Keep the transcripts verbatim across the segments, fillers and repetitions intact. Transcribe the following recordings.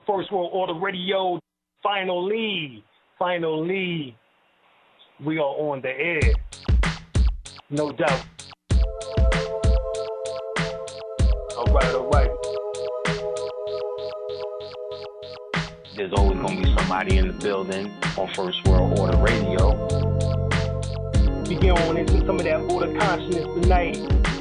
First World Order Radio. Finally, finally, we are on the air. No doubt. All right, all right. There's always going to be somebody in the building on First World Order Radio. We get on into some of that order consciousness tonight.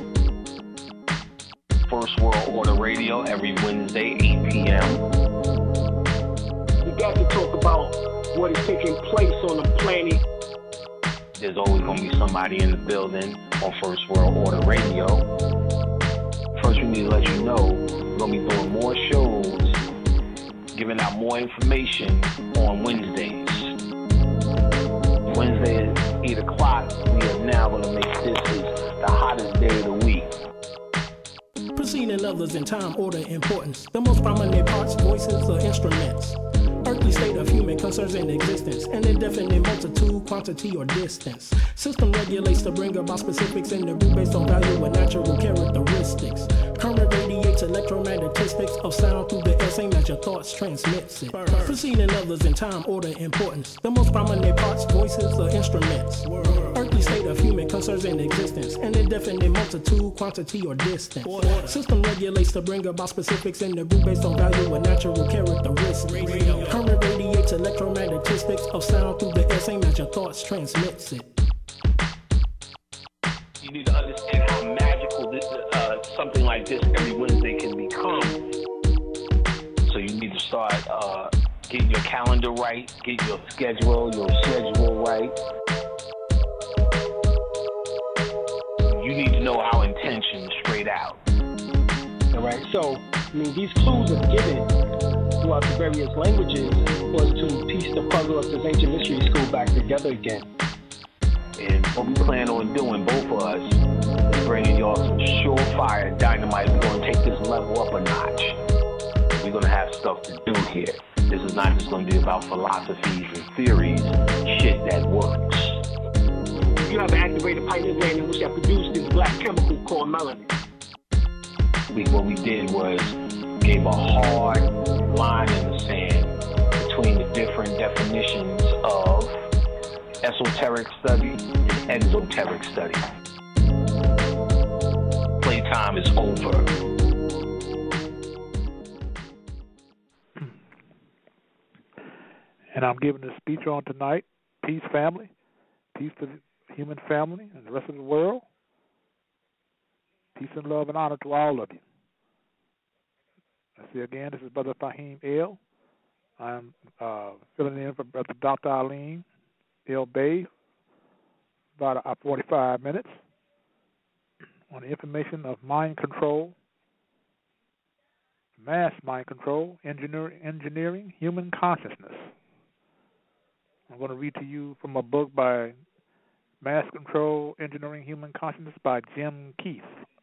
First World Order Radio every Wednesday, eight p.m. We got to talk about what is taking place on the planet. There's always going to be somebody in the building on First World Order Radio. First, we need to let you know we're going to be doing more shows, giving out more information on Wednesdays. Wednesday at eight o'clock, we are now going to make this is the hottest day of the week. Preceding others in time, order, importance. The most prominent parts, voices, or instruments. Earthly state of human concerns in existence. An indefinite multitude, quantity, or distance. System regulates to bring about specifics in the group based on value and natural characteristics. Current radiates electromagnetistics of sound through the air, same as your thoughts transmits it. Preceding others in time, order, importance. The most prominent parts, voices, or instruments. Earthly state of human concerns in existence. An indefinite multitude, quantity, or distance. System regulates to bring about specifics in the group based on value and natural characteristics. Current radiates electromagnetistics of sound through the air, same as your thoughts transmits it. You need to understand how magical this, uh, something like this every Wednesday can become. So you need to start uh, getting your calendar right, get your schedule, your schedule right. You need to know our intention straight out. All right, so, I mean, these clues are given throughout the various languages was to piece the puzzle of this ancient mystery school back together again. And what we plan on doing, both of us, is bringing y'all some surefire dynamite. We're going to take this level up a notch. We're going to have stuff to do here. This is not just going to be about philosophies and theories, shit that works. You have an activated pineal gland in which that produced this black chemical called melanin. We, what we did was gave a hard line in the sand between the different definitions of esoteric study and exoteric study. Playtime is over. And I'm giving a speech on tonight, peace, family, peace to the human family and the rest of the world. Peace and love and honor to all of you. I say again, this is Brother Fahim El. I'm uh, filling in for Brother Doctor Aline El Bay, about uh, forty-five minutes on the information of mind control, mass mind control, engineer, engineering, human consciousness. I'm going to read to you from a book by Mass Control, Engineering, Human Consciousness by Jim Keith.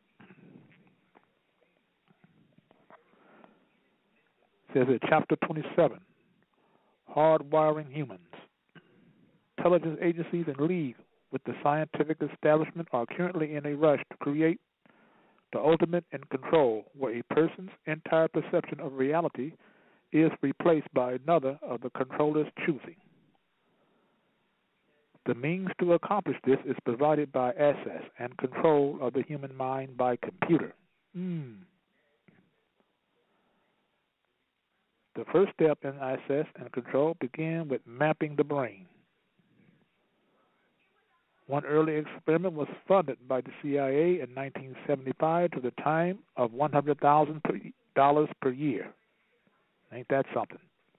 It says at chapter twenty-seven, Hardwiring Humans. Intelligence agencies in league with the scientific establishment are currently in a rush to create the ultimate in control, where a person's entire perception of reality is replaced by another of the controller's choosing. The means to accomplish this is provided by access and control of the human mind by computer. Mm. The first step in access and control began with mapping the brain. One early experiment was funded by the C I A in nineteen seventy-five to the time of one hundred thousand dollars per year. Ain't that something?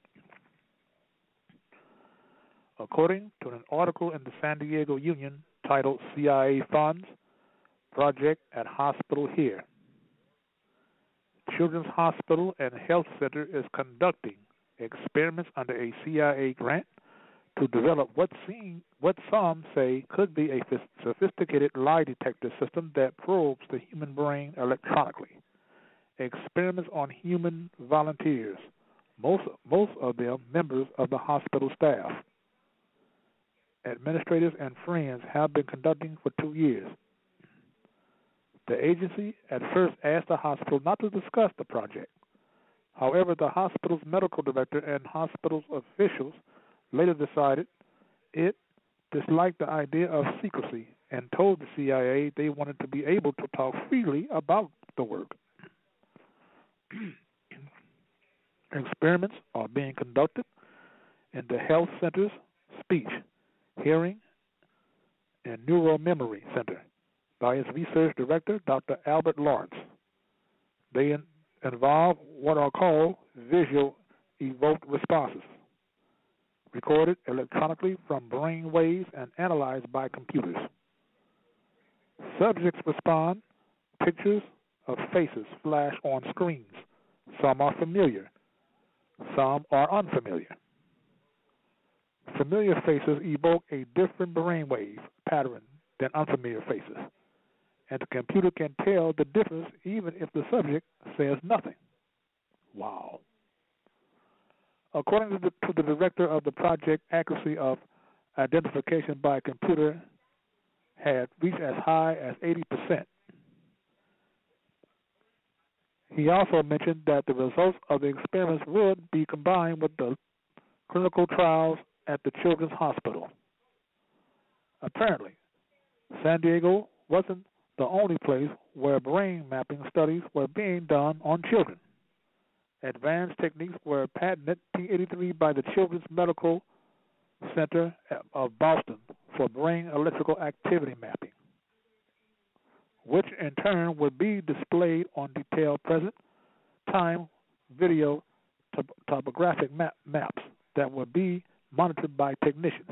According to an article in the San Diego Union titled C I A Funds Project at Hospital Here, Children's Hospital and Health Center is conducting experiments under a C I A grant to develop what, seem, what some say could be a sophisticated lie detector system that probes the human brain electronically. Experiments on human volunteers, most, most of them members of the hospital staff. Administrators and friends have been conducting for two years. The agency at first asked the hospital not to discuss the project. However, the hospital's medical director and hospital's officials later decided it disliked the idea of secrecy and told the C I A they wanted to be able to talk freely about the work. Experiments are being conducted in the health center's speech, hearing, and neuromemory center by its research director, Doctor Albert Lawrence. They in, involve what are called visual evoked responses, recorded electronically from brain waves and analyzed by computers. Subjects respond, pictures of faces flash on screens. Some are familiar, some are unfamiliar. Familiar faces evoke a different brainwave pattern than unfamiliar faces, and the computer can tell the difference even if the subject says nothing. Wow. According to the, to the director of the project, accuracy of identification by computer had reached as high as eighty percent. He also mentioned that the results of the experiments would be combined with the clinical trials at the Children's Hospital. Apparently, San Diego wasn't the only place where brain mapping studies were being done on children. Advanced techniques were patented in nineteen eighty-three by the Children's Medical Center of Boston for brain electrical activity mapping, which in turn would be displayed on detailed present-time video top- topographic map- maps that would be monitored by technicians.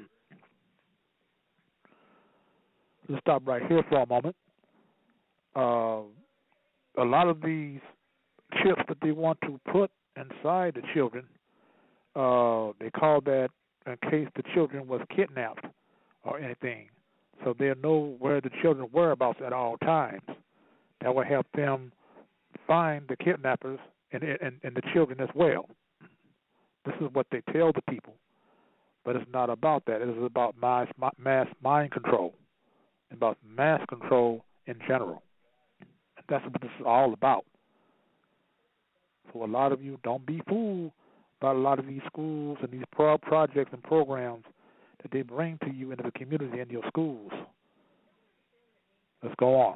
Let's stop right here for a moment. Uh, a lot of these chips that they want to put inside the children, uh, they call that in case the children was kidnapped or anything. So they'll know where the children's whereabouts at all times. That will help them find the kidnappers and, and, and the children as well. This is what they tell the people. But it's not about that. It is about mass, mass mind control, about mass control in general. That's what this is all about. So a lot of you, don't be fooled by a lot of these schools and these pro- projects and programs that they bring to you into the community in your schools. Let's go on.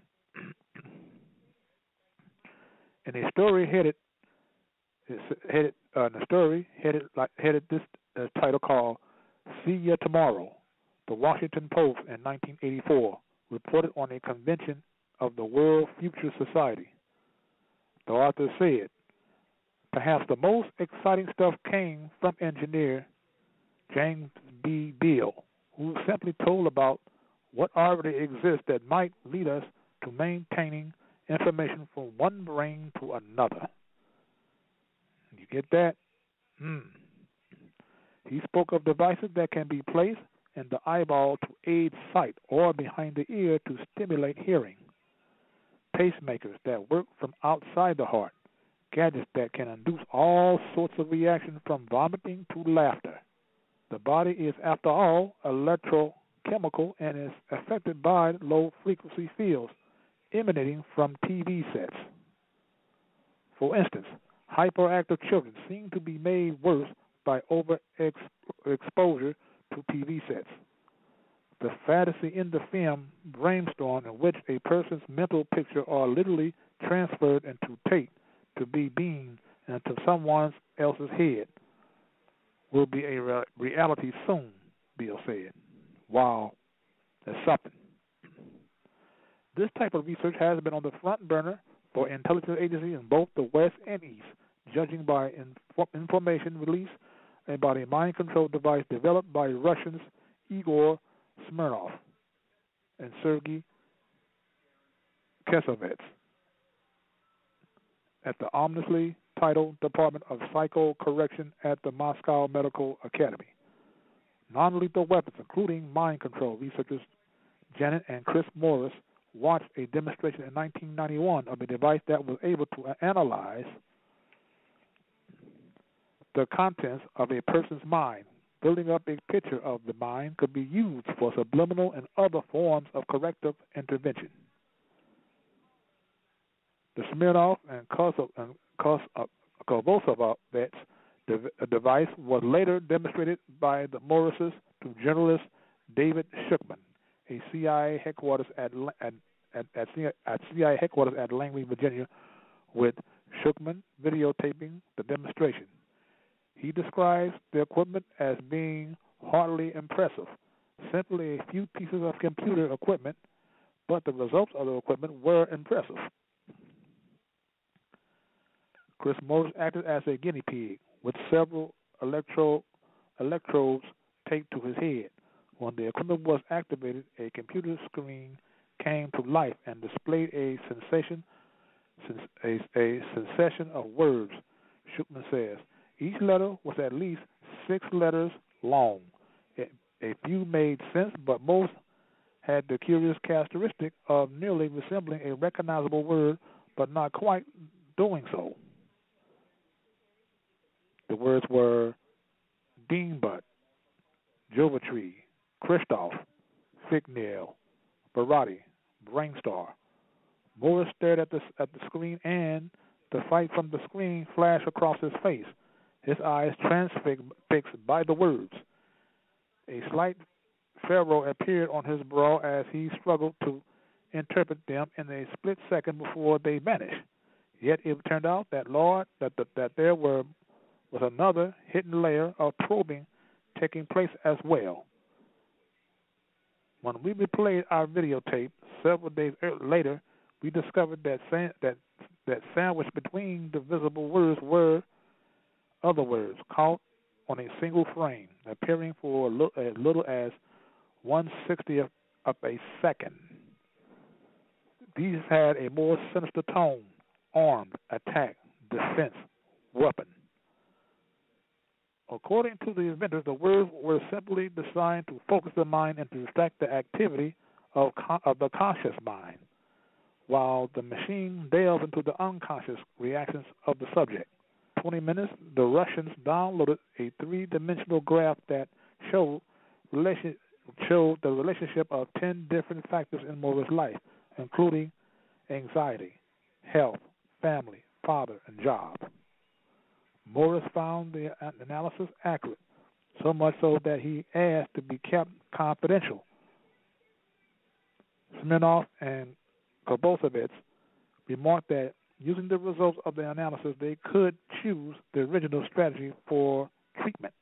And a story headed, it's headed, uh, the story headed like headed this uh, title called "See Ya Tomorrow." The Washington Post in nineteen eighty-four reported on a convention of the World Future Society. The author said, perhaps the most exciting stuff came from engineer James B. Beal, who simply told about what already exists that might lead us to maintaining information from one brain to another. You get that? Hmm. He spoke of devices that can be placed in the eyeball to aid sight or behind the ear to stimulate hearing, pacemakers that work from outside the heart, gadgets that can induce all sorts of reactions from vomiting to laughter. The body is, after all, electrochemical and is affected by low-frequency fields emanating from T V sets. For instance, hyperactive children seem to be made worse by overexposure to T V sets. The fantasy in the film Brainstorm, in which a person's mental picture are literally transferred into tape to be beamed into someone else's head, will be a re- reality soon, Bill said. Wow, that's something. This type of research has been on the front burner for intelligence agencies in both the West and East, judging by inf- information released about a mind control device developed by Russians Igor Smirnov and Sergei Kesavets at the ominously titled Department of Psycho-Correction at the Moscow Medical Academy. Non-lethal weapons, including mind control, researchers Janet and Chris Morris watched a demonstration in nineteen ninety-one of a device that was able to analyze the contents of a person's mind. Building up a picture of the mind could be used for subliminal and other forms of corrective intervention. The Smirnov and Kosov, and Kos, uh, Kovacevic device was later demonstrated by the Morrises to journalist David Schuckman, a C I A headquarters at at, at, at, at C I A headquarters at Langley, Virginia, with Schuckman videotaping the demonstration. He describes the equipment as being hardly impressive, simply a few pieces of computer equipment, but the results of the equipment were impressive. Chris Morris acted as a guinea pig with several electro, electrodes taped to his head. When the equipment was activated, a computer screen came to life and displayed a sensation, a, a succession of words. Schuckman says each letter was at least six letters long. A few made sense, but most had the curious characteristic of nearly resembling a recognizable word, but not quite doing so. The words were Deanbutt, Jovatree, Christoph, Fignail, Barati, Brainstar. Morris stared at the at the screen, and the fight from the screen flashed across his face, his eyes transfixed by the words. A slight furrow appeared on his brow as he struggled to interpret them in a split second before they vanished. Yet it turned out that Lord that the, that there were was another hidden layer of probing taking place as well. When we replayed our videotape several days later, we discovered that san- that that sandwiched between the visible words were other words caught on a single frame, appearing for a little, as little as one sixtieth of a second. These had a more sinister tone: armed, attack, defense, weapon. According to the inventors, the words were simply designed to focus the mind and to distract the activity of, con- of the conscious mind, while the machine delved into the unconscious reactions of the subject. twenty minutes, the Russians downloaded a three-dimensional graph that showed, relation, showed the relationship of ten different factors in Morris' life, including anxiety, health, family, father, and job. Morris found the analysis accurate, so much so that he asked to be kept confidential. Smirnov and Kovacevic remarked that using the results of the analysis, they could choose the original strategy for treatment.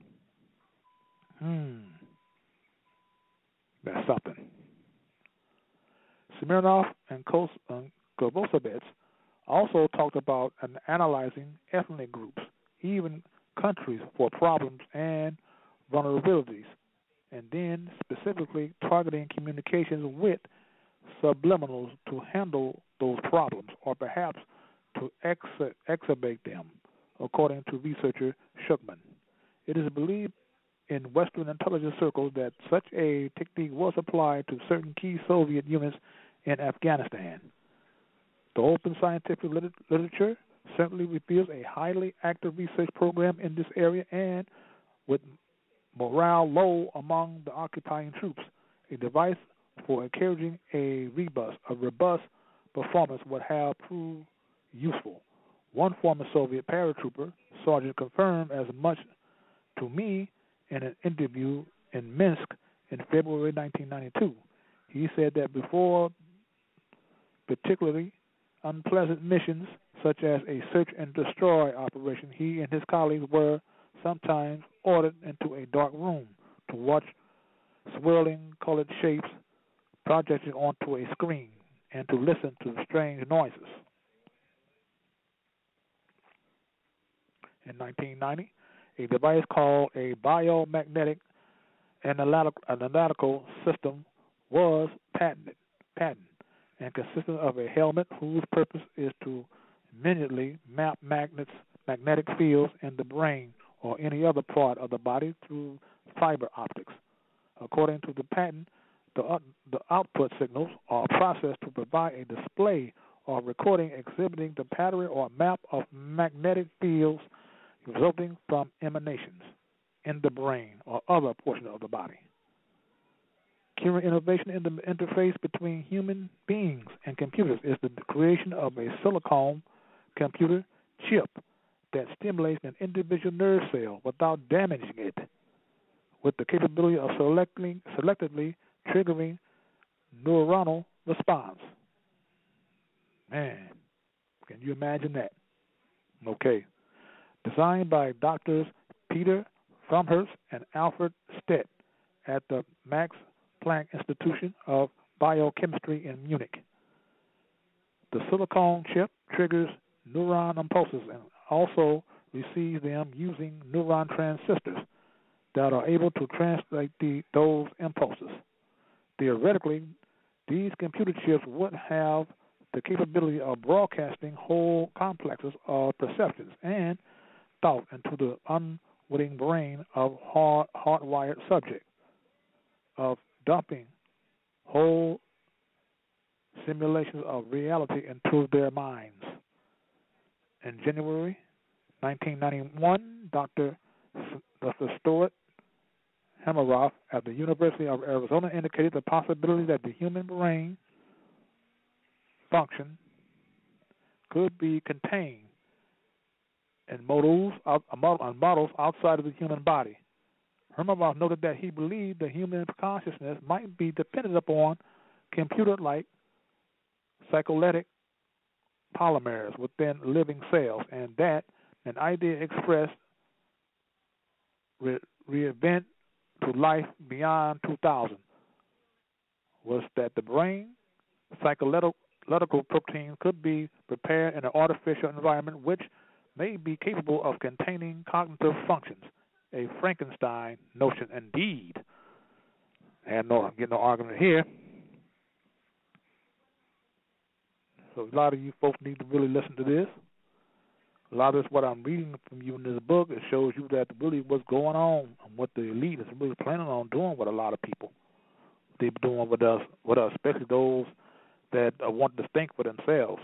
Hmm. That's something. Smirnov and Kovacevic also talked about an analyzing ethnic groups, even countries, for problems and vulnerabilities, and then specifically targeting communications with subliminals to handle those problems, or perhaps to ex- exacerbate them, according to researcher Schuckman. It is believed in Western intelligence circles that such a technique was applied to certain key Soviet units in Afghanistan. The open scientific lit- literature certainly reveals a highly active research program in this area, and with morale low among the occupying troops, a device for encouraging a robust, a robust performance would have proved useful. One former Soviet paratrooper sergeant confirmed as much to me in an interview in Minsk in February nineteen ninety-two. He said that before particularly unpleasant missions, such as a search and destroy operation, he and his colleagues were sometimes ordered into a dark room to watch swirling colored shapes projected onto a screen and to listen to strange noises. In nineteen ninety, a device called a biomagnetic analytical system was patented, patented and consisted of a helmet whose purpose is to immediately map magnets, magnetic fields in the brain or any other part of the body through fiber optics. According to the patent, the, uh, the output signals are processed to provide a display or recording exhibiting the pattern or map of magnetic fields resulting from emanations in the brain or other portion of the body. Current innovation in the interface between human beings and computers is the creation of a silicon computer chip that stimulates an individual nerve cell without damaging it, with the capability of selecting, selectively triggering neuronal response. Man, can you imagine that? Okay. Designed by Doctors Peter Fromherz and Alfred Stett at the Max Planck Institution of Biochemistry in Munich. The silicone chip triggers neuron impulses and also receives them using neuron transistors that are able to translate the, those impulses. Theoretically, these computer chips would have the capability of broadcasting whole complexes of perceptions and thought into the unwitting brain of hard, hardwired subject, of dumping whole simulations of reality into their minds. In January nineteen ninety-one, Doctor Doctor Stuart Hameroff at the University of Arizona indicated the possibility that the human brain function could be contained in models, models outside of the human body. Hameroff noted that he believed the human consciousness might be dependent upon computer-like cytolytic polymers within living cells, and that an idea expressed re- reinvent to life beyond two thousand was that the brain cytolytic protein could be prepared in an artificial environment which may be capable of containing cognitive functions. A Frankenstein notion indeed. And no, I'm getting no argument here. So a lot of you folks need to really listen to this. A lot of this, what I'm reading from you in this book, it shows you that really what's going on and what the elite is really planning on doing with a lot of people. They're doing with us, with us, especially those that uh, want to think for themselves.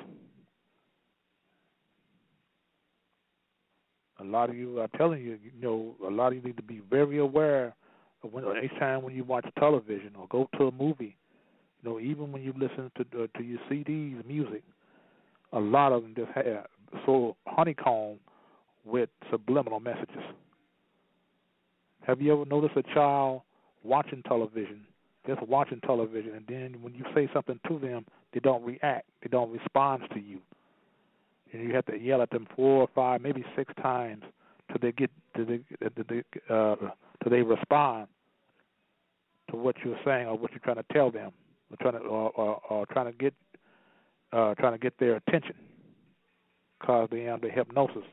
A lot of you are telling you, you know, a lot of you need to be very aware of when, each time when you watch television or go to a movie, you know, even when you listen to uh, to your C Ds, music, a lot of them just have so honeycomb with subliminal messages. Have you ever noticed a child watching television, just watching television, and then when you say something to them, they don't react, they don't respond to you, and you have to yell at them four or five, maybe six times till they get, till they, till they, uh, till they respond to what you're saying or what you're trying to tell them, or trying to, or, or, or trying to get, uh, trying to get their attention, because they under hypnosis.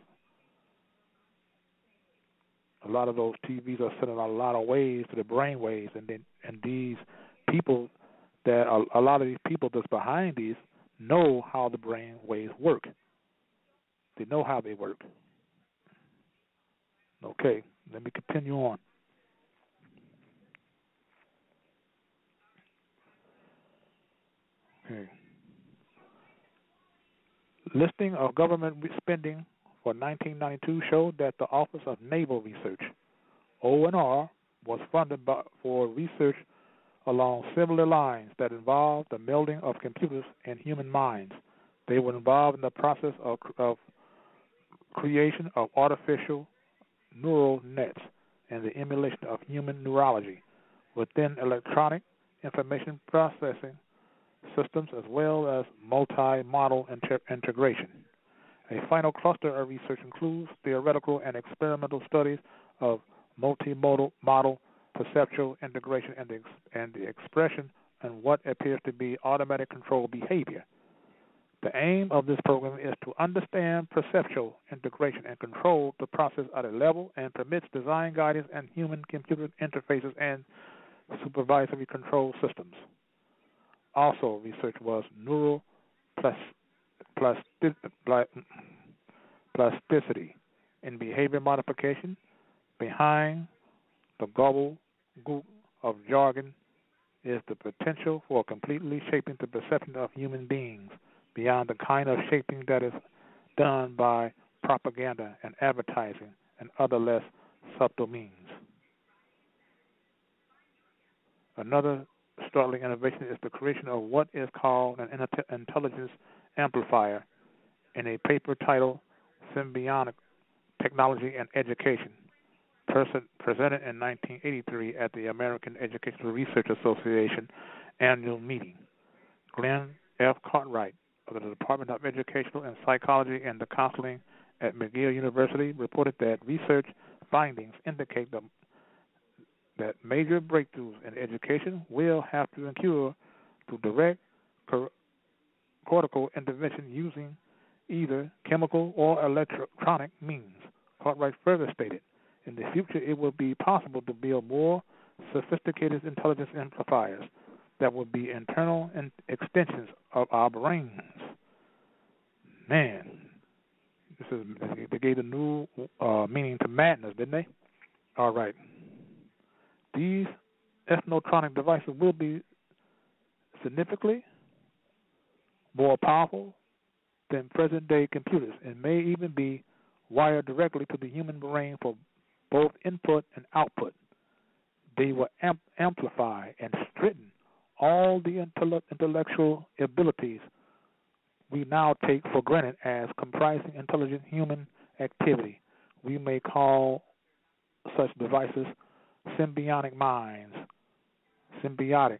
A lot of those T Vs are sending a lot of waves to the brain waves, and then and these people that are, a lot of these people that's behind these know how the brain waves work. They know how they work. Okay, let me continue on. Okay. Listing of government spending for nineteen ninety-two showed that the Office of Naval Research, O N R, was funded by, for research along similar lines that involved the melding of computers and human minds. They were involved in the process of, of creation of artificial neural nets and the emulation of human neurology within electronic information processing systems, as well as multi-model inter- integration. A final cluster of research includes theoretical and experimental studies of multimodal model perceptual integration and the, ex- and the expression and what appears to be automatic control behavior. The aim of this program is to understand perceptual integration and control the process at a level and permits design guidance and human-computer interfaces and supervisory control systems. Also, research was neural plasticity in behavior modification. Behind the gobble goop of jargon is the potential for completely shaping the perception of human beings beyond the kind of shaping that is done by propaganda and advertising and other less subtle means. Another startling innovation is the creation of what is called an intelligence amplifier in a paper titled Symbiotic Technology and Education, person, presented in nineteen eighty-three at the American Educational Research Association annual meeting. Glenn F. Cartwright of the Department of Educational and Psychology and the Counseling at McGill University reported that research findings indicate the, that major breakthroughs in education will have to occur through direct cortical intervention using either chemical or electronic means. Cartwright further stated, in the future it will be possible to build more sophisticated intelligence amplifiers that will be internal and extensions of our brains. Man, this is they gave a new uh, meaning to madness, didn't they? All right. These ethnotronic devices will be significantly more powerful than present-day computers and may even be wired directly to the human brain for both input and output. They will amp- amplify and strengthen all the intellect- intellectual abilities we now take for granted as comprising intelligent human activity. We may call such devices symbiotic minds, symbiotic,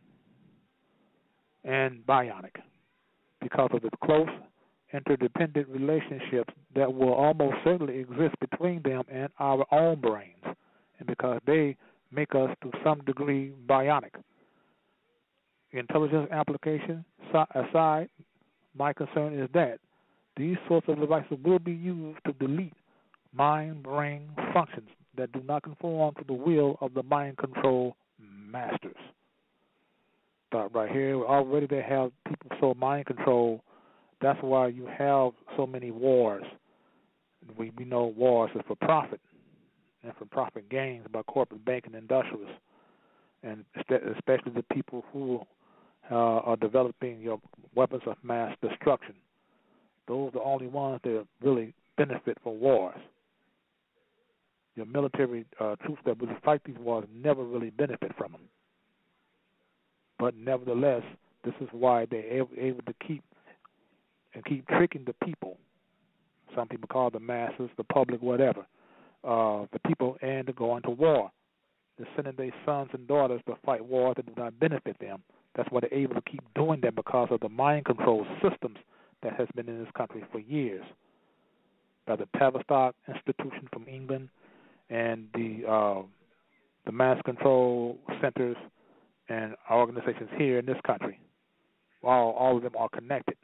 and bionic, because of the close interdependent relationships that will almost certainly exist between them and our own brains, and because they make us to some degree bionic. Intelligence application aside, my concern is that these sorts of devices will be used to delete mind-brain functions that do not conform to the will of the mind control masters. Start right here. Already they have people so mind controlled. That's why you have so many wars. We, we know wars are for profit and for profit gains by corporate banking industrialists, and especially the people who uh, are developing your weapons of mass destruction. Those are the only ones that really benefit from wars. Your military uh, troops that really fight these wars never really benefit from them. But nevertheless, this is why they're able, able to keep and keep tricking the people. Some people call the masses, the public, whatever, uh, the people, and to go into war. They're sending their sons and daughters to fight wars that do not benefit them. That's why they're able to keep doing that, because of the mind control systems that has been in this country for years. By the Tavistock Institution from England and the uh, the mass control centers and organizations here in this country. All, all of them are connected.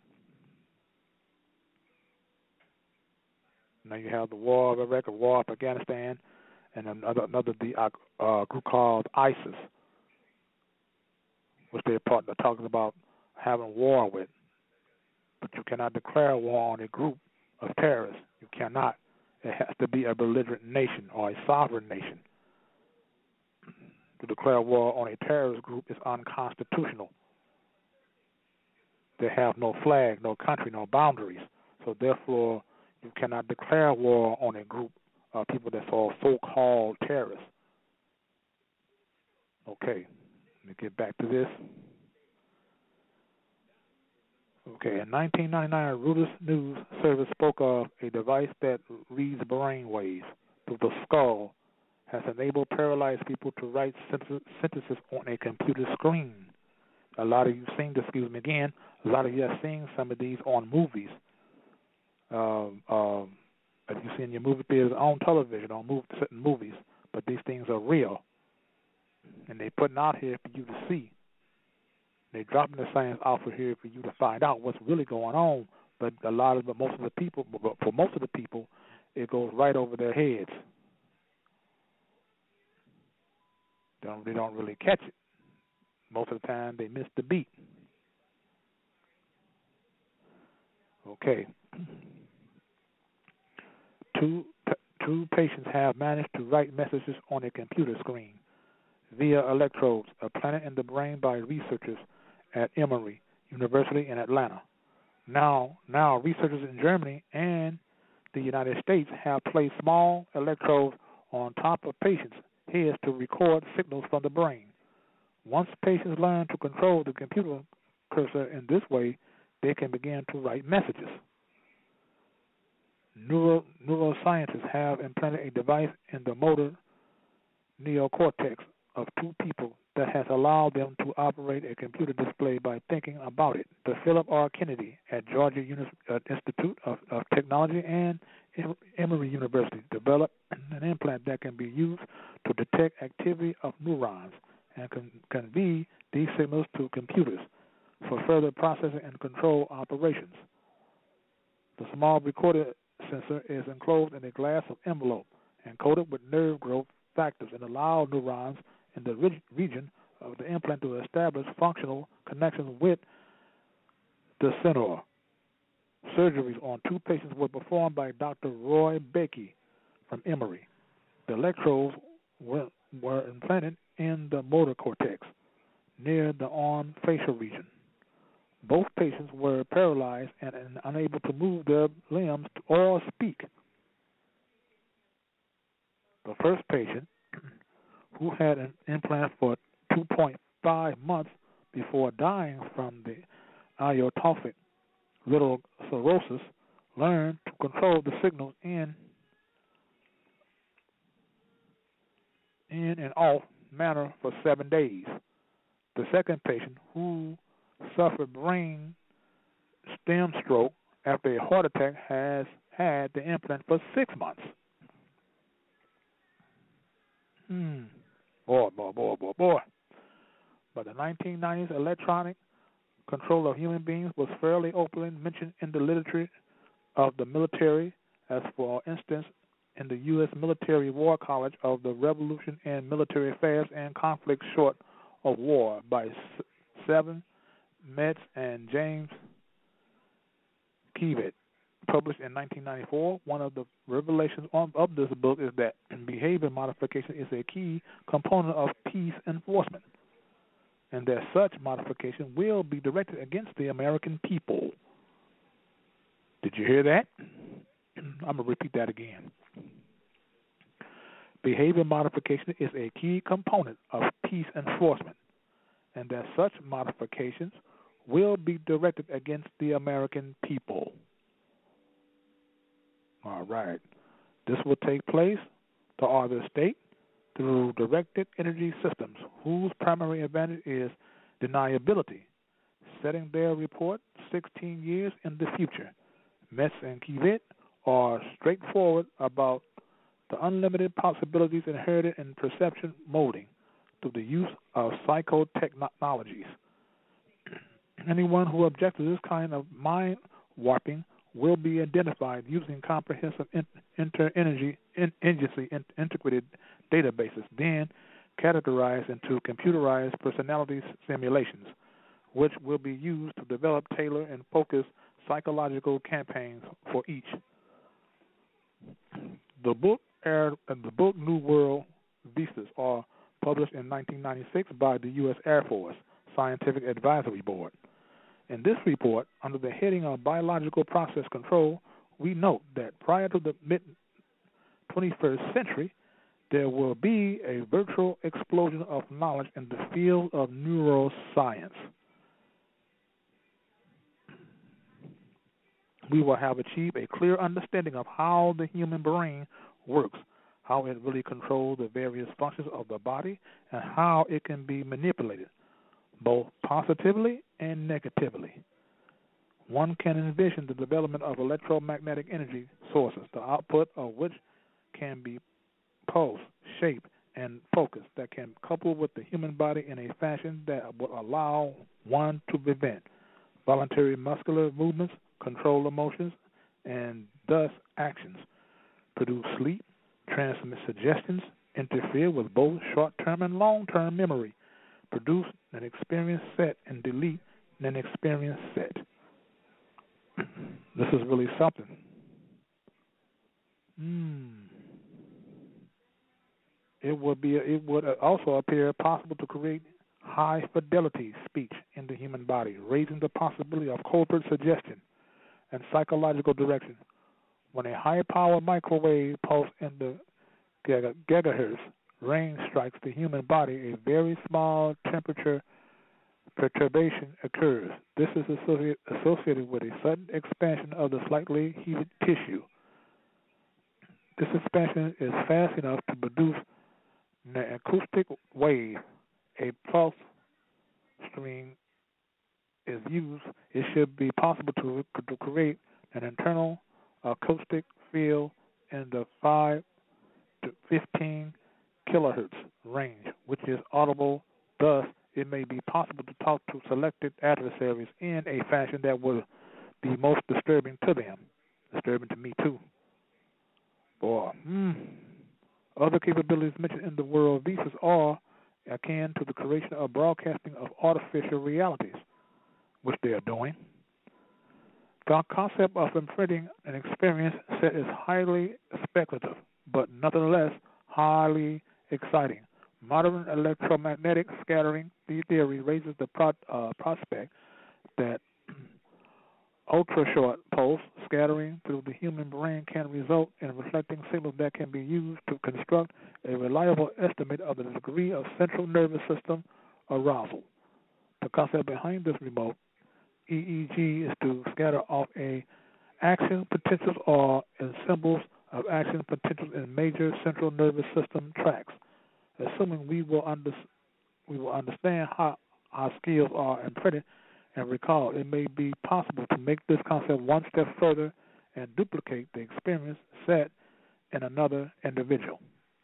Now you have the War of Iraq, the War of Afghanistan, and another another the uh, group called ISIS, which they're part, they're talking about having war with. But you cannot declare war on a group of terrorists. You cannot. It has to be a belligerent nation or a sovereign nation. To declare war on a terrorist group is unconstitutional. They have no flag, no country, no boundaries. So therefore, you cannot declare war on a group of people that are so-called terrorists. Okay, let me get back to this. Okay, in nineteen ninety-nine, Reuters News Service spoke of a device that reads brain waves through the skull, has enabled paralyzed people to write sentences on a computer screen. A lot of you have seen, excuse me again, a lot of you have seen some of these on movies. Um, um, if you see in your movie theaters, on television, on movie, certain movies, but these things are real, and they're putting out here for you to see. They're dropping the science out for here for you to find out what's really going on. But a lot of the, most of the people, for most of the people, it goes right over their heads. They don't, they don't really catch it. Most of the time, they miss the beat. Okay. Two two patients have managed to write messages on a computer screen via electrodes implanted in the brain by researchers at Emory University in Atlanta. Now, now researchers in Germany and the United States have placed small electrodes on top of patients' heads to record signals from the brain. Once patients learn to control the computer cursor in this way, they can begin to write messages. Neuro, neuroscientists have implanted a device in the motor neocortex of two people that has allowed them to operate a computer display by thinking about it. The Philip R. Kennedy at Georgia Uni- uh, Institute of, of Technology and Emory University developed an implant that can be used to detect activity of neurons and can convey these signals to computers for further processing and control operations. The small recorder sensor is enclosed in a glass envelope and coated with nerve growth factors and allow neurons in the reg- region of the implant to establish functional connections with the center. Surgeries on two patients were performed by Doctor Roy Bakey from Emory. The electrodes were, were implanted in the motor cortex near the arm facial region. Both patients were paralyzed and, and unable to move their limbs or speak. The first patient, who had an implant for two point five months before dying from the iotropic little cirrhosis, learned to control the signals in in and off manner for seven days. The second patient, who suffered brain stem stroke after a heart attack, has had the implant for six months. Hmm. Boy, boy, boy, boy, boy. By the nineteen nineties, electronic control of human beings was fairly openly mentioned in the literature of the military, as for instance in the U S Military War College of the Revolution and Military Affairs and Conflicts Short of War by Seven Metz and James Kivet, published in nineteen ninety-four. One of the revelations of, of this book is that behavior modification is a key component of peace enforcement, and that such modification will be directed against the American people. Did you hear that? I'm going to repeat that again. Behavior modification is a key component of peace enforcement, and that such modifications will be directed against the American people. All right. This will take place to other state through directed energy systems, whose primary advantage is deniability, setting their report sixteen years in the future. Metz and Kivet are straightforward about the unlimited possibilities inherited in perception molding through the use of psychotechnologies. Anyone who objects to this kind of mind warping will be identified using comprehensive inter-energy in, agency in, integrated databases, then categorized into computerized personality simulations, which will be used to develop, tailor, and focus psychological campaigns for each. The book aired, the book New World Vistas are published in nineteen ninety-six by the U S Air Force Scientific Advisory Board. In this report, under the heading of Biological Process Control, we note that prior to the mid-twenty-first century, there will be a virtual explosion of knowledge in the field of neuroscience. We will have achieved a clear understanding of how the human brain works, how it really controls the various functions of the body, and how it can be manipulated, both positively and negatively. One can envision the development of electromagnetic energy sources, the output of which can be pulsed, shaped, and focused, that can couple with the human body in a fashion that will allow one to prevent voluntary muscular movements, control emotions, and thus actions, produce sleep, transmit suggestions, interfere with both short-term and long-term memory, produce an experience set, and delete an experience set. This is really something. Hmm. It would be. It would also appear possible to create high-fidelity speech in the human body, raising the possibility of covert suggestion and psychological direction. When a high-power microwave pulse in the gigahertz range strikes the human body, a very small temperature perturbation occurs. This is associated with a sudden expansion of the slightly heated tissue. this expansion is fast enough to produce an acoustic wave. A pulse string is used. It should be possible to, to create an internal acoustic field in the five to fifteen kilohertz range, which is audible. Thus, it may be possible to talk to selected adversaries in a fashion that will be most disturbing to them. Disturbing to me, too. Boy, hmm. Other capabilities mentioned in the world visas are akin to the creation of broadcasting of artificial realities, which they are doing. The concept of imprinting an experience set is highly speculative, but nonetheless highly exciting. Modern electromagnetic scattering theory raises the pro, uh, prospect that ultra-short pulse scattering through the human brain can result in reflecting signals that can be used to construct a reliable estimate of the degree of central nervous system arousal. The concept behind this remote E E G is to scatter off a action potentials or in symbols of action potentials in major central nervous system tracts. Assuming we will under, we will understand how our skills are imprinted and recall, it may be possible to make this concept one step further and duplicate the experience set in another individual.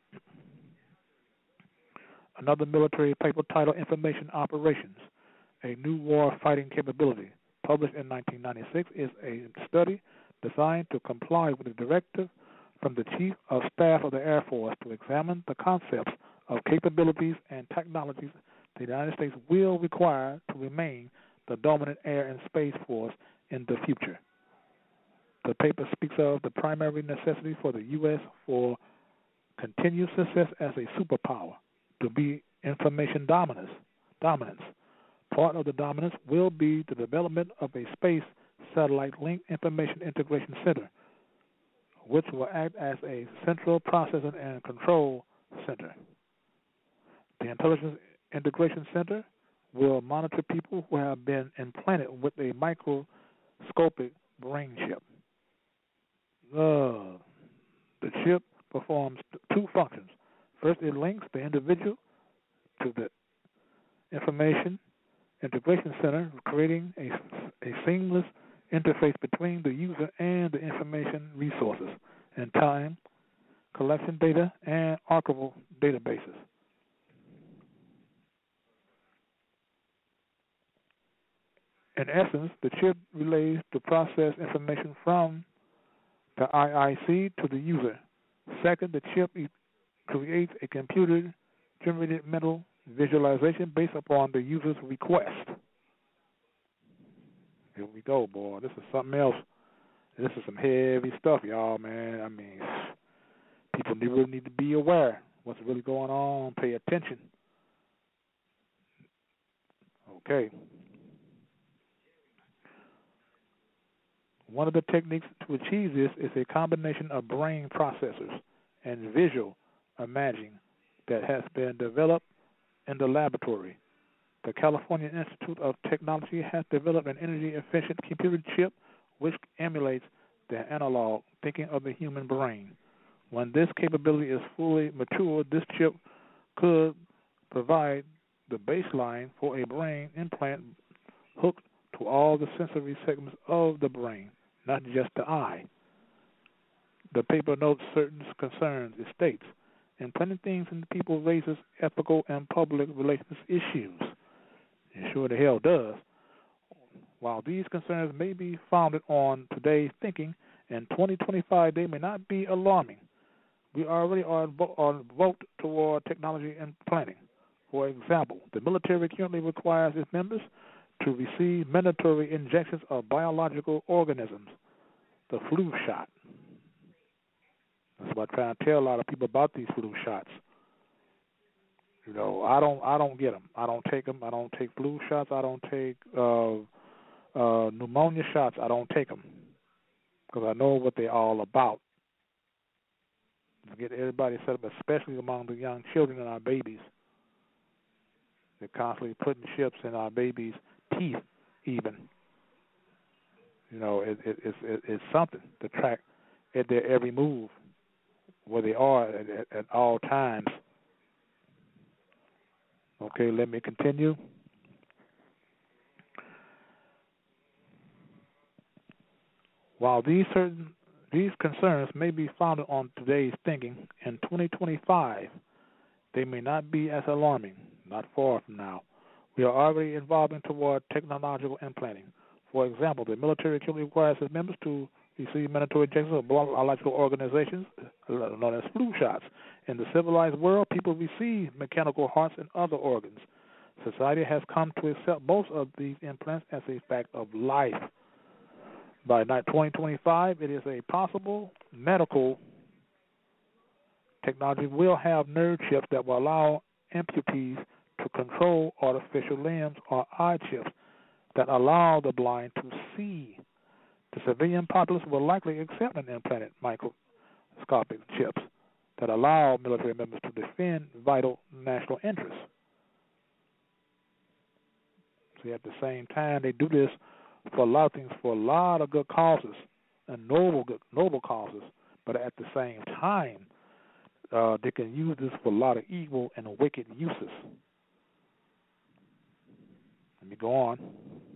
Another military paper titled Information Operations, a New War Fighting Capability, published in nineteen ninety-six, is a study designed to comply with the directive from the Chief of Staff of the Air Force to examine the concepts of capabilities and technologies the United States will require to remain the dominant air and space force in the future. The paper speaks of the primary necessity for the U S for continued success as a superpower to be information dominance. dominance. Part of the dominance will be the development of a space satellite link information integration center, which will act as a central processing and control center. The Intelligence Integration Center will monitor people who have been implanted with a microscopic brain chip. Uh, the chip performs two functions. First, it links the individual to the Information Integration Center, creating a, a seamless interface between the user and the information resources and time, collection data, and archival databases. In essence, the chip relays the process information from the I I C to the user. Second, the chip creates a computer-generated mental visualization based upon the user's request. Here we go, boy. This is something else. This is some heavy stuff, y'all, man. I mean, people really need to be aware what's really going on. Pay attention. Okay. One of the techniques to achieve this is a combination of brain processors and visual imaging that has been developed in the laboratory. The California Institute of Technology has developed an energy-efficient computer chip which emulates the analog thinking of the human brain. When this capability is fully mature, this chip could provide the baseline for a brain implant hooked to all the sensory segments of the brain, not just the eye. The paper notes certain concerns. It states, implanting things into people raises ethical and public relations issues. It sure the hell does. While these concerns may be founded on today's thinking, in twenty twenty-five they may not be alarming. We already are on vote toward technology and planning. For example, the military currently requires its members to receive mandatory injections of biological organisms, the flu shot. That's what I'm trying to tell a lot of people about these flu shots. You know, I don't, I don't get them. I don't take them. I don't take flu shots. I don't take uh, uh, pneumonia shots. I don't take them because I know what they're all about. To get everybody set up, especially among the young children and our babies. They're constantly putting chips in our babies' teeth, even. You know, it, it, it's, it, it's something to track at their every move. where they are at, at, at all times. Okay, let me continue. While these certain these concerns may be founded on today's thinking, in twenty twenty-five, they may not be as alarming. Not far from now, we are already evolving toward technological implanting. For example, the military currently requires its members to receive mandatory injections of biological organizations, known as flu shots. In the civilized world, people receive mechanical hearts and other organs. Society has come to accept both of these implants as a fact of life. By twenty twenty-five, it is a possible medical technology will have nerve chips that will allow amputees to control artificial limbs, or eye chips that allow the blind to see. The civilian populace will likely accept an implanted microscopic chips that allow military members to defend vital national interests. See, at the same time, they do this for a lot of things, for a lot of good causes and noble, good, noble causes. But at the same time, uh, they can use this for a lot of evil and wicked uses. Let me go on.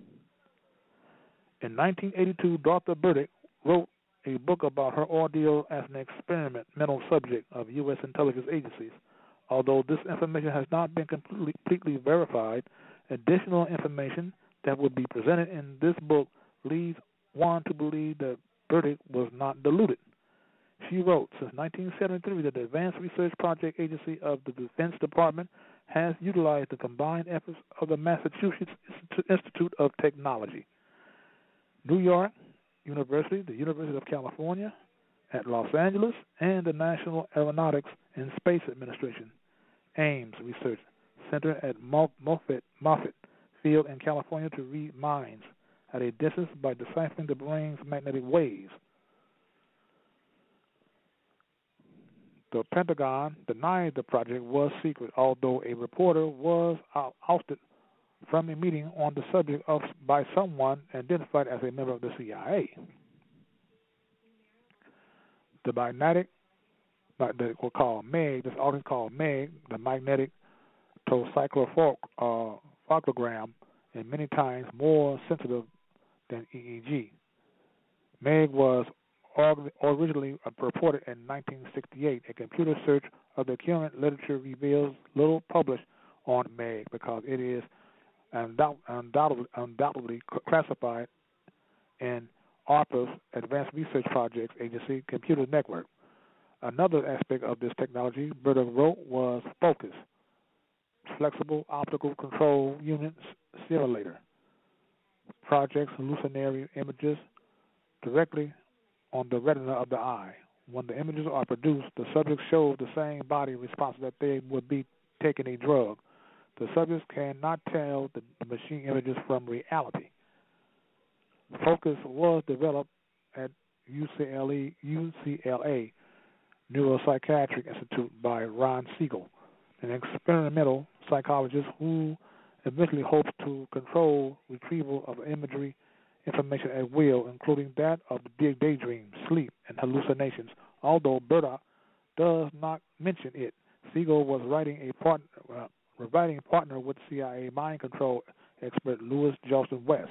In nineteen eighty-two, Doctor Burdick wrote a book about her ordeal as an experimental subject of U S intelligence agencies. Although this information has not been completely, completely verified, additional information that would be presented in this book leads one to believe that Burdick was not deluded. She wrote, since nineteen seventy-three, the Advanced Research Project Agency of the Defense Department has utilized the combined efforts of the Massachusetts Institute of Technology, New York University, the University of California at Los Angeles, and the National Aeronautics and Space Administration, Ames Research Center at Moffett, Moffett Field in California to read minds at a distance by deciphering the brain's magnetic waves. The Pentagon denied the project was secret, although a reporter was ousted from a meeting on the subject of by someone identified as a member of the C I A. The magnetic, that we'll call MEG, this often called MEG, the magnetic tocyclophotograph, and many times more sensitive than E E G. MEG was originally reported in nineteen sixty-eight. A computer search of the current literature reveals little published on MEG because it is undoubtedly, undoubtedly classified in ARPA's Advanced Research Projects Agency Computer Network. Another aspect of this technology, Burdick wrote, was FOCUS, Flexible Optical Control Unit Simulator. Projects hallucinatory images directly on the retina of the eye. When the images are produced, the subject shows the same body response that they would be taking a drug. The subjects cannot tell the, the machine images from reality. FOCUS was developed at U C L A, U C L A Neuropsychiatric Institute by Ron Siegel, an experimental psychologist who eventually hopes to control retrieval of imagery information at will, including that of the daydream, sleep, and hallucinations. Although Burdick does not mention it, Siegel was writing a part, uh, writing partner with C I A mind control expert Louis Joseph West.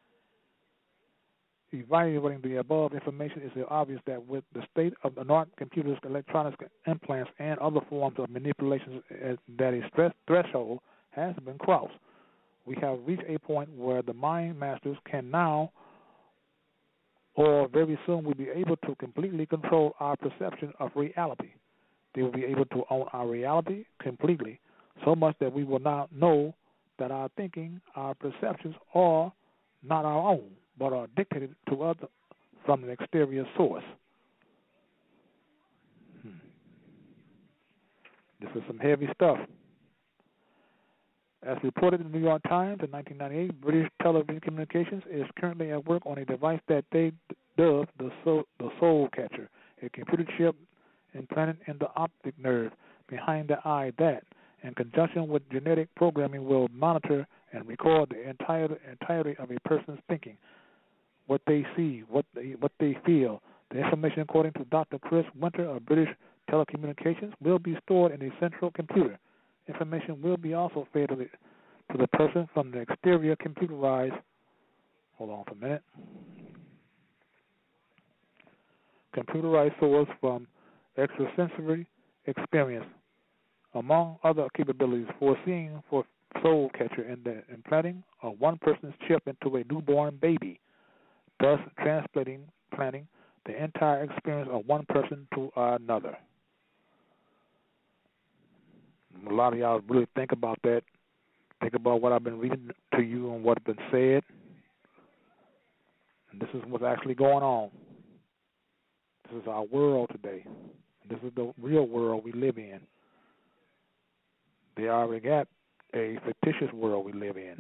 Evaluating the above information, it is obvious that with the state of the art computers, electronic implants, and other forms of manipulations, that a stress threshold has been crossed. We have reached a point where the mind masters can now, or very soon, will be able to completely control our perception of reality. They will be able to own our reality completely, so much that we will now know that our thinking, our perceptions are not our own, but are dictated to us from an exterior source. Hmm. This is some heavy stuff. As reported in the New York Times in nineteen ninety-eight, British Television Communications is currently at work on a device that they dubbed the soul, the soul catcher, a computer chip implanted in the optic nerve behind the eye that, in conjunction with genetic programming, will monitor and record the entire entirety of a person's thinking, what they see, what they what they feel. The information, according to Doctor Chris Winter of British telecommunications will be stored in a central computer. Information will be also fed to the, to the person from the exterior computerized, hold on for a minute, computerized source from extrasensory experience. Among other capabilities, foreseeing for soul catcher in the implanting of one person's chip into a newborn baby, thus transplanting planning the entire experience of one person to another. A lot of y'all really think about that. Think about what I've been reading to you and what's been said. And this is what's actually going on. This is our world today. This is the real world we live in. They already got a fictitious world we live in.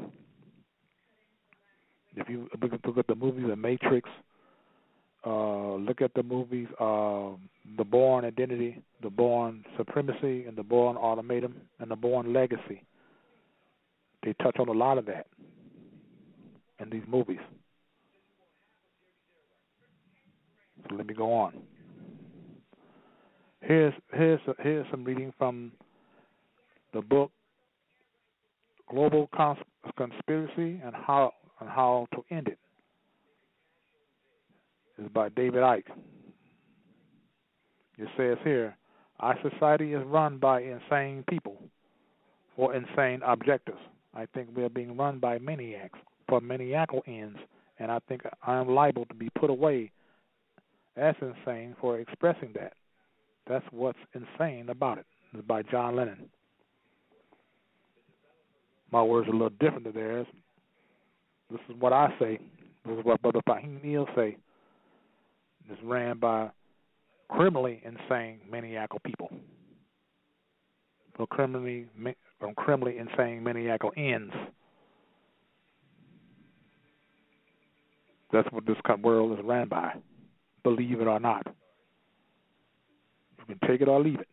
If you look at the movies The Matrix, uh, look at the movies uh, The Bourne Identity, The Bourne Supremacy, and The Bourne Ultimatum, and The Bourne Legacy. They touch on a lot of that in these movies. So let me go on. Here's here's here's some reading from the book Global Cons- Conspiracy and How and How to End It. It's by David Icke. It says here, our society is run by insane people for insane objectives. I think we are being run by maniacs for maniacal ends, and I think I am liable to be put away as insane for expressing that. That's what's insane about it. It's by John Lennon. My words are a little different than theirs. This is what I say. This is what Brother Fahim Neal say. It's ran by criminally insane, maniacal people. For criminally, from criminally insane, maniacal ends. That's what this world is ran by. Believe it or not. You can take it or leave it.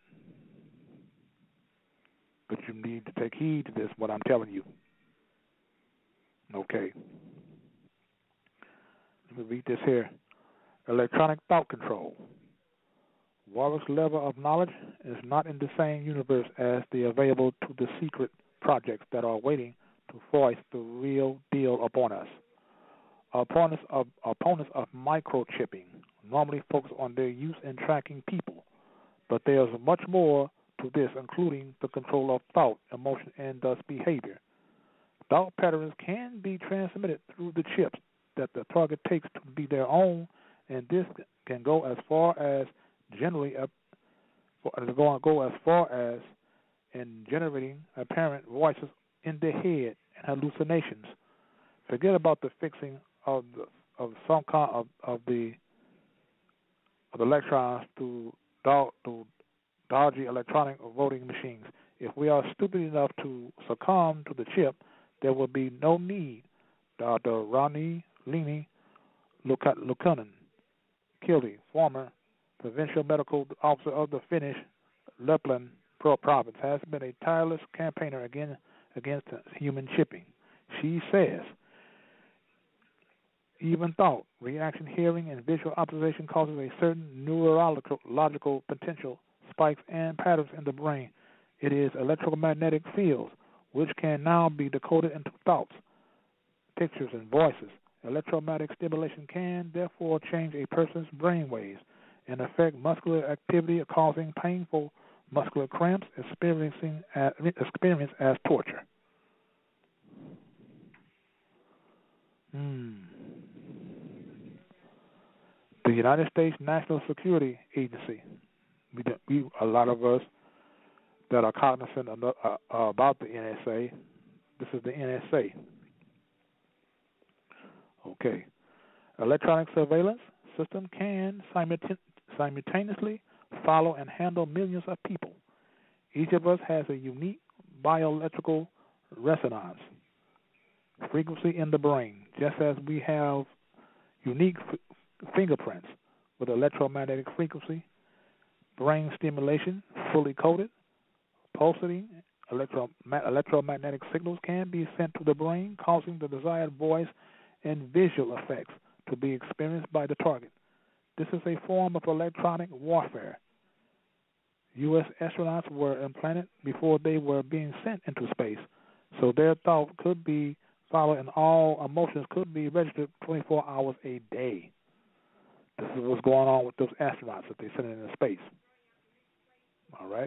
But you need to take heed to this, what I'm telling you. Okay. Let me read this here. Electronic thought control. Warwick's level of knowledge is not in the same universe as the available to the secret projects that are waiting to foist the real deal upon us. Opponents of, opponents of microchipping normally focus on their use in tracking people, but there's much more to this, including the control of thought, emotion, and thus behavior. Thought patterns can be transmitted through the chips that the target takes to be their own, and this can go as far as generally uh, go, go as far as in generating apparent voices in the head and hallucinations. Forget about the fixing of the, of some kind of, of the of the electrons to to dodgy electronic voting machines. If we are stupid enough to succumb to the chip, there will be no need. Doctor Ronnie Lini Lukunen Kilty, former provincial medical officer of the Finnish Lapland province, has been a tireless campaigner again against human chipping. She says, even thought, reaction, hearing, and visual observation causes a certain neurological potential spikes and patterns in the brain. It is electromagnetic fields, which can now be decoded into thoughts, pictures, and voices. Electromagnetic stimulation can, therefore, change a person's brain waves and affect muscular activity, causing painful muscular cramps, experiencing as, experience as torture. Hmm. The United States National Security Agency. We, we a lot of us that are cognizant of, uh, about the N S A. This is the N S A. Okay. Electronic surveillance system can simultan- simultaneously follow and handle millions of people. Each of us has a unique bioelectrical resonance frequency in the brain, just as we have unique f- fingerprints with electromagnetic frequency, brain stimulation, fully coded, pulsating electro- electromagnetic signals can be sent to the brain, causing the desired voice and visual effects to be experienced by the target. This is a form of electronic warfare. U S astronauts were implanted before they were being sent into space, so their thought could be followed and all emotions could be registered twenty-four hours a day. This is what's going on with those astronauts that they sent into space. All right.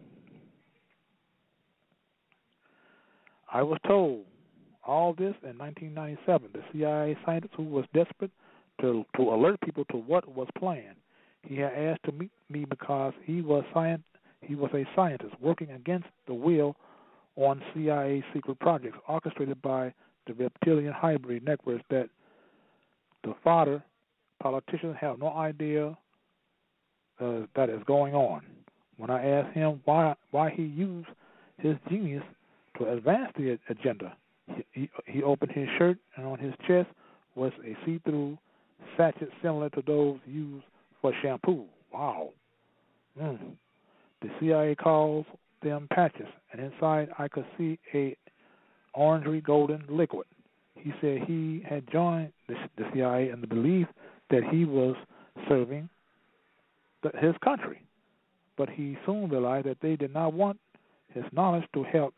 I was told all this in nineteen ninety-seven. The C I A scientist who was desperate to, to alert people to what was planned. He had asked to meet me because he was science, he was a scientist working against the will on C I A secret projects orchestrated by the reptilian hybrid networks that the fodder politicians have no idea uh, that is going on. When I asked him why why he used his genius to advance the agenda, he, he, he opened his shirt, and on his chest was a see-through sachet similar to those used for shampoo. Wow. Mm. The C I A calls them patches, and inside I could see a orangey golden liquid. He said he had joined the, the C I A in the belief that he was serving the, his country, but he soon realized that they did not want his knowledge to help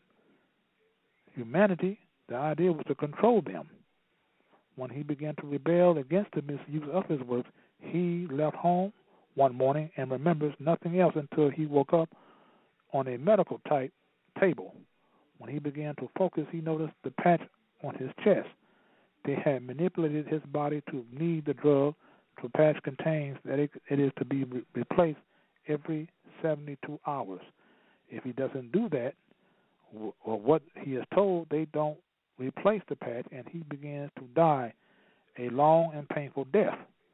humanity. The idea was to control them. When he began to rebel against the misuse of his works, he left home one morning and remembers nothing else until he woke up on a medical type table. When he began to focus, he noticed the patch on his chest. They had manipulated his body to need the drug. The patch contains that it, it is to be re- replaced every seventy-two hours. If he doesn't do that, w- or what he is told, they don't replace the patch, and he begins to die a long and painful death.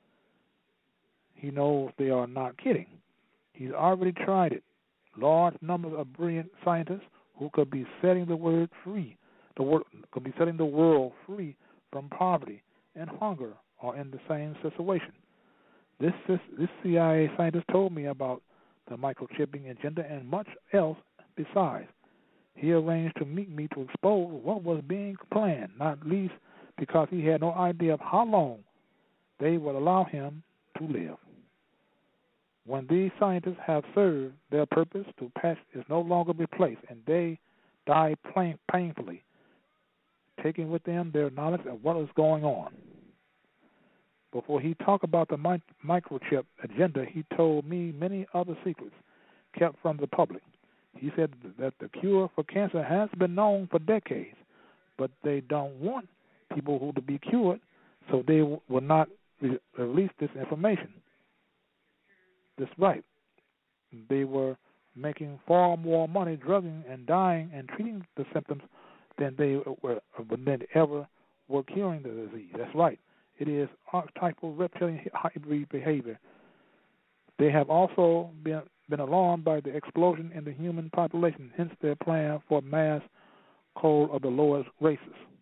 He knows they are not kidding. He's already tried it. Large numbers of brilliant scientists who could be setting the word free, the word could be setting the world free from poverty and hunger, are in the same situation. This this, this C I A scientist told me about the microchipping agenda and much else besides. He arranged to meet me to expose what was being planned, not least because he had no idea of how long they would allow him to live. When these scientists have served their purpose, the patch is no longer replaced, and they die plain, painfully, taking with them their knowledge of what is going on. Before he talked about the mi- microchip agenda, he told me many other secrets kept from the public. He said that the cure for cancer has been known for decades, but they don't want people who to be cured, so they w- will not re- release this information. That's right. They were making far more money drugging and dying and treating the symptoms than they were than they ever were curing the disease. That's right. It is archetypal reptilian hybrid behavior. They have also been been alarmed by the explosion in the human population, hence their plan for mass cull of the lowest races.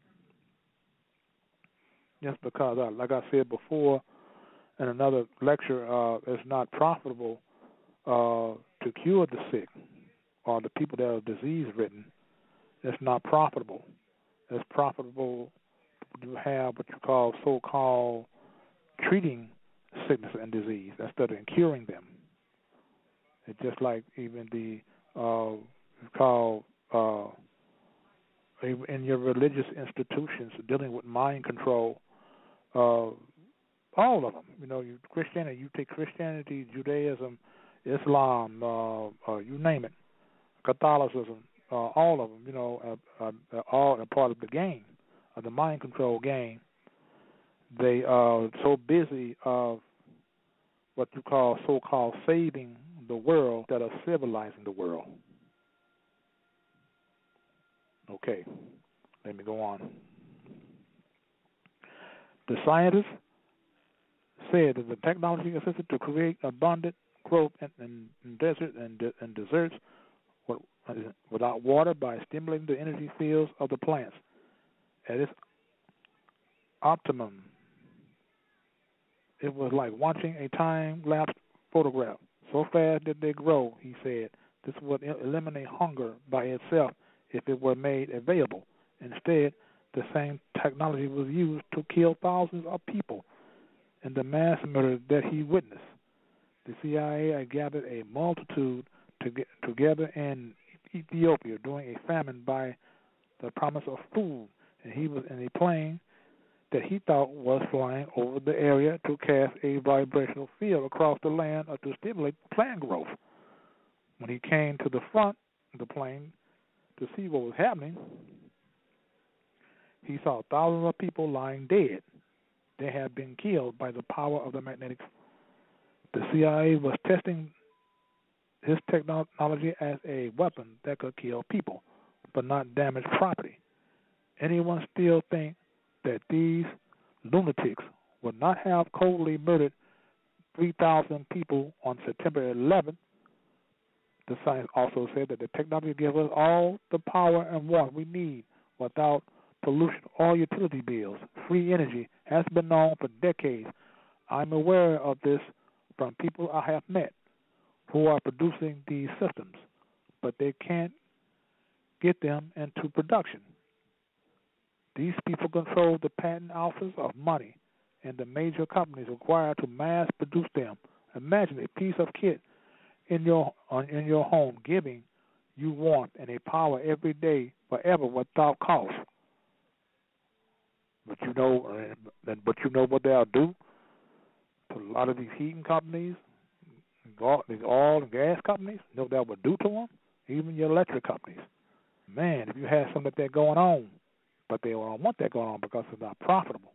Just because, uh, like I said before in another lecture, uh, it's not profitable uh, to cure the sick or the people that are disease-ridden. It's not profitable. It's profitable to have what you call so-called treating sickness and disease instead of curing them. It's just like even the uh, called uh, in your religious institutions dealing with mind control. Uh, all of them, you know, you Christianity. You take Christianity, Judaism, Islam, uh, uh, you name it, Catholicism, uh, all of them. You know, uh, uh, all a part of the game, of the mind control game. They are so busy of what you call so-called saving the world that are civilizing the world. Okay, let me go on. The scientists said that the technology assisted to create abundant growth in, in, in deserts and, de- and deserts without water by stimulating the energy fields of the plants. At its optimum, it was like watching a time-lapse photograph. So fast did they grow, he said. This would eliminate hunger by itself if it were made available. Instead, the same technology was used to kill thousands of people in the mass murder that he witnessed. The C I A gathered a multitude to get together in Ethiopia during a famine by the promise of food, and he was in a plane that he thought was flying over the area to cast a vibrational field across the land or to stimulate plant growth. When he came to the front of the plane to see what was happening, he saw thousands of people lying dead. They had been killed by the power of the magnetic. The C I A was testing his technology as a weapon that could kill people, but not damage property. Anyone still think that these lunatics would not have coldly murdered three thousand people on September eleventh? The science also said that the technology gives us all the power and water we need without pollution or utility bills. Free energy has been known for decades. I'm aware of this from people I have met who are producing these systems, but they can't get them into production. These people control the patent office of money and the major companies required to mass produce them. Imagine a piece of kit in your on, in your home giving you warmth and a power every day forever without cost. But you know, but you know what they'll do to a lot of these heating companies, these oil and gas companies. You know what that would do to them? Even your electric companies. Man, if you had something like that going on, but they don't want that going on because it's not profitable.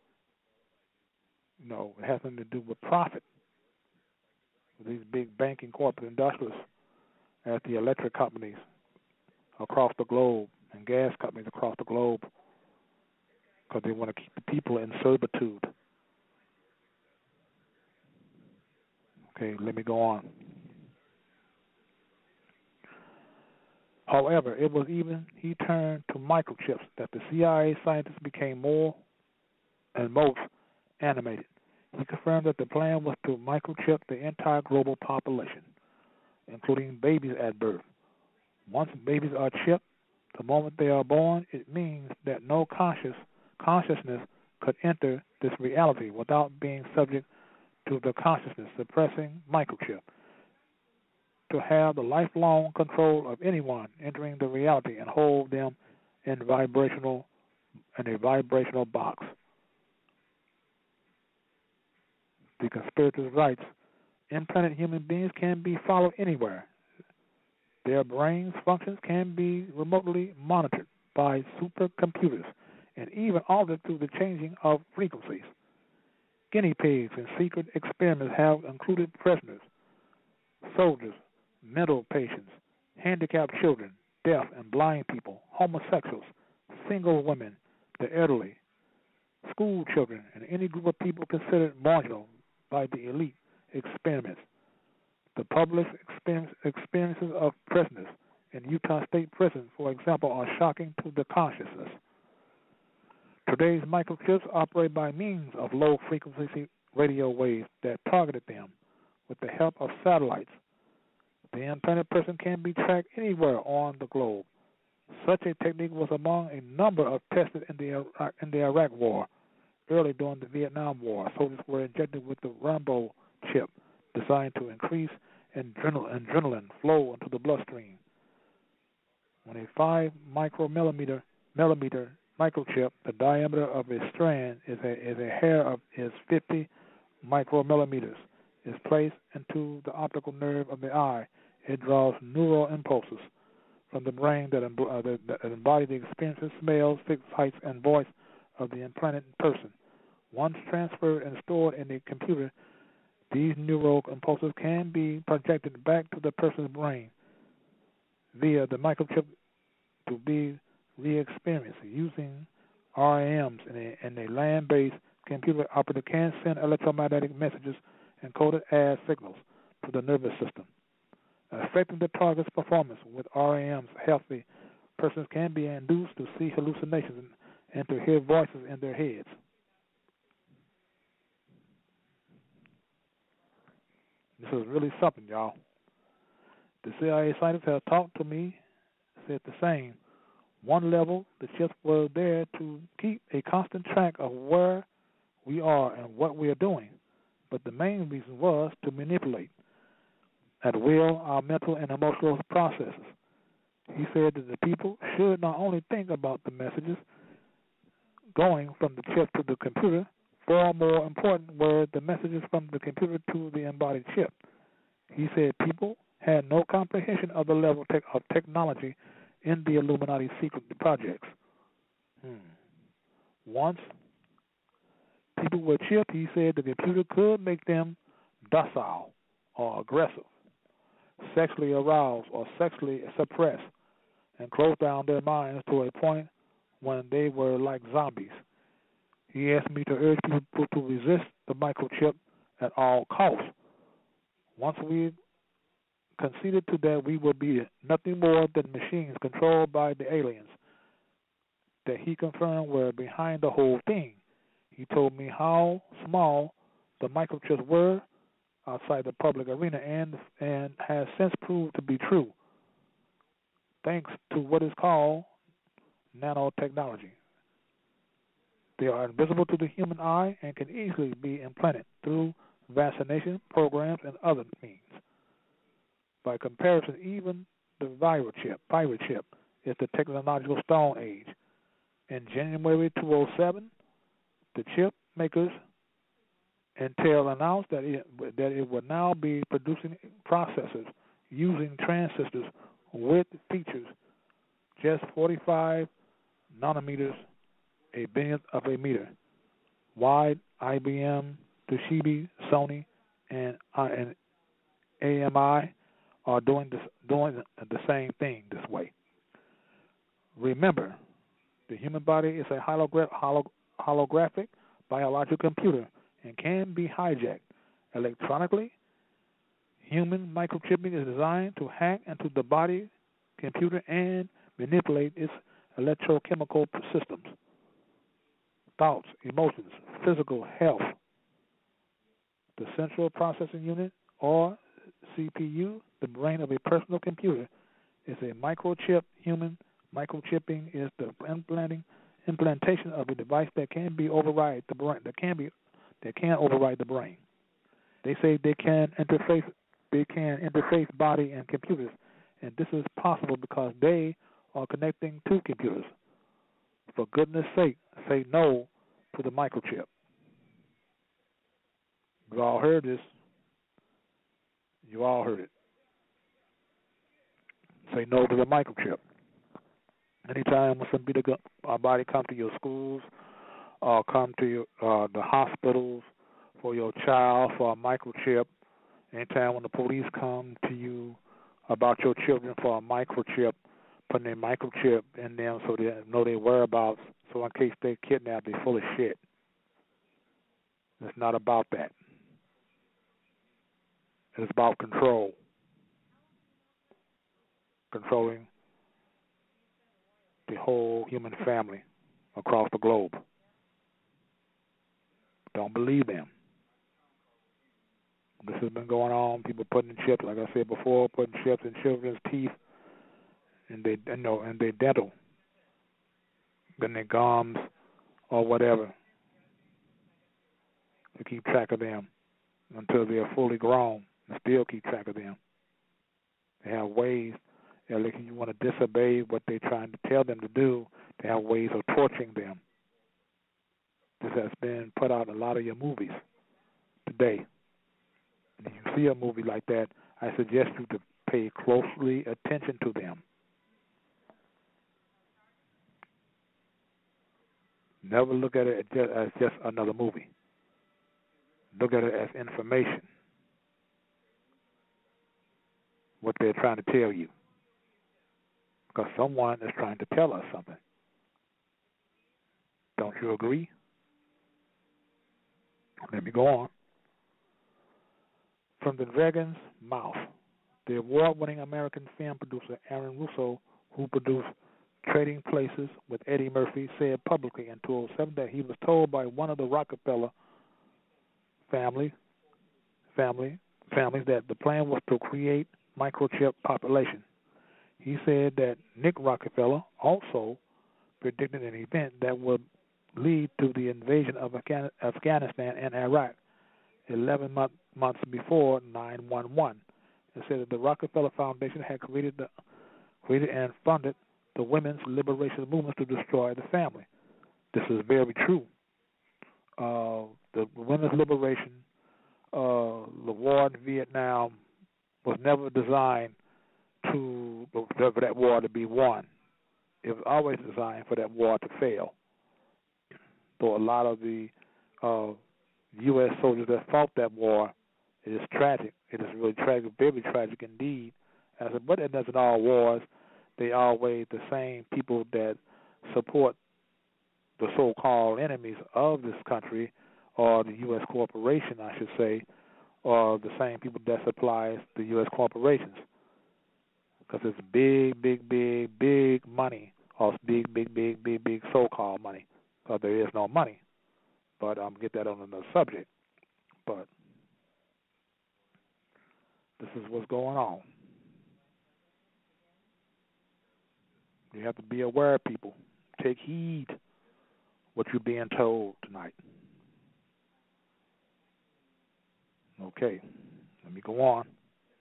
You know, it has nothing to do with profit. These big banking corporate industrialists at the electric companies across the globe and gas companies across the globe, because they want to keep the people in servitude. Okay, let me go on. However, it was even he turned to microchips that the C I A scientists became more and most animated. He confirmed that the plan was to microchip the entire global population, including babies at birth. Once babies are chipped, the moment they are born, it means that no conscious consciousness could enter this reality without being subject to the consciousness suppressing microchip. To have the lifelong control of anyone entering the reality and hold them in vibrational in a vibrational box. The conspirators writes, implanted human beings can be followed anywhere. Their brains' functions can be remotely monitored by supercomputers and even altered through the changing of frequencies. Guinea pigs in secret experiments have included prisoners, soldiers, mental patients, handicapped children, deaf and blind people, homosexuals, single women, the elderly, school children, and any group of people considered marginal by the elite experiments. The published experiences of prisoners in Utah State Prison, for example, are shocking to the consciousness. Today's microchips operate by means of low-frequency radio waves that targeted them with the help of satellites. The implanted person can be tracked anywhere on the globe. Such a technique was among a number of tested in the Iraq, in the Iraq War. Early during the Vietnam War, soldiers were injected with the Rambo chip, designed to increase adrenal, adrenaline flow into the bloodstream. When a five micromillimeter millimeter microchip, the diameter of a strand is a is a hair of is fifty micromillimeters, is placed into the optical nerve of the eye. It draws neural impulses from the brain that, uh, that, that embody the experiences, smells, sights, and voice of the implanted person. Once transferred and stored in the computer, these neural impulses can be projected back to the person's brain via the microchip to be re-experienced. Using R A Ms in a, in a land-based computer operator can send electromagnetic messages encoded as signals to the nervous system, affecting the target's performance. With R A Ms, healthy persons can be induced to see hallucinations and to hear voices in their heads. This is really something, y'all. The C I A scientists have talked to me, said the same. One level, the chips were there to keep a constant track of where we are and what we are doing. But the main reason was to manipulate. at will our mental and emotional processes. He said that the people should not only think about the messages going from the chip to the computer, far more important were the messages from the computer to the embodied chip. He said people had no comprehension of the level of technology in the Illuminati secret projects. Hmm. Once people were chipped, he said the computer could make them docile or aggressive, sexually aroused or sexually suppressed, and close down their minds to a point when they were like zombies. He asked me to urge people to resist the microchip at all costs. Once we conceded to that, we would be nothing more than machines controlled by the aliens that he confirmed were behind the whole thing. He told me how small the microchips were outside the public arena and and has since proved to be true, thanks to what is called nanotechnology. They are invisible to the human eye and can easily be implanted through vaccination programs and other means. By comparison, even the viral chip, viral chip is the technological stone age. In January two thousand seven, the chip makers Intel announced that it that it would now be producing processors using transistors with features just forty-five nanometers, a billionth of a meter wide. I B M, Toshiba, Sony, and uh, and A M I are doing this, doing the same thing this way. Remember, the human body is a hologra- holo- holographic biological computer and can be hijacked electronically. Human microchipping is designed to hack into the body computer and manipulate its electrochemical systems, thoughts, emotions, physical health. The central processing unit, or C P U, the brain of a personal computer, is a microchip. Human microchipping is the implanting implantation of a device that can be override the brain. That can be that can override the brain. They say they can interface. They can interface body and computers, and this is possible because they are connecting to computers. For goodness sake, say no to the microchip. You all heard this. You all heard it. Say no to the microchip. Anytime when somebody, our body come to your schools or come to your, uh, the hospitals for your child for a microchip, anytime when the police come to you about your children for a microchip, putting a microchip in them so they know their whereabouts, so in case they kidnapped, they're full of shit. It's not about that. It's about control. Controlling the whole human family across the globe. Don't believe them. This has been going on. People putting chips, like I said before, putting chips in children's teeth and they, you know, and their dental, in their gums or whatever, to keep track of them until they are fully grown and still keep track of them. They have ways, if you want to disobey what they're trying to tell them to do, they have ways of torturing them. This has been put out in a lot of your movies today. If you see a movie like that, I suggest you to pay closely attention to them. Never look at it as just another movie. Look at it as information. What they're trying to tell you. Because someone is trying to tell us something. Don't you agree? Let me go on. From the Dragon's Mouth, the award-winning American film producer Aaron Russo, who produced Trading Places with Eddie Murphy, said publicly in two thousand seven that he was told by one of the Rockefeller family, family families that the plan was to create microchip population. He said that Nick Rockefeller also predicted an event that would lead to the invasion of Afghanistan and Iraq eleven month, months before nine one one, It said that the Rockefeller Foundation had created, the, created and funded the women's liberation movement to destroy the family. This is very true. Uh, the women's liberation, uh, the war in Vietnam was never designed to for that war to be won. It was always designed for that war to fail. So a lot of the uh, U S soldiers that fought that war, it is tragic. It is really tragic, very tragic indeed. As a, but it doesn't all wars. They always the same people that support the so-called enemies of this country, or the U S corporation, I should say, or the same people that supplies the U S corporations. Because it's big, big, big, big money, or it's big, big, big, big, big so-called money. Because there is no money. But I'm um, get that on another subject. But this is what's going on. You have to be aware, people. Take heed what you're being told tonight. Okay, let me go on.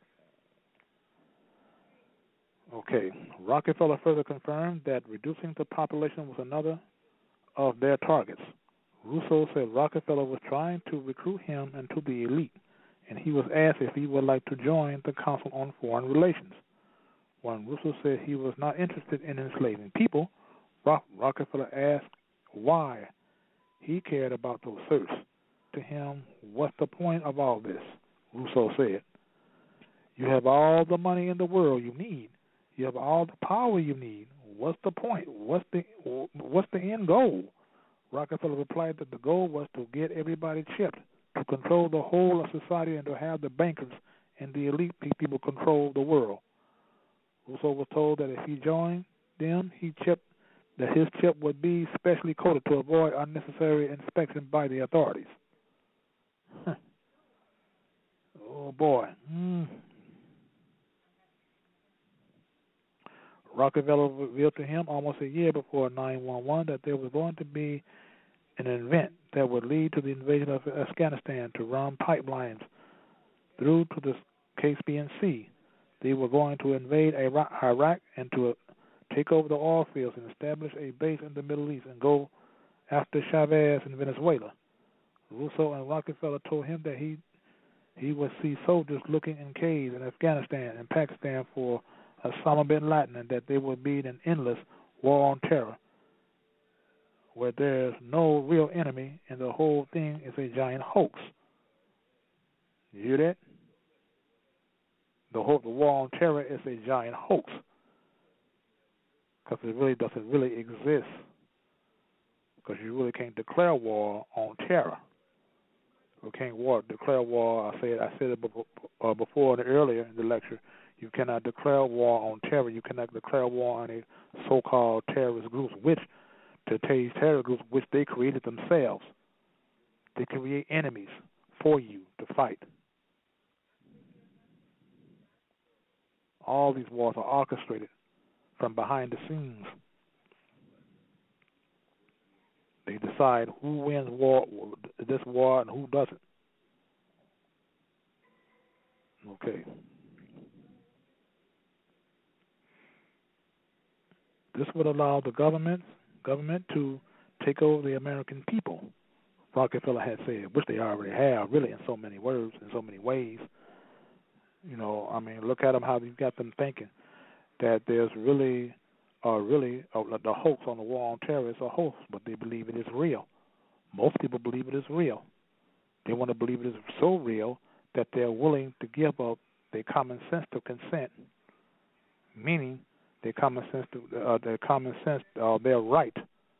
Okay, Rockefeller further confirmed that reducing the population was another of their targets. Rousseau said Rockefeller was trying to recruit him into the elite, and he was asked if he would like to join the Council on Foreign Relations. When Rousseau said he was not interested in enslaving people, Rock- Rockefeller asked why he cared about those serfs. To him, what's the point of all this? Rousseau said, you have all the money in the world you need. You have all the power you need. What's the point? What's the what's the end goal? Rockefeller replied that the goal was to get everybody chipped, to control the whole of society, and to have the bankers and the elite people control the world. Rousseau was told that if he joined them, he chipped, that his chip would be specially coated to avoid unnecessary inspection by the authorities. Oh, boy. Mm. Rockefeller revealed to him almost a year before nine one one that there was going to be an event that would lead to the invasion of Afghanistan to run pipelines through to the Caspian Sea. They were going to invade Iraq and to take over the oil fields and establish a base in the Middle East and go after Chavez in Venezuela. Rousseau and Rockefeller told him that he he would see soldiers looking in caves in Afghanistan and Pakistan for Osama bin Laden, and that there would be an endless war on terror where there's no real enemy and the whole thing is a giant hoax. You hear that? The whole the war on terror is a giant hoax because it really doesn't really exist, because you really can't declare war on terror. You can't war, declare war. I said I said it before, uh, before and earlier in the lecture. You cannot declare war on terror. You cannot declare war on a so-called terrorist groups, which to today's terrorist groups, which they created themselves. They create enemies for you to fight. All these wars are orchestrated from behind the scenes. They decide who wins war, this war, and who doesn't. Okay. This would allow the government government to take over the American people, Rockefeller had said, which they already have, really, in so many words, in so many ways. You know, I mean, look at them, how you've got them thinking that there's really, uh, really, uh, the hoax on the war on terror is a hoax, but they believe it is real. Most people believe it is real. They want to believe it is so real that they're willing to give up their common sense to consent, meaning their common sense, to, uh, their common sense, uh, their right,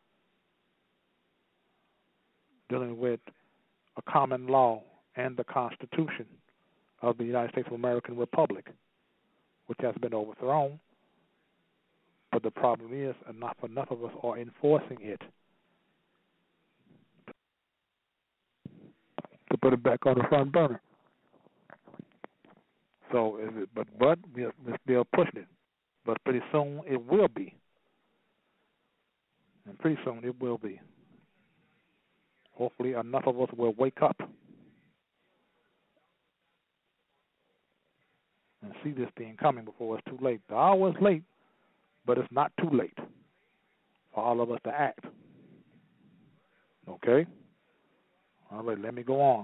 dealing with a common law and the Constitution of the United States of American Republic, which has been overthrown. But the problem is, enough enough of us are enforcing it to put it back on the front burner. So, is it, but but we're, we're still pushing it. But pretty soon it will be, and pretty soon it will be. Hopefully, enough of us will wake up and see this thing coming before it's too late. The hour is late, but it's not too late for all of us to act. Okay? All right, let me go on.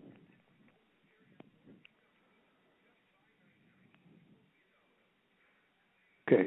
Okay.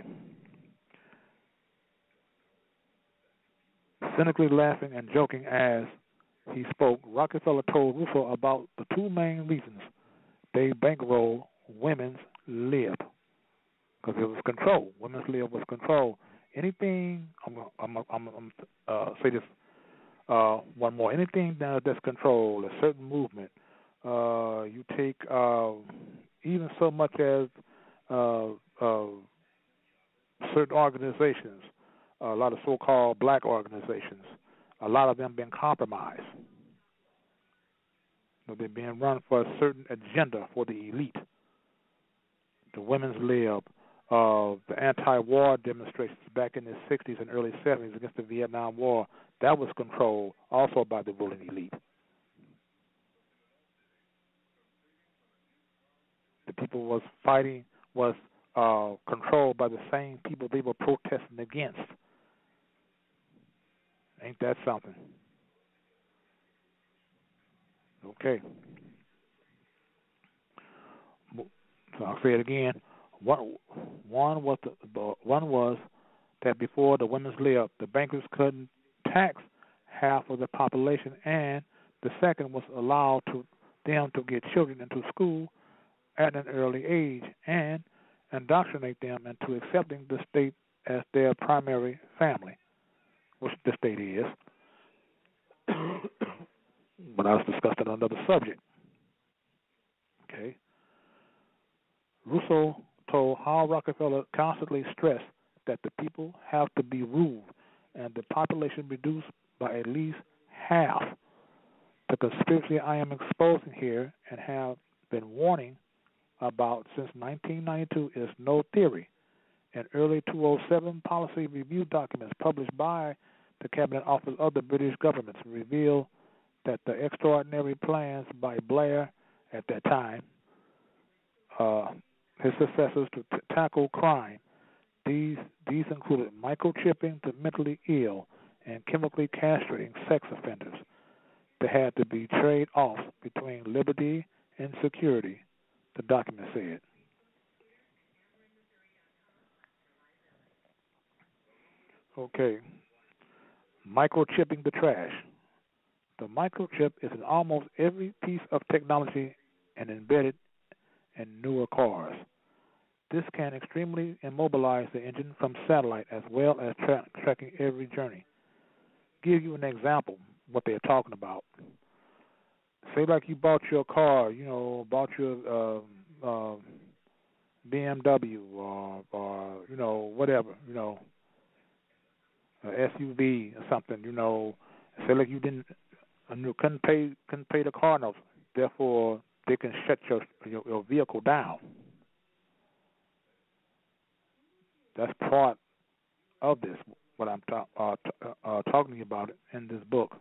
Cynically laughing and joking as he spoke, Rockefeller told Russo about the two main reasons they bankroll women's lib, because it was control. Women's lib was control. Anything, I'm, I'm, I'm, I'm uh, say this uh, one more. Anything that's control, a certain movement. Uh, you take uh, even so much as uh, uh, certain organizations, a lot of so-called black organizations, a lot of them been compromised. You know, they're being run for a certain agenda for the elite. The women's lib, uh, the anti-war demonstrations back in the sixties and early seventies against the Vietnam War, that was controlled also by the ruling elite. The people was fighting, was uh, controlled by the same people they were protesting against. Ain't that something? Okay. So I'll say it again. One, one was the, the one was that before the women's lib, the bankers couldn't tax half of the population, and the second was allowed to them to get children into school at an early age and indoctrinate them into accepting the state as their primary family, which the state is. But I was discussing another subject. Okay. Rousseau told how Rockefeller constantly stressed that the people have to be ruled and the population reduced by at least half. The conspiracy I am exposing here and have been warning about since nineteen ninety-two is no theory. An early two thousand seven policy review documents published by the Cabinet Office of the British government reveal that the extraordinary plans by Blair at that time, uh, his successors to t- tackle crime, these these included microchipping the mentally ill and chemically castrating sex offenders. They had to be trade-offs between liberty and security, the document said. Okay. Microchipping the trash. The microchip is in almost every piece of technology and embedded in newer cars. This can extremely immobilize the engine from satellite as well as tra- tracking every journey. Give you an example what they're talking about. Say like you bought your car, you know, bought your uh, uh, B M W or, or, you know, whatever, you know, S U V or something, you know. Say like you didn't, you couldn't pay, couldn't pay the car notes. Therefore, they can shut your your, your vehicle down. That's part of this, what I'm ta- uh, t- uh, talking about in this book.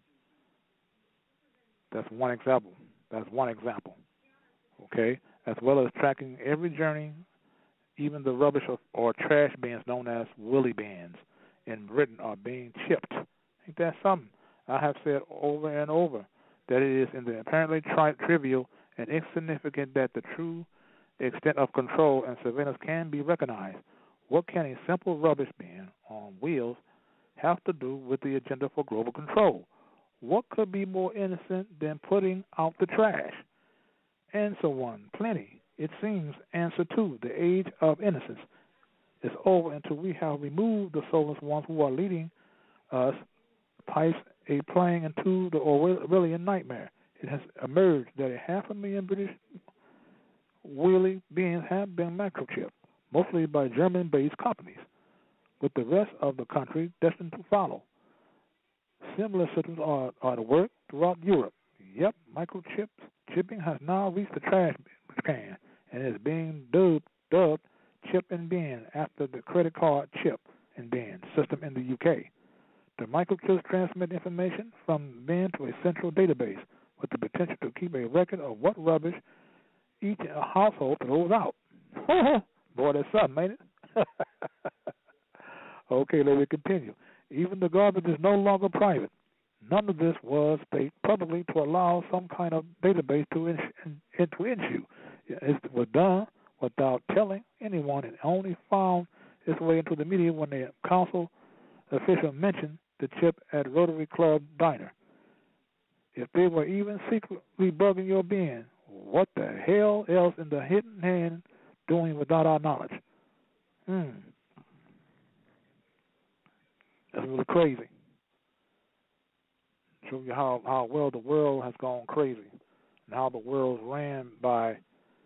That's one example. That's one example. Okay? As well as tracking every journey, even the rubbish or, or trash bins known as Willie bins in Britain are being chipped. Ain't that something? I have said over and over that it is in the apparently tri- trivial and insignificant that the true extent of control and surveillance can be recognized. What can a simple rubbish bin on wheels have to do with the agenda for global control? What could be more innocent than putting out the trash? And so on. Plenty. It seems answer to the age of innocence is over until we have removed the soulless ones who are leading us pipes a playing into the Orwellian nightmare. It has emerged that a half a million British wheelie bins have been microchipped, mostly by German-based companies, with the rest of the country destined to follow. Similar systems are, are at work throughout Europe. Yep, microchips chipping has now reached the trash can and is being dubbed, dubbed chip and bin after the credit card chip and bin system in the U K. The microchips transmit information from bin to a central database with the potential to keep a record of what rubbish each household throws out. Boy, that's something, ain't it? Okay, let me continue. Even the garbage is no longer private. None of this was stated publicly to allow some kind of database to issue. To issue. It was done without telling anyone and only found its way into the media when the council official mentioned the chip at Rotary Club Diner. If they were even secretly bugging your bin, what the hell else in the hidden hand doing without our knowledge? Hmm. That's really crazy. Show you how, how well the world has gone crazy and how the world's ran by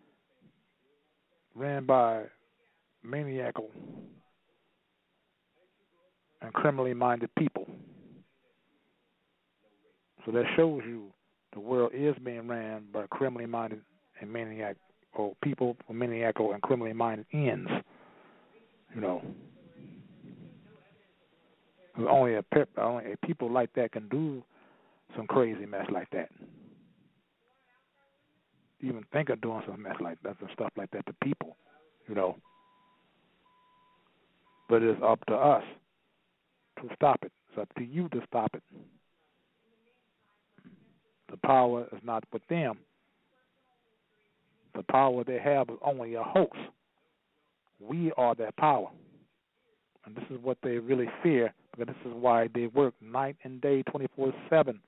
ran by maniacal and criminally minded people. So that shows you the world is being ran by criminally minded and maniac or people with maniacal and criminally minded ends. You know. Only a pep, only a people like that can do some crazy mess like that. Even think of doing some mess like that and stuff like that to people, you know. But it's up to us to stop it. It's up to you to stop it. The power is not with them. The power they have is only a hoax. We are their power. And this is what they really fear, because this is why they work night and day, twenty-four seven,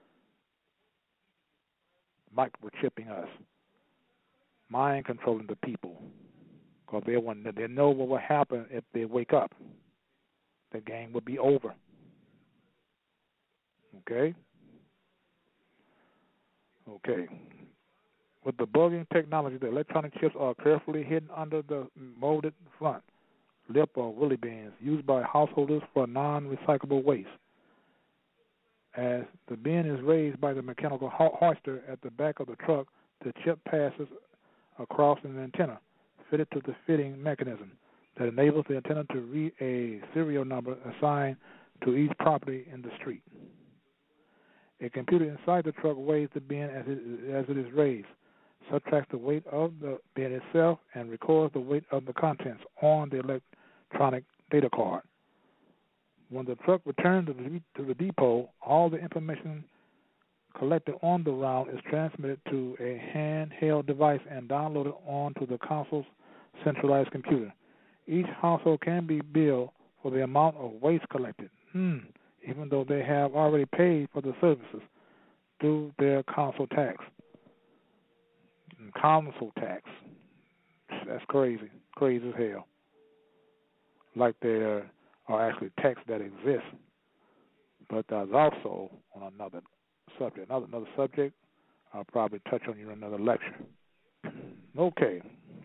microchipping us, mind controlling the people, because they want they know what will happen if they wake up. The game will be over. Okay? Okay. With the bugging technology, the electronic chips are carefully hidden under the molded front lip or willy beans used by householders for non-recyclable waste. As the bin is raised by the mechanical hoister at the back of the truck, the chip passes across an antenna fitted to the fitting mechanism that enables the antenna to read a serial number assigned to each property in the street. A computer inside the truck weighs the bin as it, as it is raised, subtracts the weight of the bin itself, and records the weight of the contents on the electronic data card. When the truck returns to the, to the depot, all the information collected on the route is transmitted to a handheld device and downloaded onto the console's centralized computer. Each household can be billed for the amount of waste collected, hmm, even though they have already paid for the services through their council tax. Council tax. That's crazy. Crazy as hell. Like there are actually taxes that exist. But there's also, on another subject, another, another subject, I'll probably touch on you in another lecture. Okay.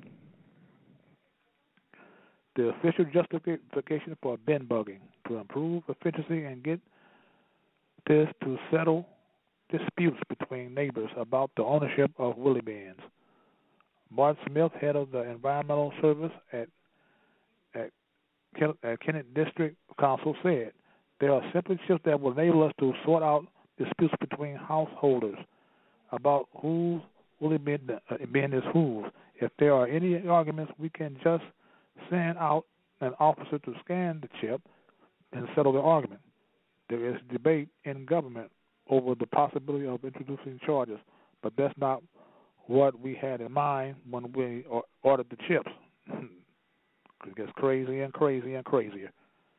The official justification for bin bugging to improve efficiency and get this to settle disputes between neighbors about the ownership of willy bins. Martin Smith, head of the Environmental Service at at, at Kennett District Council, said, "There are simple shifts that will enable us to sort out disputes between householders about whose willy bin, uh, bin is whose. If there are any arguments, we can just send out an officer to scan the chip and settle the argument. There is debate in government over the possibility of introducing charges, but that's not what we had in mind when we ordered the chips." It gets crazy and crazy and crazier.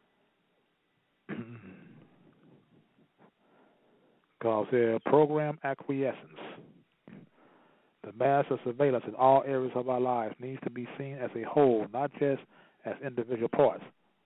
Because their program acquiescence, the massive surveillance in all areas of our lives, needs to be seen as a whole, not just as individual parts.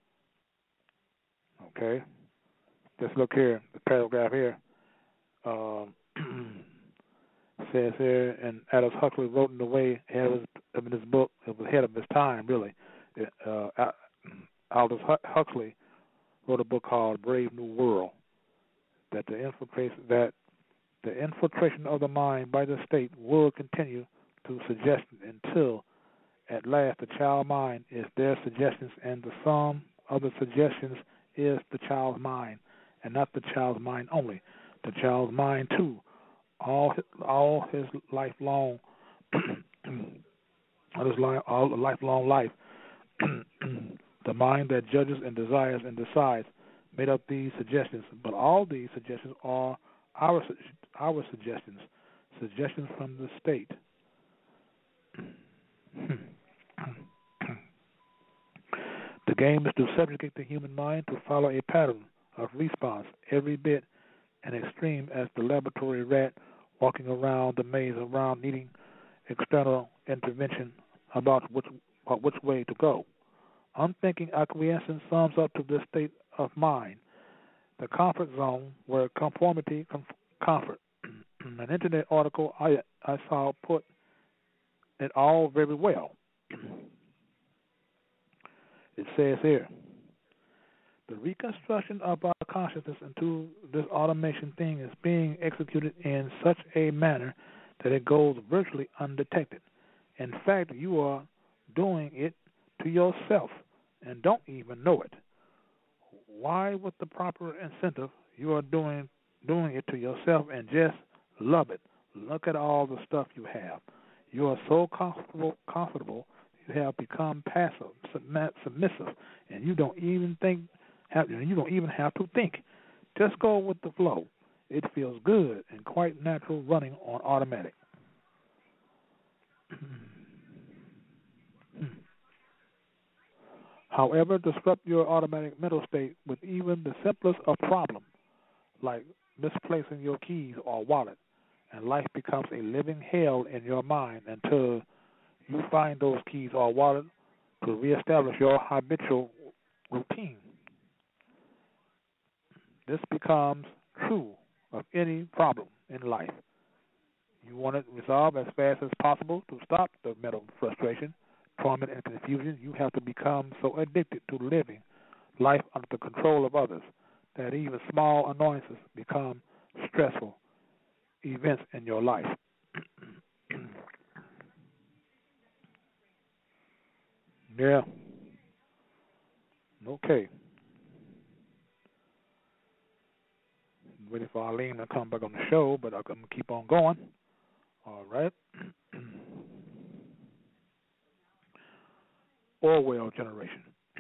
Okay? Just look here, the paragraph here. Um, says here, and Aldous Huxley wrote in the way ahead of his book, it was ahead of his time, really. Uh, Aldous Huxley wrote a book called Brave New World, that the infiltration that the infiltration of the mind by the state will continue to suggestion until at last the child mind is their suggestions, and the sum of the suggestions is the child's mind, and not the child's mind only, the child's mind too, all all his lifelong All this life, all the lifelong life, the mind that judges and desires and decides made up these suggestions. But all these suggestions are our our suggestions, suggestions from the state. The game is to subjugate the human mind to follow a pattern of response, every bit and extreme as the laboratory rat walking around the maze around needing external intervention about which, about which way to go. Unthinking acquiescence sums up to this state of mind, the comfort zone where conformity com- comfort. An internet article I, I saw put it all very well. It says here, the reconstruction of our consciousness into this automation thing is being executed in such a manner that it goes virtually undetected. In fact, you are doing it to yourself and don't even know it. Why, with the proper incentive, you are doing doing it to yourself and just love it. Look at all the stuff you have. You are so comfortable, comfortable. You have become passive, submissive, and you don't even think. Have, you don't even have to think. Just go with the flow. It feels good and quite natural, running on automatic. However, disrupt your automatic mental state with even the simplest of problems, like misplacing your keys or wallet, and life becomes a living hell in your mind until you find those keys or wallet to reestablish your habitual routine. This becomes true of any problem in life. You want it resolved as fast as possible to stop the mental frustration, torment, and confusion. You have to become so addicted to living life under the control of others that even small annoyances become stressful events in your life. Yeah. Okay. Waiting for Arlene to come back on the show, but I'm going to keep on going. All right. Orwell generation.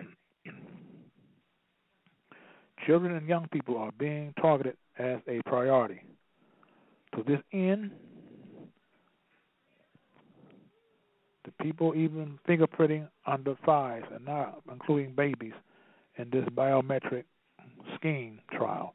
Children and young people are being targeted as a priority. To this end, the people even fingerprinting under fives, and now including babies, in this biometric scheme trial.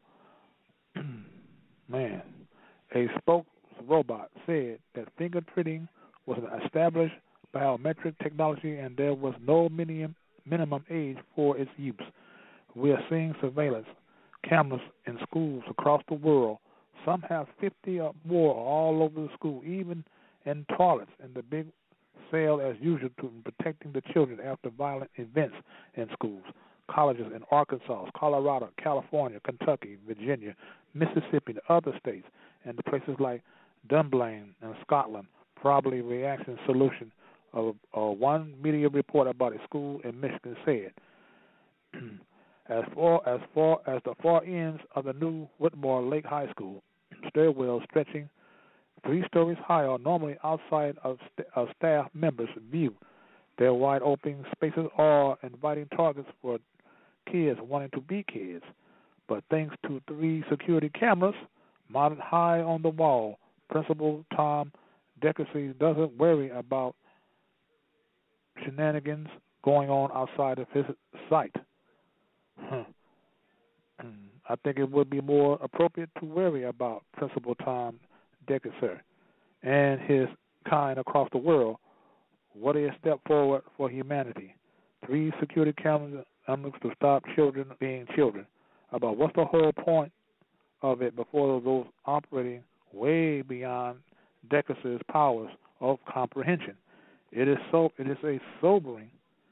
Man, a spokes robot said that fingerprinting was an established biometric technology and there was no minimum minimum age for its use. We are seeing surveillance cameras in schools across the world. Some have fifty or more all over the school, even in toilets, in the big sale as usual to protecting the children after violent events in schools. Colleges in Arkansas, Colorado, California, Kentucky, Virginia, Mississippi, and other states, and the places like Dunblane and Scotland, probably reaction solution of uh, one media report about a school in Michigan said, as far as far as the far ends of the new Whitmore Lake High School, stairwells stretching three stories high are normally outside of, st- of staff members' view. Their wide open spaces are inviting targets for kids wanting to be kids. But thanks to three security cameras mounted high on the wall, Principal Tom Deckerson doesn't worry about shenanigans going on outside of his sight. Huh. I think it would be more appropriate to worry about Principal Tom Deckerson and his kind across the world. What a step forward for humanity. Three security cameras to stop children being children. About what's the whole point of it before those operating way beyond Deckerson's powers of comprehension. It is so. It is a sobering.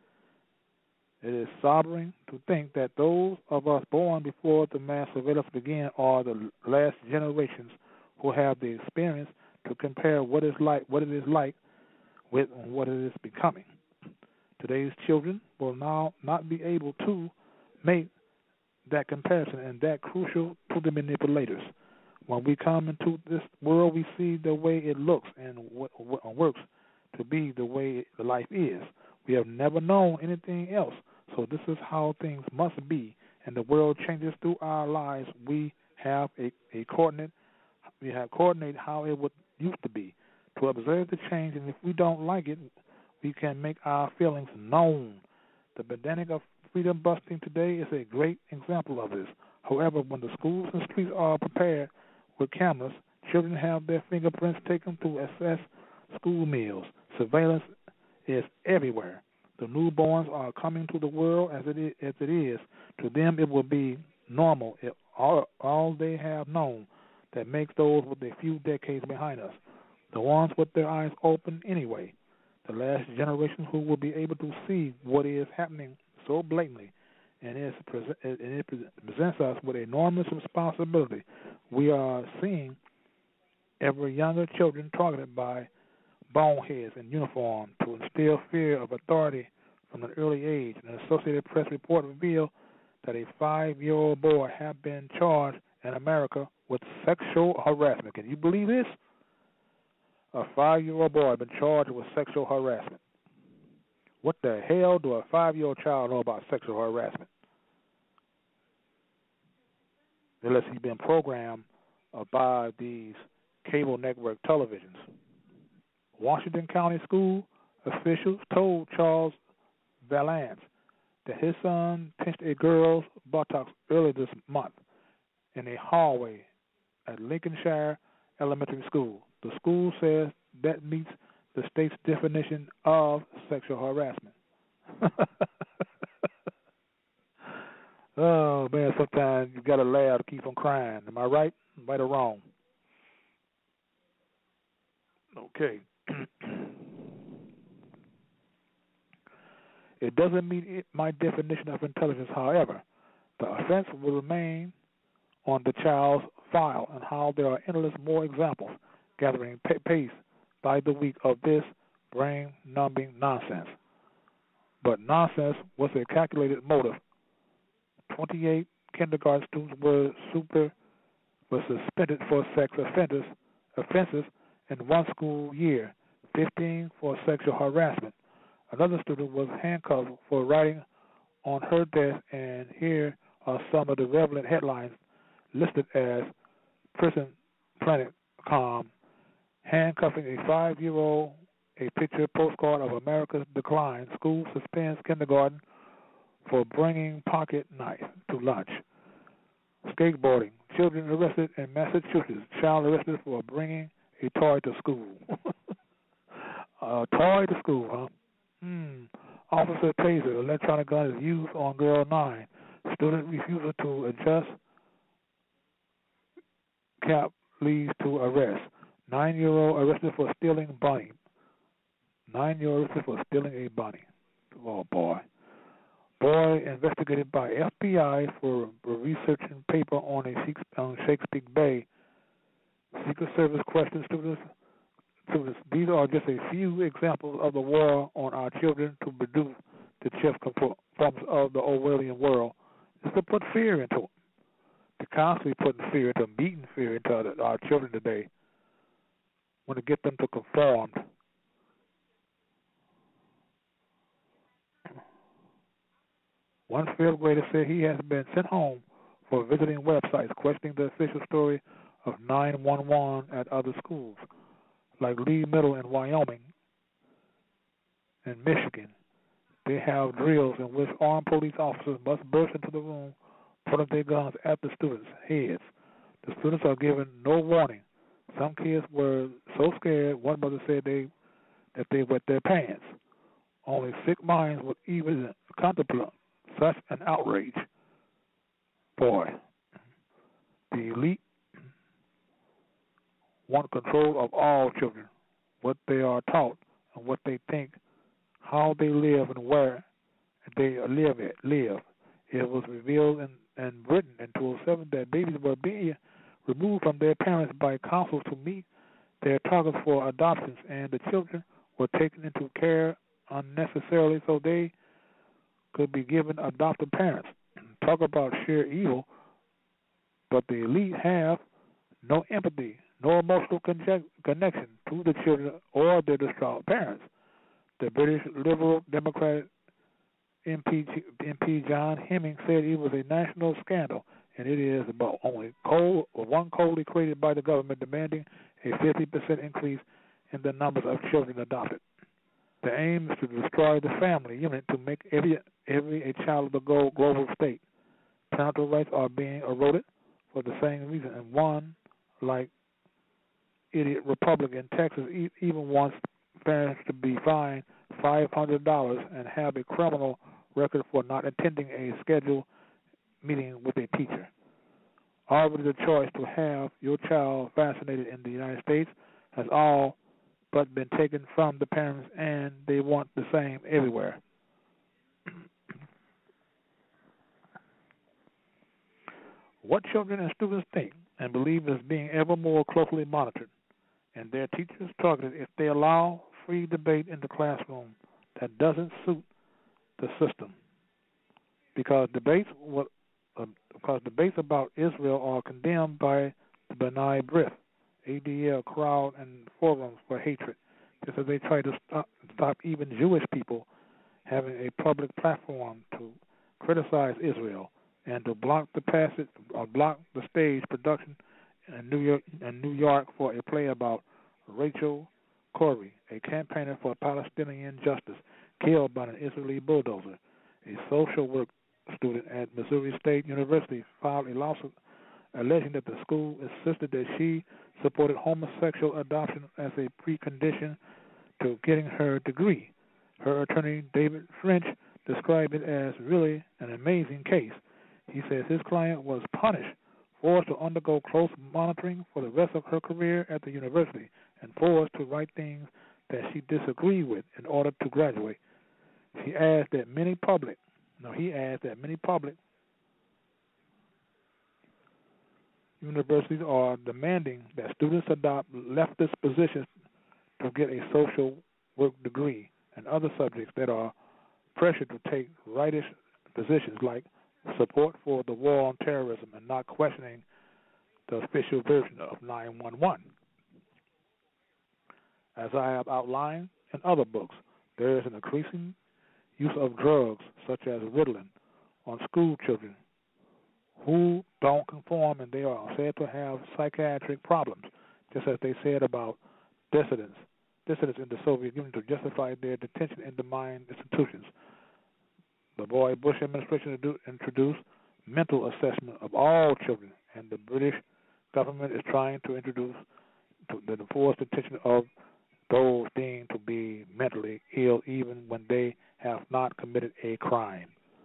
It is sobering to think that those of us born before the mass surveillance began are the last generations who have the experience to compare what is like, what it is like, with what it is becoming. Today's children will now not be able to make that comparison, and that crucial to the manipulators. When we come into this world, we see the way it looks and what, what works to be the way the life is. We have never known anything else, so this is how things must be. And the world changes through our lives. We have a, a coordinate. We have coordinate how it would used to be to observe the change, and if we don't like it, we can make our feelings known. The pandemic of freedom busting today is a great example of this. However, when the schools and streets are prepared with cameras, children have their fingerprints taken to assess school meals. Surveillance is everywhere. The newborns are coming to the world as it is. As it is. To them, it will be normal. It, all, all they have known that makes those with a few decades behind us, the ones with their eyes open anyway, the last generation who will be able to see what is happening so blatantly, and it, it presents us with enormous responsibility. We are seeing ever younger children targeted by boneheads in uniform to instill fear of authority from an early age. An Associated Press report revealed that a five-year-old boy had been charged in America with sexual harassment. Can you believe this? A five-year-old boy had been charged with sexual harassment. What the hell do a five-year-old child know about sexual harassment? Unless he's been programmed by these cable network televisions. Washington County school officials told Charles Valance that his son pinched a girl's buttocks earlier this month in a hallway at Lincolnshire Elementary School. The school says that meets the state's definition of sexual harassment. Oh, man, sometimes you got to laugh to keep from crying. Am I right? Right or wrong? Okay. It doesn't meet my definition of intelligence, however. The offense will remain on the child's file, and how there are endless more examples gathering pace by the week of this brain-numbing nonsense. But nonsense was a calculated motive. twenty-eight kindergarten students were super were suspended for sex offenders offenses in one school year, fifteen for sexual harassment. Another student was handcuffed for writing on her desk, and here are some of the relevant headlines listed as Prison Planet dot com. Handcuffing a five-year-old, a picture postcard of America's decline. School suspends kindergarten for bringing pocket knife to lunch. Skateboarding. Children arrested in Massachusetts. Child arrested for bringing a toy to school. A toy to school, huh? Hmm. Officer taser. Electronic gun is used on girl nine. Student refusal to adjust cap leads to arrest. Nine-year-old arrested for stealing bunny. Nine-year-old arrested for stealing a bunny. Oh, boy. Boy investigated by F B I for researching paper on a on Shakespeare Bay. Secret Service questions students. students. These are just a few examples of the war on our children to produce the chief forms of the Orwellian world. Is to put fear into them. To constantly putting fear into them, beating fear into our children today. Want to get them to conform. One fifth grader said he has been sent home for visiting websites questioning the official story of nine one one at other schools, like Lee Middle in Wyoming and Michigan. They have drills in which armed police officers must burst into the room, put up their guns at the students' heads. The students are given no warning. Some kids were so scared, one mother said they that they wet their pants. Only sick minds would even contemplate such an outrage. Boy, the elite want control of all children, what they are taught and what they think, how they live and where they live. It, live. It was revealed in, in Britain in two thousand seven that babies were being removed from their parents by councils to meet their targets for adoptions, and the children were taken into care unnecessarily so they could be given adoptive parents. Talk about sheer evil, but the elite have no empathy, no emotional conje- connection to the children or their distraught parents. The British Liberal Democrat M P, M P John Hemming said it was a national scandal, and it is about only coal, or one coldly created by the government demanding a fifty percent increase in the numbers of children adopted. The aim is to destroy the family unit to make every every a child of the global state. Parental rights are being eroded for the same reason, and one, like idiot Republic in Texas, even wants parents to be fined five hundred dollars and have a criminal record for not attending a scheduled meeting with a teacher. Already the choice to have your child vaccinated in the United States has all but been taken from the parents, and they want the same everywhere. What children and students think and believe is being ever more closely monitored, and their teachers targeted if they allow free debate in the classroom that doesn't suit the system. Because debates, what, uh, because debates about Israel are condemned by the B'nai B'rith, A D L crowd, and forums for hatred, just as they try to stop, stop even Jewish people having a public platform to criticize Israel and to block the passage or block the stage production in New York, in New York for a play about Rachel Corrie, a campaigner for Palestinian justice, killed by an Israeli bulldozer. A social work student at Missouri State University filed a lawsuit alleging that the school insisted that she supported homosexual adoption as a precondition to getting her degree. Her attorney, David French, described it as really an amazing case. He says his client was punished, forced to undergo close monitoring for the rest of her career at the university, and forced to write things that she disagreed with in order to graduate. She adds that many public, no, he adds that many public universities are demanding that students adopt leftist positions to get a social work degree and other subjects that are pressured to take rightish positions like support for the war on terrorism and not questioning the official version of nine one one. As I have outlined in other books, there is an increasing use of drugs such as Ritalin on school children who don't conform, and they are said to have psychiatric problems, just as they said about dissidents, dissidents in the Soviet Union to justify their detention in the mind institutions. The Boy Bush administration introduced mental assessment of all children, and the British government is trying to introduce to the enforced detention of those deemed to be mentally ill even when they have not committed a crime.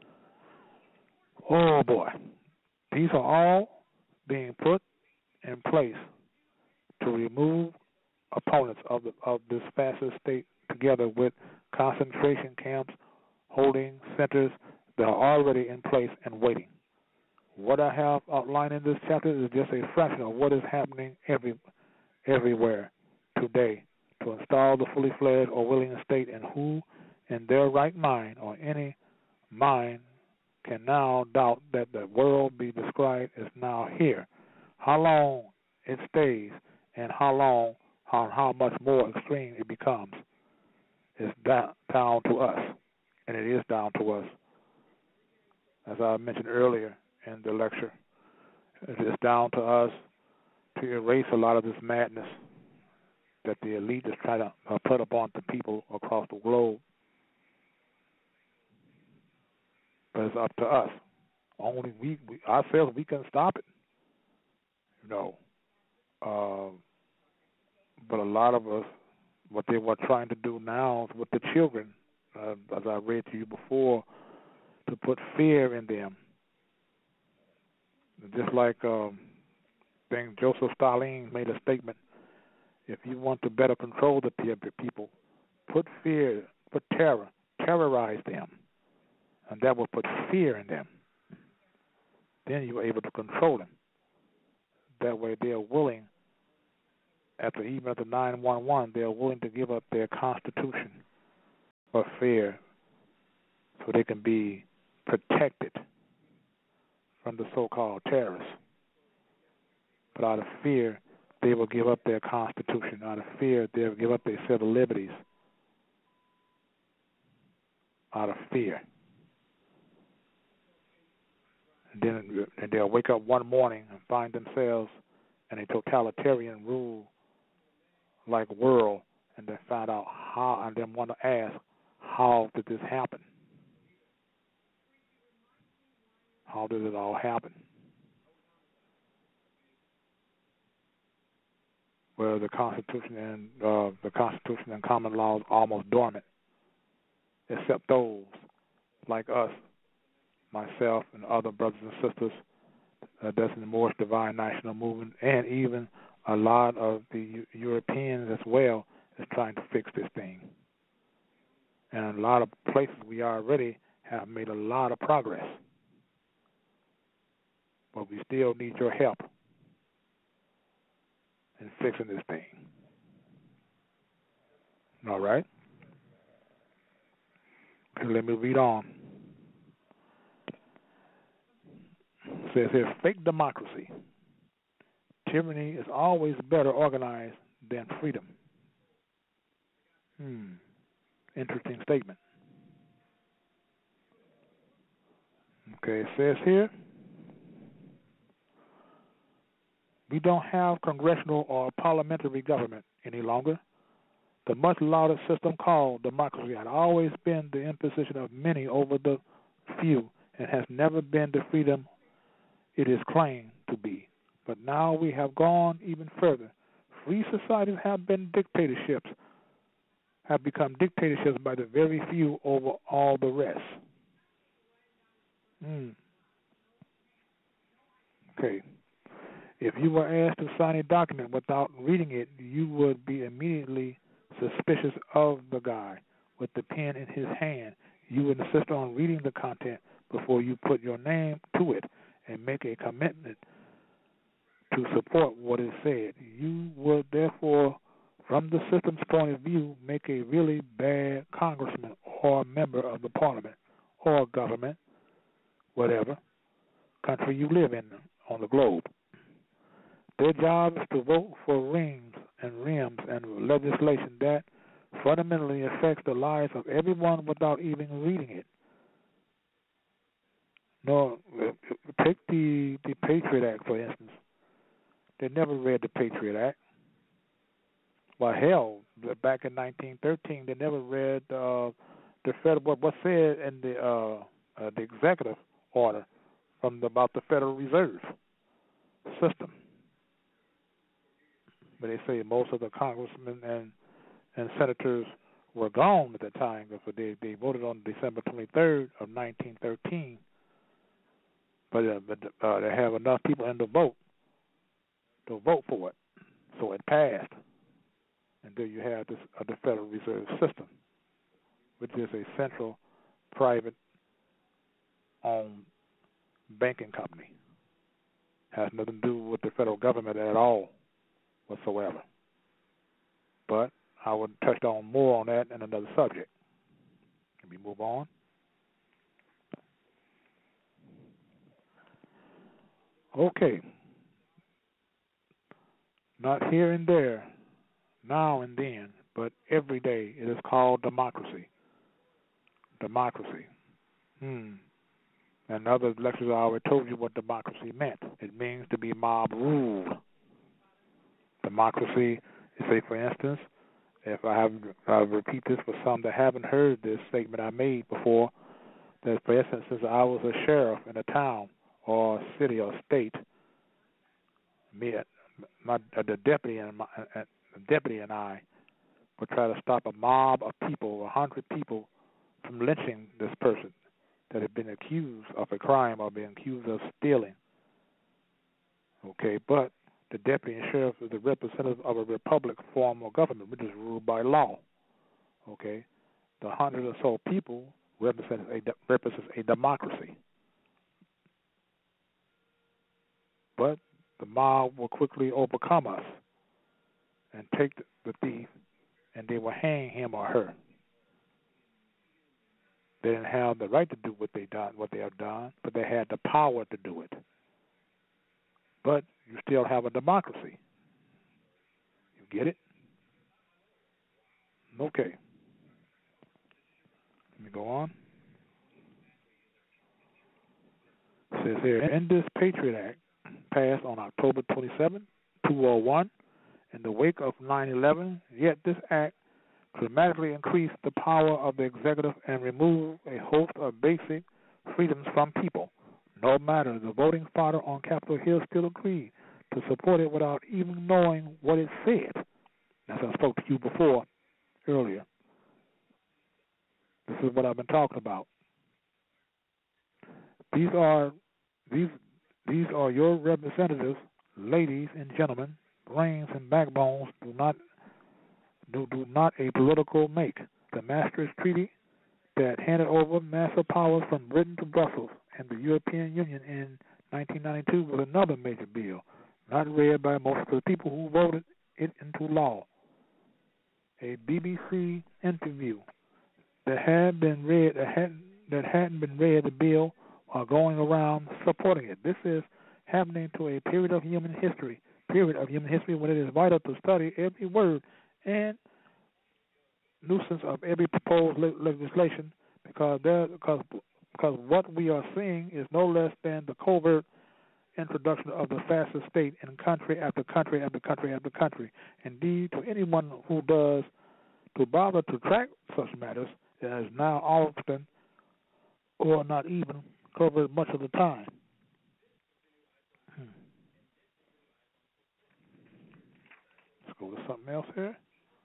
Oh boy. These are all being put in place to remove opponents of the, of this fascist state together with concentration camps, holding centers that are already in place and waiting. What I have outlined in this chapter is just a fraction of what is happening every, everywhere today to install the fully fledged or willing state, and who in their right mind or any mind can now doubt that the world be described as now here. How long it stays and how long, how, how much more extreme it becomes is down, down to us, and it is down to us. As I mentioned earlier in the lecture, it is down to us to erase a lot of this madness that the elite is trying to uh, put upon the people across the globe. But it's up to us. Only we, we ourselves, we can stop it. You know. Uh, but a lot of us, what they were trying to do now with the children, uh, as I read to you before, to put fear in them. Just like um, I think Joseph Stalin made a statement, if you want to better control the people, put fear, put terror, terrorize them. And that will put fear in them. Then you're able to control them. That way they are willing, after even after nine one one, they are willing to give up their constitution for fear so they can be protected from the so-called terrorists. But out of fear, they will give up their constitution. Out of fear, they will give up their civil liberties. Out of fear. And then and they'll wake up one morning and find themselves in a totalitarian rule like world, and then find out how, and then want to ask, how did this happen? How did it all happen? Where the Constitution and uh, the Constitution and common law is almost dormant, except those like us, myself, and other brothers and sisters uh, that's in the Moorish Divine National Movement, and even a lot of the U- Europeans as well is trying to fix this thing. And a lot of places we already have made a lot of progress. But we still need your help in fixing this thing. All right? Okay, let me read on. It says here, fake democracy. Tyranny is always better organized than freedom. Hmm. Interesting statement. Okay, it says here, we don't have congressional or parliamentary government any longer. The much lauded system called democracy had always been the imposition of many over the few and has never been the freedom it is claimed to be. But now we have gone even further. Free societies have been dictatorships, have become dictatorships by the very few over all the rest. Hmm. Okay. If you were asked to sign a document without reading it, you would be immediately suspicious of the guy with the pen in his hand. You would insist on reading the content before you put your name to it and make a commitment to support what is said. You would therefore, from the system's point of view, make a really bad congressman or member of the parliament or government, whatever country you live in on the globe. Their job is to vote for reams and rims and legislation that fundamentally affects the lives of everyone without even reading it. No, take the, the Patriot Act, for instance. They never read the Patriot Act. Well, hell, back in nineteen thirteen, they never read uh, the federal what, what said in the uh, uh, the executive order from the, about the Federal Reserve System. But they say most of the congressmen and and senators were gone at that time because they they voted on December twenty-third of nineteen thirteen. But uh, but uh, they have enough people in the vote to vote for it, so it passed. And then you have this uh, the Federal Reserve System, which is a central, private-owned banking company. Has nothing to do with the federal government at all, whatsoever. But I will touch on more on that in another subject. Can we move on? Okay. Not here and there, now and then, but every day. It is called democracy. Democracy. Hmm. In other lectures, I already told you what democracy meant. It means to be mob ruled. Democracy, say for instance, if I have, I repeat this for some that haven't heard this statement I made before, that for instance, since I was a sheriff in a town or a city or state, me, my, the deputy and my, uh, the deputy and I would try to stop a mob of people, a hundred people, from lynching this person that had been accused of a crime or been accused of stealing. Okay, but the deputy and sheriff is the representative of a republic form of government, which is ruled by law. Okay, the hundred or so people represent a represents a democracy. But the mob will quickly overcome us and take the thief, and they will hang him or her. They didn't have the right to do what they done, what they have done, but they had the power to do it. But you still have a democracy. Get it? Okay. Let me go on. It says here, in this Patriot Act, passed on October twenty-seventh, two oh one, in the wake of nine eleven, yet this act dramatically increased the power of the executive and removed a host of basic freedoms from people. No matter, the voting father on Capitol Hill still agreed to support it without even knowing what it said. As I spoke to you before, earlier. This is what I've been talking about. These are these these are your representatives, ladies and gentlemen. Brains and backbones do not do, do not a political make. The Maastricht Treaty that handed over massive powers from Britain to Brussels and the European Union in nineteen ninety-two was another major bill, not read by most of the people who voted it into law. A B B C interview that had been read that hadn't, that hadn't been read the bill are going around supporting it. This is happening to a period of human history, period of human history when it is vital to study every word and nuisance of every proposed le- legislation because there because because what we are seeing is no less than the covert introduction of the fascist state in country after country after country after country. Indeed, to anyone who does to bother to track such matters, it is now often or not even covered much of the time. Hmm. Let's go to something else here.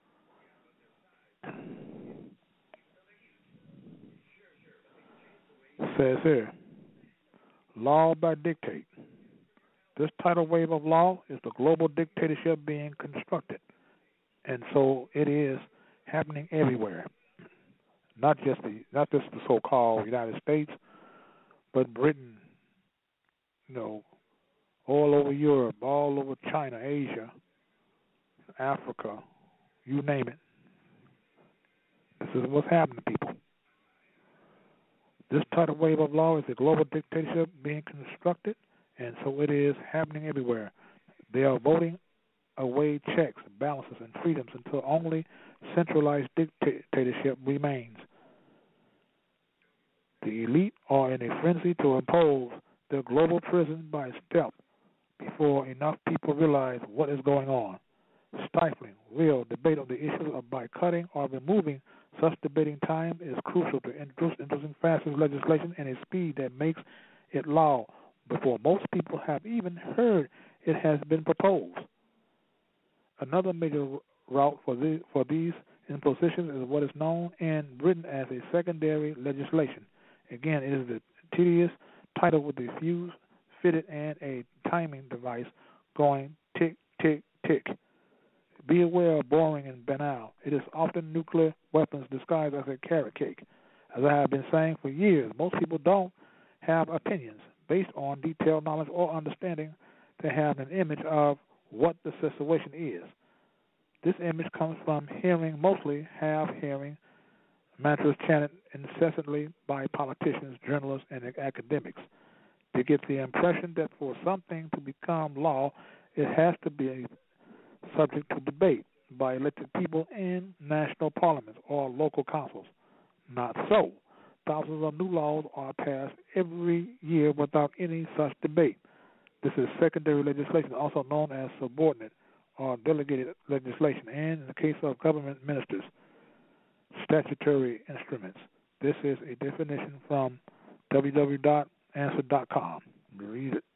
It says here, law by dictate. This tidal wave of law is the global dictatorship being constructed, and so it is happening everywhere. Not just the not just the so-called United States, but Britain, you know, all over Europe, all over China, Asia, Africa, you name it. This is what's happening to people. This tidal wave of law is a global dictatorship being constructed, and so it is happening everywhere. They are voting away checks, balances, and freedoms until only centralized dictatorship remains. The elite are in a frenzy to impose their global prison by stealth before enough people realize what is going on. Stifling real debate on the issues of by cutting or removing such debating time is crucial to introduce, introducing fascist legislation in a speed that makes it law before most people have even heard it has been proposed. Another major route for, the, for these impositions is what is known in Britain as a secondary legislation. Again, it is the tedious title with a fuse fitted and a timing device going tick, tick, tick. Be aware of boring and banal. It is often nuclear weapons disguised as a carrot cake. As I have been saying for years, most people don't have opinions based on detailed knowledge or understanding. They have an image of what the situation is. This image comes from hearing, mostly half-hearing, mantras chanted incessantly by politicians, journalists, and academics. They get the impression that for something to become law, it has to be subject to debate by elected people in national parliaments or local councils. Not so. Thousands of new laws are passed every year without any such debate. This is secondary legislation, also known as subordinate or delegated legislation, and in the case of government ministers, statutory instruments. This is a definition from w w w dot answer dot com. Read it.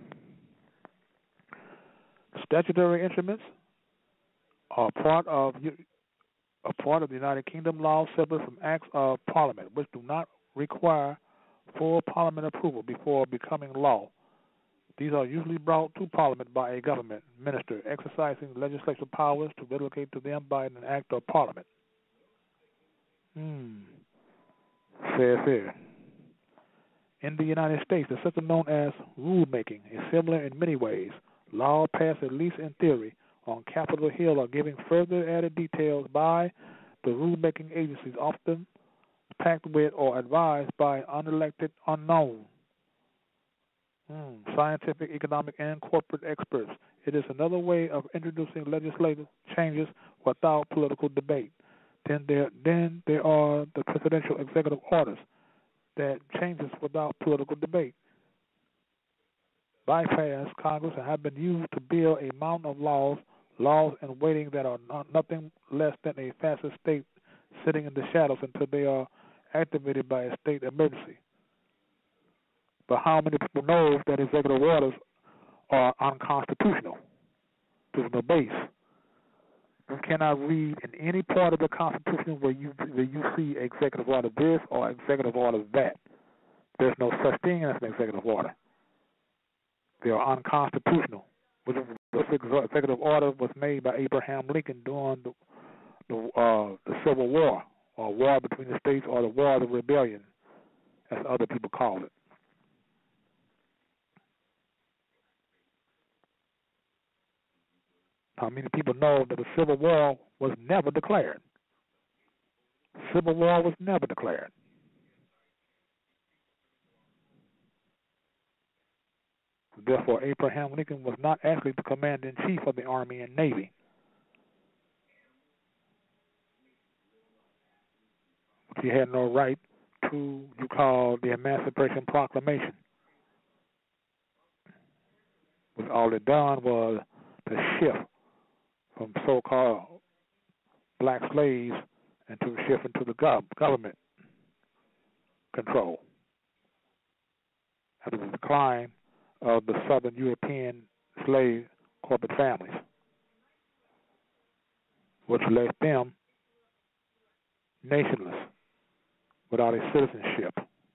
Statutory instruments are part of a part of the United Kingdom law separate from acts of Parliament, which do not require full Parliament approval before becoming law. These are usually brought to Parliament by a government minister exercising legislative powers to delegate to them by an act of Parliament. Hmm. Says here. In the United States, the system known as rulemaking is similar in many ways. Law passed, at least in theory, on Capitol Hill are giving further added details by the rulemaking agencies, often packed with or advised by unelected unknown. Mm, scientific, economic, and corporate experts. It is another way of introducing legislative changes without political debate. Then there, then there are the presidential executive orders that changes without political debate. Bypass Congress and have been used to build a mountain of laws, laws in waiting that are not, nothing less than a fascist state sitting in the shadows until they are activated by a state emergency. But how many people know that executive orders are unconstitutional? There's no base. You cannot read in any part of the Constitution where you where you see executive order this or executive order that. There's no such thing as an executive order. They are unconstitutional. This executive order was made by Abraham Lincoln during the the, uh, the Civil War, or war between the states, or the War of the Rebellion, as other people call it. How many people know that the Civil War was never declared? Civil War was never declared. Therefore, Abraham Lincoln was not actually the commander-in-chief of the Army and Navy. He had no right to, you call, the Emancipation Proclamation. What all it done was to shift from so-called black slaves and to shift into the gov- government control. After the decline of the Southern European slave corporate families, which left them nationless without a citizenship.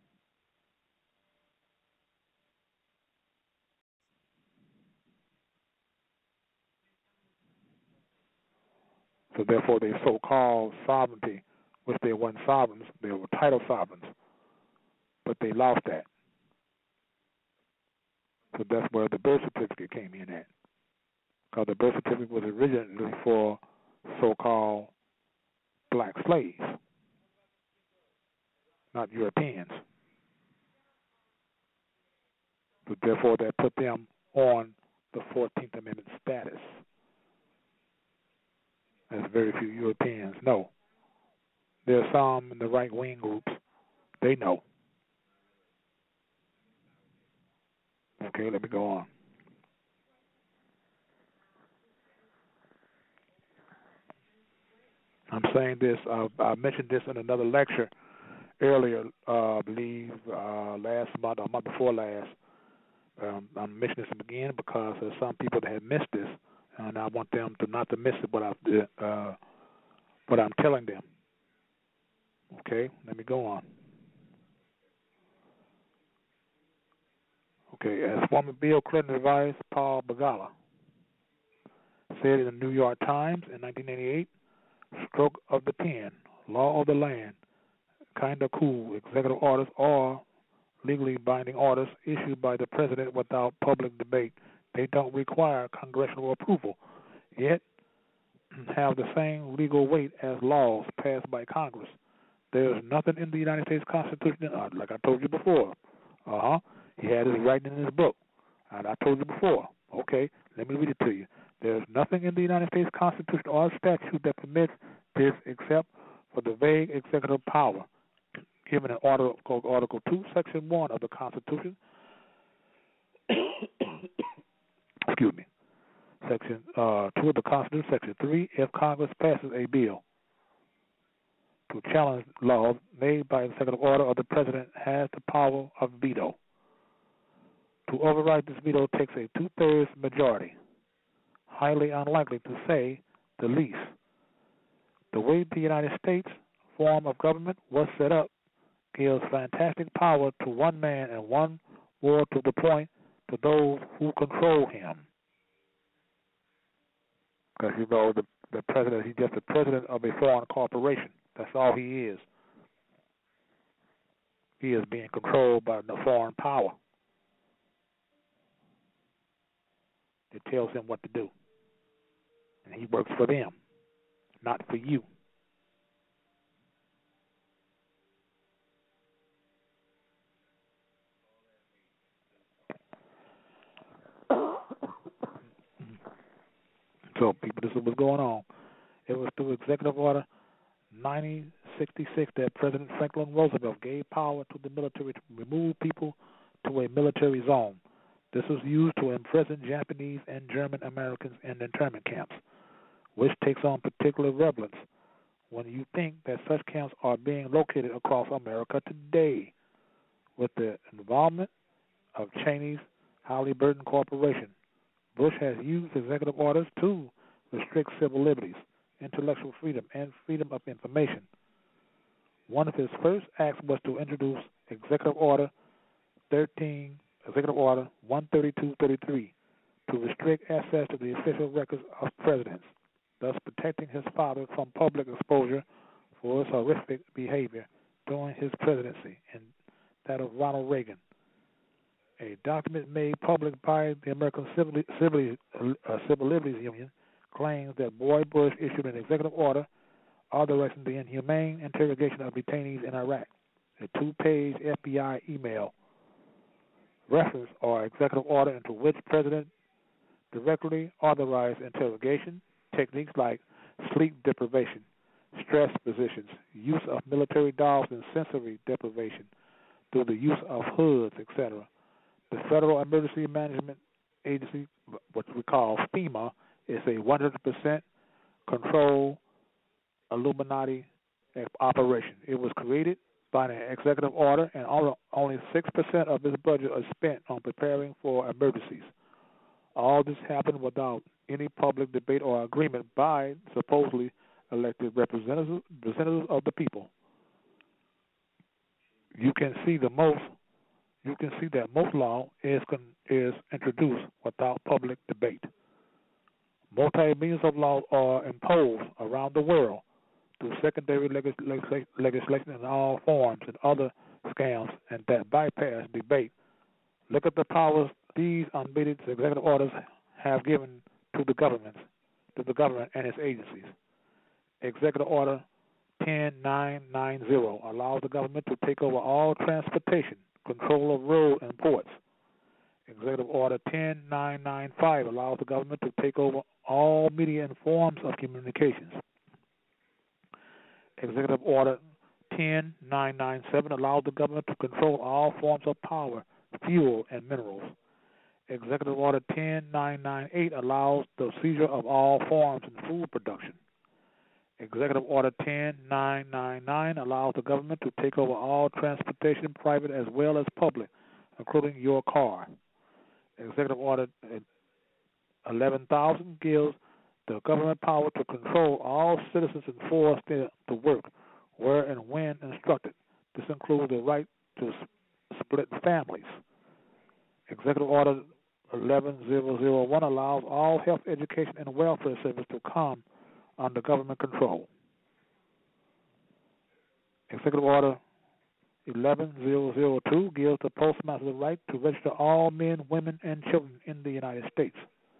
So therefore, their so-called sovereignty, which they weren't sovereigns, they were title sovereigns, but they lost that. So that's where the birth certificate came in at. Because the birth certificate was originally for so-called black slaves, not Europeans. So therefore, that put them on the fourteenth Amendment status, as very few Europeans know. There are some in the right-wing groups, they know. Okay, let me go on. I'm saying this, uh, I mentioned this in another lecture earlier, uh, I believe uh, last month or month before last. Um, I'm mentioning this again because there's some people that have missed this, and I want them to not to miss it, what, I, uh, what I'm telling them. Okay, let me go on. Okay, as former Bill Clinton advised Paul Begala said in the New York Times in nineteen eighty-eight, stroke of the pen, law of the land, kind of cool, executive orders or legally binding orders issued by the president without public debate. They don't require congressional approval, yet have the same legal weight as laws passed by Congress. There is nothing in the United States Constitution, uh, like I told you before. Uh-huh. He had it writing in his book. And I told you before. Okay, let me read it to you. There is nothing in the United States Constitution or statute that permits this except for the vague executive power given in Article, Article two, Section one of the Constitution. Excuse me. Section uh, two of the Constitution, Section three, if Congress passes a bill to challenge laws made by executive order of the president, has the power of veto. To override this veto takes a two-thirds majority, highly unlikely to say the least. The way the United States form of government was set up gives fantastic power to one man and one word to the point to those who control him. Because, you know, the, the president, he's just the president of a foreign corporation. That's all he is. He is being controlled by the foreign power. It tells him what to do. And he works for them, not for you. So, people, this is what's going on. It was through Executive Order ninety sixty-six that President Franklin Roosevelt gave power to the military to remove people to a military zone. This was used to imprison Japanese and German Americans in internment camps, which takes on particular relevance when you think that such camps are being located across America today. With the involvement of Cheney's Halliburton Corporation, Bush has used executive orders to restrict civil liberties, intellectual freedom, and freedom of information. One of his first acts was to introduce Executive Order thirteen, Executive Order one thirty-two thirty-three, to restrict access to the official records of presidents, thus protecting his father from public exposure for his horrific behavior during his presidency and that of Ronald Reagan. A document made public by the American Civil, Civil, uh, Civil Liberties Union claims that Boy Bush issued an executive order authorizing the inhumane interrogation of detainees in Iraq. A two-page F B I email reference or executive order into which President directly authorized interrogation techniques like sleep deprivation, stress positions, use of military dogs, and sensory deprivation through the use of hoods, et cetera. The Federal Emergency Management Agency, what we call FEMA, is a one hundred percent control Illuminati operation. It was created by an executive order, and only six percent of its budget is spent on preparing for emergencies. All this happened without any public debate or agreement by supposedly elected representatives, representatives of the people. You can see the most. You can see that most law is is introduced without public debate. Multi-millions of laws are imposed around the world through secondary legis- legis- legislation in all forms and other scams, and that bypass debate. Look at the powers these unbated executive orders have given to the government, to the government and its agencies. Executive Order ten nine ninety allows the government to take over all transportation, control of road and ports. Executive Order ten nine ninety-five allows the government to take over all media and forms of communications. Executive Order ten nine ninety-seven allows the government to control all forms of power, fuel, and minerals. Executive Order ten nine ninety-eight allows the seizure of all farms and food production. Executive Order ten nine ninety-nine allows the government to take over all transportation, private as well as public, including your car. Executive Order eleven thousand gives the government power to control all citizens and force them to work where and when instructed. This includes the right to split families. Executive Order eleven thousand one allows all health, education, and welfare services to come under government control. Executive Order eleven thousand two gives the postmaster the right to register all men, women, and children in the United States.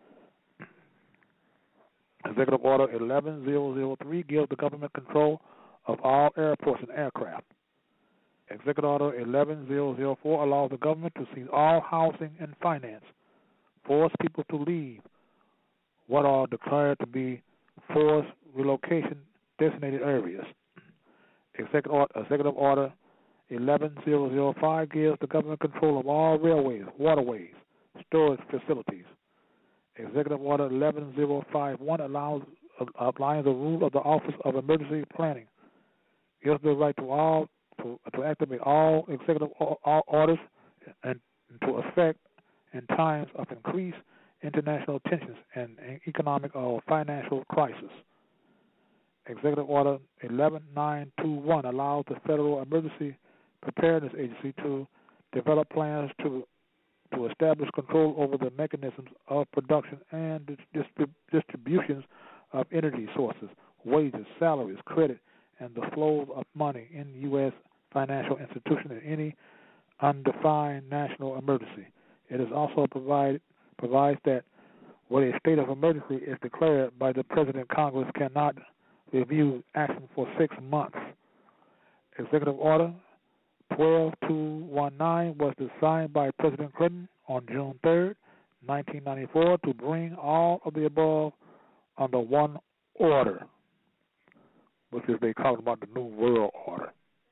Executive Order eleven thousand three gives the government control of all airports and aircraft. Executive Order eleven thousand four allows the government to seize all housing and finance, force people to leave what are declared to be forced relocation designated areas. Executive Order, Executive Order eleven thousand five gives the government control of all railways, waterways, storage facilities. Executive Order eleven thousand fifty-one allows applying the rule of the Office of Emergency Planning. Gives the right to all to, to activate all executive orders and to effect in times of increased international tensions and economic or financial crisis. Executive Order eleven nine twenty-one allows the Federal Emergency Preparedness Agency to develop plans to to establish control over the mechanisms of production and distrib- distributions of energy sources, wages, salaries, credit, and the flows of money in U S financial institutions in any undefined national emergency. It is also provide, provides that when a state of emergency is declared by the President, Congress cannot review action for six months. Executive Order twelve two nineteen was designed by President Clinton on June third, nineteen ninety-four, to bring all of the above under one order, which is they call about the New World Order.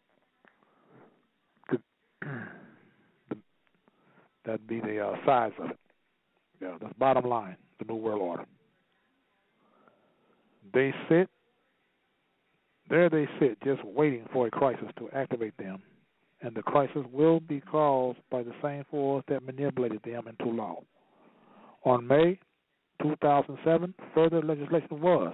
That'd be the uh, size of it. Yeah, that's bottom line, the New World Order. They sit, there they sit, just waiting for a crisis to activate them. And the crisis will be caused by the same force that manipulated them into law. On May two thousand seven, further legislation was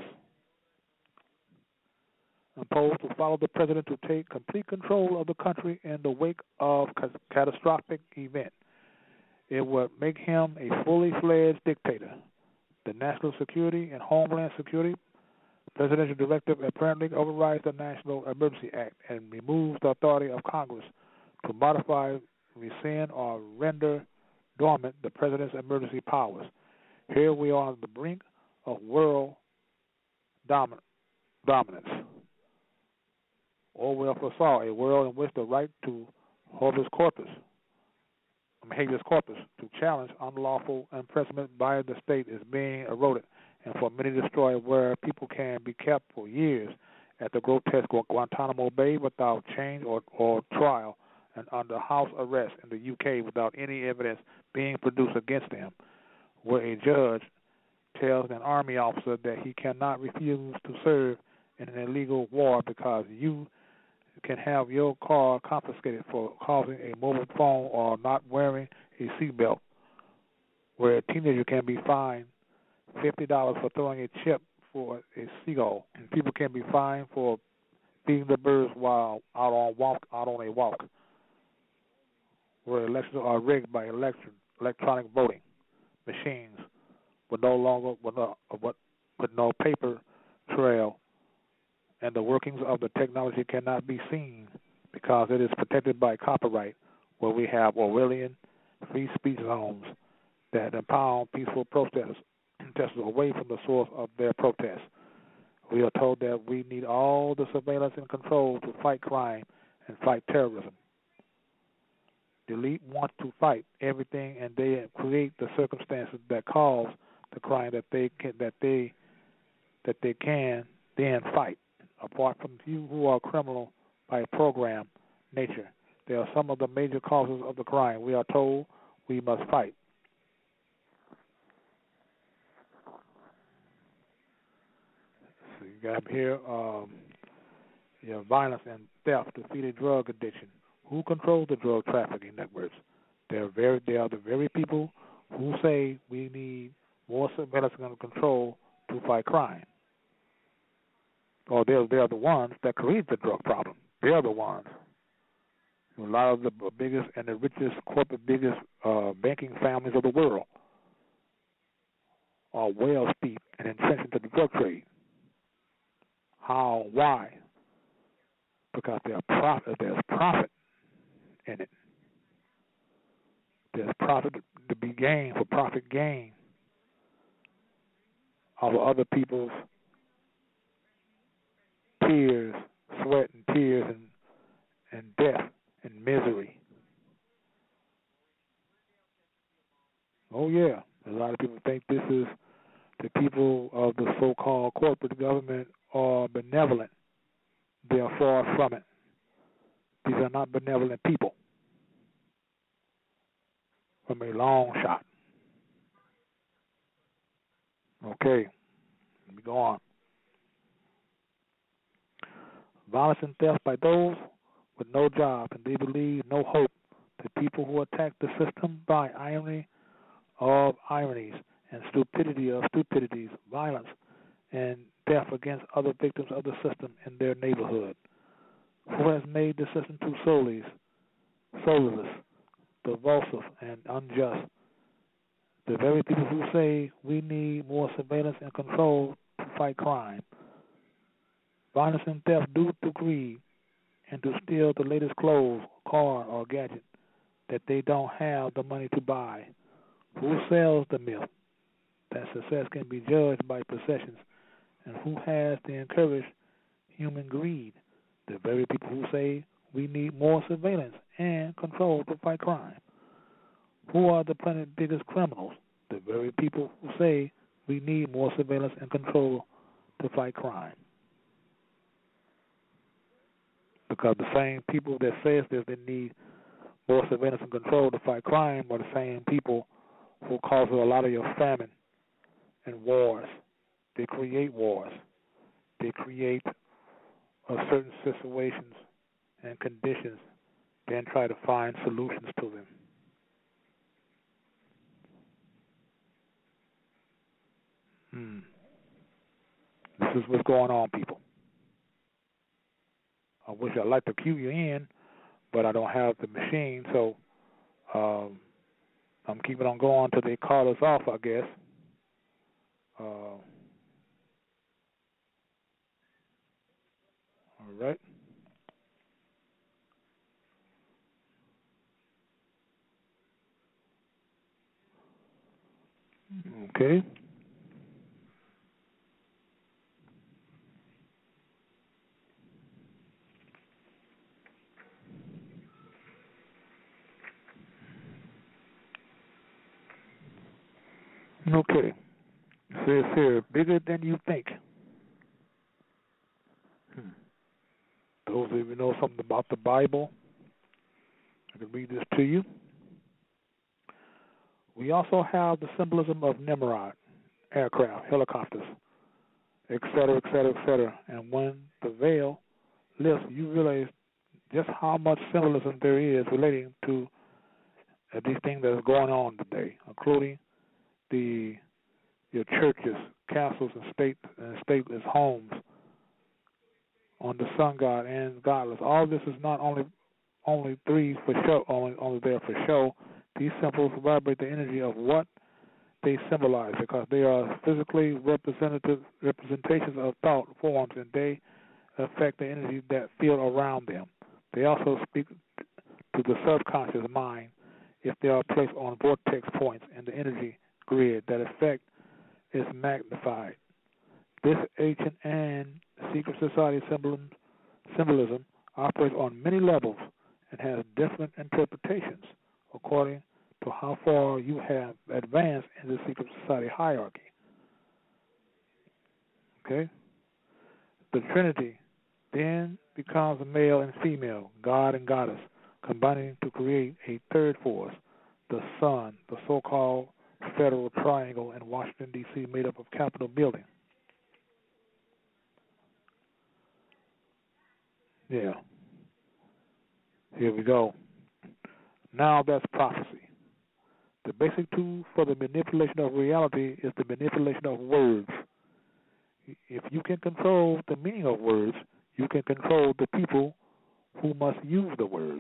imposed to follow the president to take complete control of the country in the wake of a catastrophic event. It would make him a fully fledged dictator. The National Security and Homeland Security Presidential Directive apparently overrides the National Emergency Act and removes the authority of Congress to modify, rescind, or render dormant the President's emergency powers. Here we are on the brink of world domin- dominance. Orwell foresaw a world in which the right to habeas corpus, habeas corpus, to challenge unlawful imprisonment by the state is being eroded, and for many destroyed, where people can be kept for years at the grotesque Guantanamo Bay without change or, or trial, and under house arrest in the U K without any evidence being produced against them, where a judge tells an army officer that he cannot refuse to serve in an illegal war because you can have your car confiscated for causing a mobile phone or not wearing a seatbelt, where a teenager can be fined fifty dollars for throwing a chip for a seagull, and people can be fined for feeding the birds while out on walk out on a walk, where elections are rigged by election, electronic voting machines with no longer with no, with no paper trail, and the workings of the technology cannot be seen because it is protected by copyright, where we have Orwellian free speech zones that empower peaceful protesters protesters away from the source of their protests. We are told that we need all the surveillance and control to fight crime and fight terrorism. The elite want to fight everything, and they create the circumstances that cause the crime that they can that they that they can then fight. Apart from you who are criminal by program nature, they are some of the major causes of the crime. We are told we must fight. So you got here, um, you know, violence and theft to feed a drug addiction. Who controls the drug trafficking networks? They're very, they are the very people who say we need more surveillance and control to fight crime. Or they're, they're the ones that create the drug problem. They're the ones. A lot of the biggest and the richest corporate, biggest uh, banking families of the world are well steeped and entrenched into the drug trade. How? Why? Because there's profit, there's profit in it. There's profit to be gained for profit gain of other people's tears, sweat and tears and, and death and misery. Oh yeah, a lot of people think this is the people of the so-called corporate government are benevolent. They are far from it. These are not benevolent people from a long shot. Okay, let me go on. Violence and theft by those with no job, and they believe no hope. The people who attack the system by irony of ironies and stupidity of stupidities, violence and death against other victims of the system in their neighborhood. Who has made the system too soulless, soulless, divulsive, and unjust? The very people who say we need more surveillance and control to fight crime. Violence and theft due to greed and to steal the latest clothes, car, or gadget that they don't have the money to buy. Who sells the myth that success can be judged by possessions, and who has to encourage human greed? The very people who say we need more surveillance and control to fight crime. Who are the planet's biggest criminals? The very people who say we need more surveillance and control to fight crime. Because the same people that says that they need more surveillance and control to fight crime are the same people who cause a lot of your famine and wars. They create wars. They create uh, certain situations and conditions, then try to find solutions to them. Hmm. This is what's going on, people. I wish I'd like to cue you in, but I don't have the machine, so um, I'm keeping on going until they call us off, I guess. Uh, all right. Okay. Okay. It says here, bigger than you think. Hmm. Those of you who know something about the Bible, I can read this to you. We also have the symbolism of Nimrod, aircraft, helicopters, et cetera, et cetera, et cetera. And when the veil lifts, you realize just how much symbolism there is relating to uh, these things that are going on today, including the your churches, castles, and state and stateless homes on the sun god and godless. All this is not only only three for show, only only there for show. These symbols vibrate the energy of what they symbolize because they are physically representative representations of thought forms, and they affect the energy that feel around them. They also speak to the subconscious mind if they are placed on vortex points in the energy grid. That effect is magnified. This ancient and secret society symbolism, symbolism operates on many levels and has different interpretations according to how far you have advanced in the secret society hierarchy. Okay? The Trinity then becomes a male and female, God and goddess, combining to create a third force, the sun, the so-called federal triangle in Washington, D C, made up of Capitol building. Yeah. Here we go. Now that's prophecy. The basic tool for the manipulation of reality is the manipulation of words. If you can control the meaning of words, you can control the people who must use the words.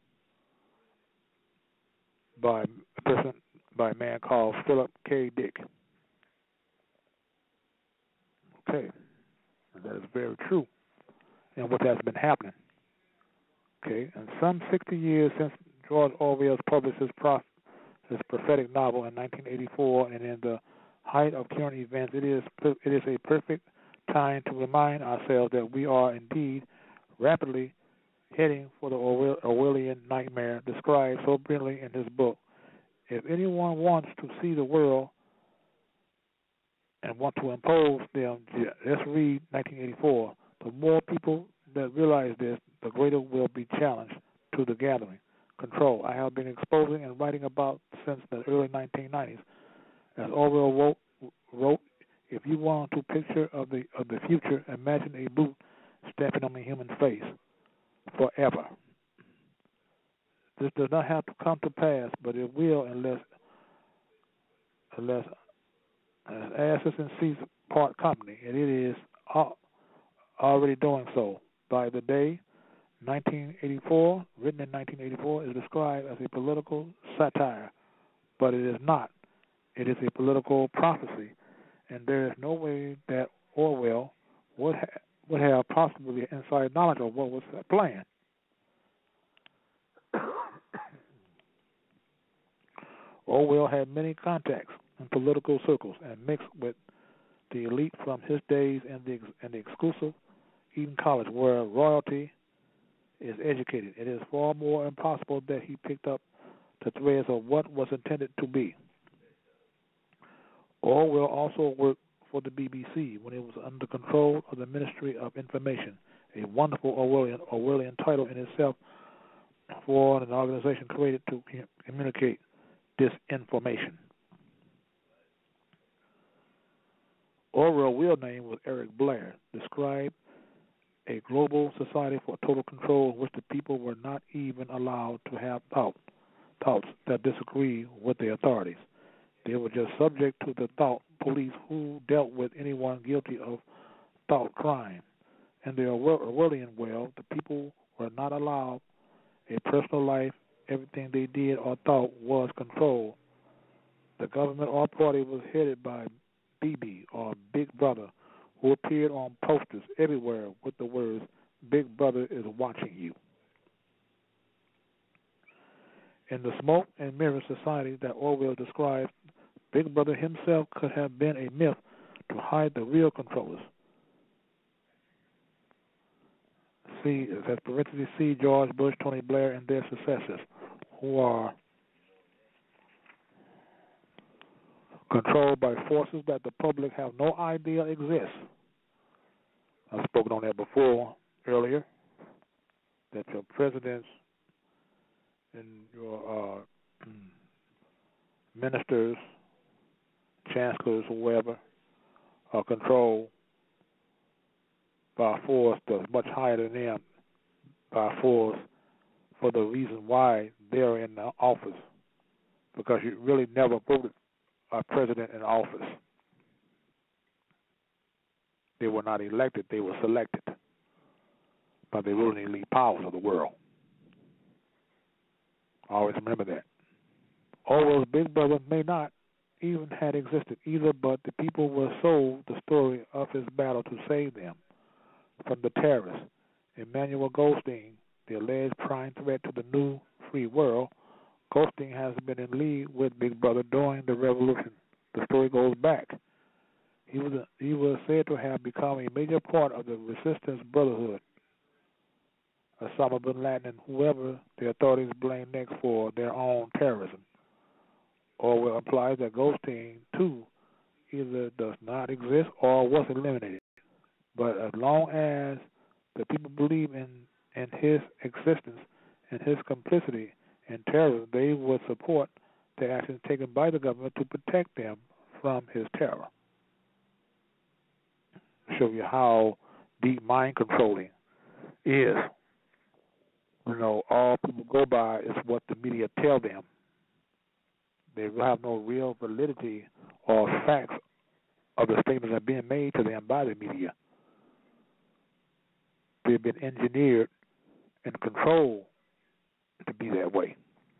By a person, by a man called Philip K. Dick. Okay, and that is very true, and what has been happening. Okay, and some sixty years since George Orwell published his, prof- his prophetic novel in nineteen eighty-four, and in the height of current events, it is it is a perfect time to remind ourselves that we are indeed rapidly heading for the Orwell- Orwellian nightmare described so brilliantly in his book. If anyone wants to see the world and want to impose them, let's read nineteen eighty-four. The more people that realize this, the greater will be challenged to the gathering control. I have been exposing and writing about since the early nineteen nineties. As Orwell wrote, wrote if you want to picture of the of the future, imagine a boot stepping on a human face forever. This does not have to come to pass, but it will unless unless as Asses and Seats part company, and it is already doing so. By the day, nineteen eighty-four, written in nineteen eighty-four, is described as a political satire, but it is not. It is a political prophecy, and there is no way that Orwell would ha- would have possibly inside knowledge of what was planned. Orwell had many contacts in political circles and mixed with the elite from his days in the, in the exclusive Eton College, where royalty is educated. It is far more impossible that he picked up the threads of what was intended to be. Orwell also worked for the B B C when it was under control of the Ministry of Information, a wonderful Orwellian, Orwellian title in itself for an organization created to communicate disinformation. Orwell's real name was Eric Blair, described a global society for total control in which the people were not even allowed to have thought, thoughts that disagree with the authorities. They were just subject to the thought police who dealt with anyone guilty of thought crime. In the Orwellian world, the people were not allowed a personal life. Everything they did or thought was controlled. The government or party was headed by B B, or Big Brother, who appeared on posters everywhere with the words, "Big Brother is watching you." In the smoke and mirror society that Orwell described, Big Brother himself could have been a myth to hide the real controllers. See, as parentheses, see George Bush, Tony Blair, and their successors, who are controlled by forces that the public have no idea exist. I've spoken on that before, earlier, that your presidents and your uh, ministers, chancellors, whoever, are controlled by a force that's much higher than them, by a force for the reason why they're in the office, because you really never voted a president in office. They were not elected, they were selected by the ruling elite powers of the world. Always remember that. Orwell's Big Brother may not even have existed either, but the people were sold the story of his battle to save them from the terrorists. Emmanuel Goldstein, the alleged prime threat to the new free world, Goldstein has been in league with Big Brother during the revolution. The story goes back. He was a, he was said to have become a major part of the resistance brotherhood. Osama bin Laden and whoever the authorities blame next for their own terrorism. Orwell implies that Goldstein, too, either does not exist or was eliminated. But as long as the people believe in, in his existence and his complicity in terrorism, they would support the actions taken by the government to protect them from his terror. Show you how deep mind controlling is. You know, all people go by is what the media tell them. They have no real validity or facts of the statements that are being made to them by the media. They've been engineered and controlled to be that way.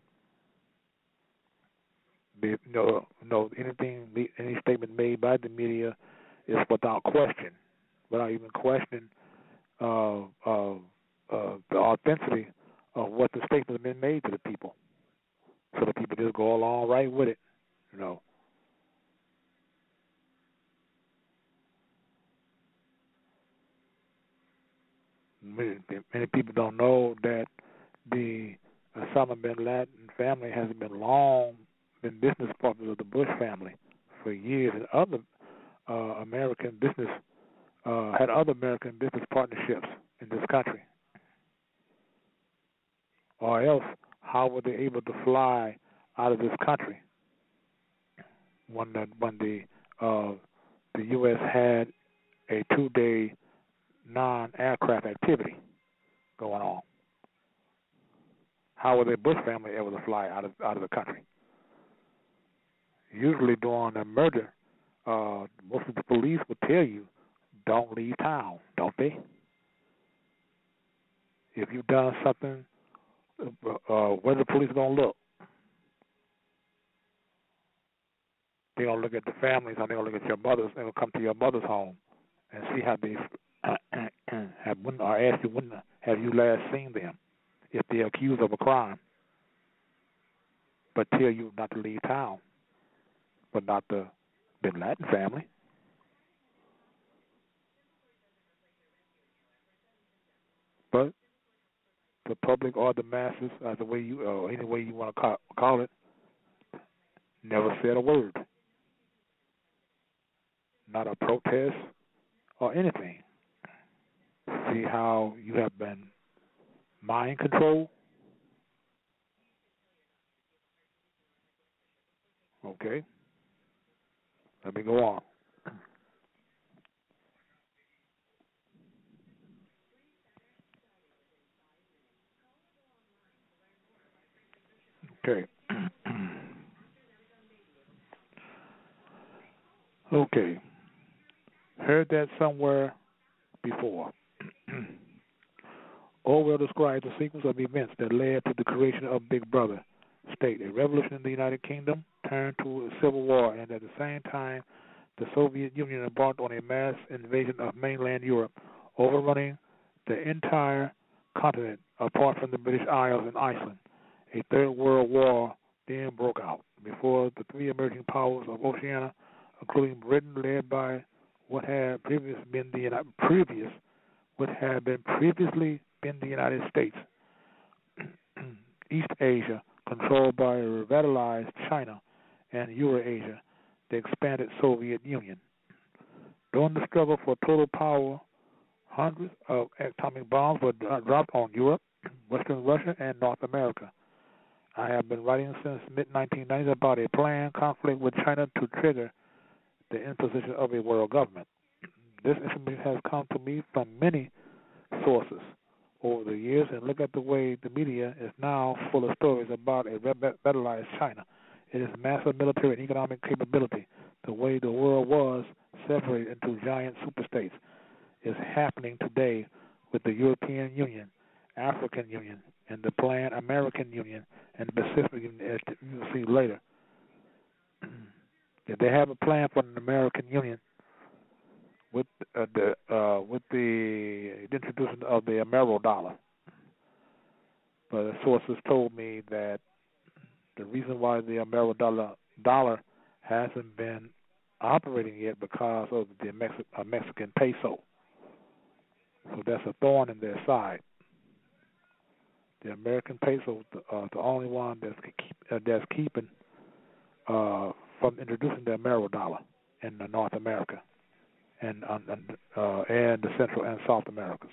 They, you know, you know, anything, any statement made by the media is without question, without even questioning uh, uh, uh, the authenticity of what the statement has been made to the people. So the people just go along right with it, you know. Many, many people don't know that the Osama bin Laden family has been long been business partners of the Bush family for years, and other uh, American business uh, had other American business partnerships in this country. Or else, how were they able to fly out of this country when the when the uh, the U S had a two-day non-aircraft activity going on? How were the Bush family able to fly out of out of the country? Usually during a murder, uh, most of the police would tell you, don't leave town, don't they? If you've done something, uh, where the police going to look? They're going to look at the families, and they're going to look at your mothers, and they'll come to your mother's home and see how they have, when, or ask you, when have you last seen them, if they're accused of a crime, but tell you not to leave town, but not the bin Laden family. But the public or the masses, as the way you, or any way you want to call, call it, never said a word. not a protest or anything. See how you have been mind controlled? Okay. Let me go on. Okay. Okay. Heard that somewhere before. Orwell describes the sequence of events that led to the creation of Big Brother state. A revolution in the United Kingdom turned to a civil war, and at the same time, the Soviet Union embarked on a mass invasion of mainland Europe, overrunning the entire continent apart from the British Isles and Iceland. A third world war then broke out before the three emerging powers of Oceania, including Britain, led by what had previously been the previous, what had been previously been the United States, East Asia, controlled by a revitalized China, and Eurasia, the expanded Soviet Union. During the struggle for total power, hundreds of atomic bombs were dropped on Europe, Western Russia, and North America. I have been writing since mid nineteen nineties about a planned conflict with China to trigger the imposition of a world government. This information has come to me from many sources over the years, and look at the way the media is now full of stories about a revitalized China. It is massive military and economic capability. The way the world was separated into giant superstates is happening today with the European Union, African Union, and the planned American Union and the Pacific Union, as you'll see later. If they have a plan for an American Union with uh, the uh, with the introduction of the Amero dollar, but the sources told me that the reason why the Amero dollar dollar hasn't been operating yet because of the Mexi- uh, Mexican peso. So that's a thorn in their side. The American peso, the, uh, the only one that's keep, uh, that's keeping uh, from introducing the Amero dollar in uh, North America and uh, and the Central and South Americas.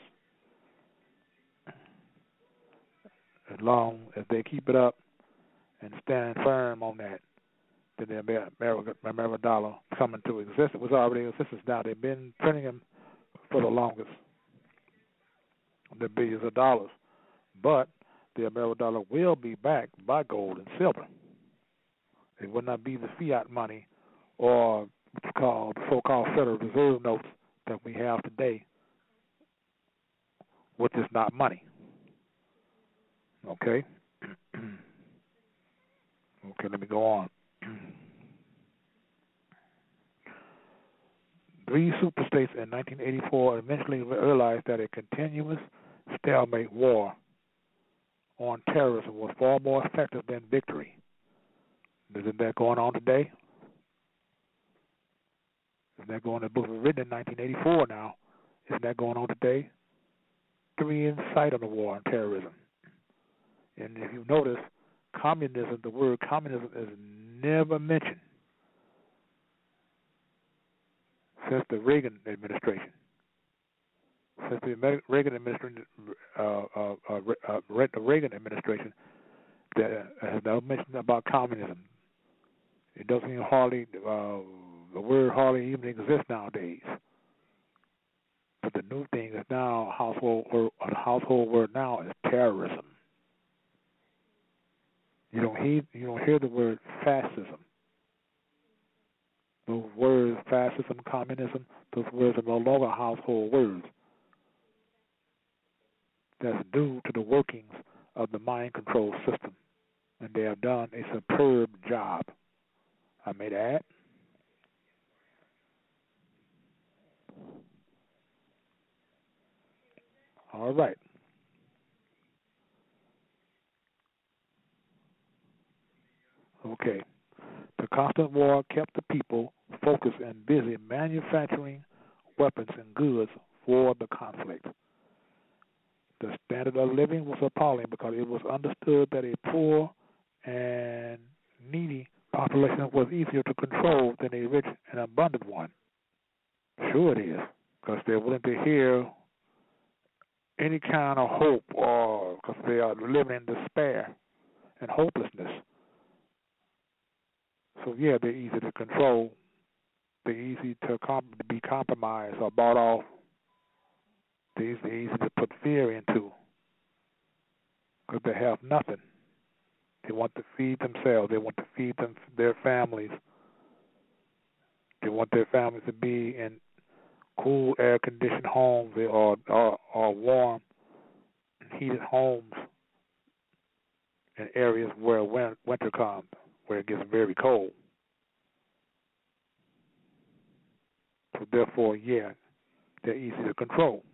As long as they keep it up and stand firm on that, then the Amero, Amero dollar come into existence. It was already in existence now. They've been printing them for the longest, the billions of dollars. But the Amero dollar will be backed by gold and silver. It will not be the fiat money or what's called so-called Federal Reserve notes that we have today, which is not money. Okay? Okay, let me go on. Three superstates in nineteen eighty-four eventually realized that a continuous stalemate war on terrorism was far more effective than victory. Isn't that going on today? Isn't that going on? The book was written in nineteen eighty-four now. Isn't that going on today? Three in sight on the war on terrorism. And if you notice, communism, the word communism is never mentioned since the Reagan administration. Since the Reagan administration, uh, uh, uh, uh, the Reagan administration, that has no mention about communism. It doesn't even hardly, uh, the word hardly even exists nowadays. But the new thing is now household word, the household word now is terrorism. You don't hear you don't hear the word fascism. Those words, fascism, communism, those words are no longer household words. That's due to the workings of the mind control system, and they have done a superb job. I may add. All right. Okay. The constant war kept the people focused and busy manufacturing weapons and goods for the conflict. The standard of living was appalling because it was understood that a poor and needy population was easier to control than a rich and abundant one. Sure it is, because they're willing to hear any kind of hope, or because they are living in despair and hopelessness. So yeah, they're easy to control. They're easy to, comp- to be compromised or bought off. They're easy, they're easy to put fear into, because they have nothing. They want to feed themselves. They want to feed them their families. They want their families to be in cool, air-conditioned homes or, or, or warm, heated homes in areas where winter comes, where it gets very cold. So therefore, yeah, they're easy to control.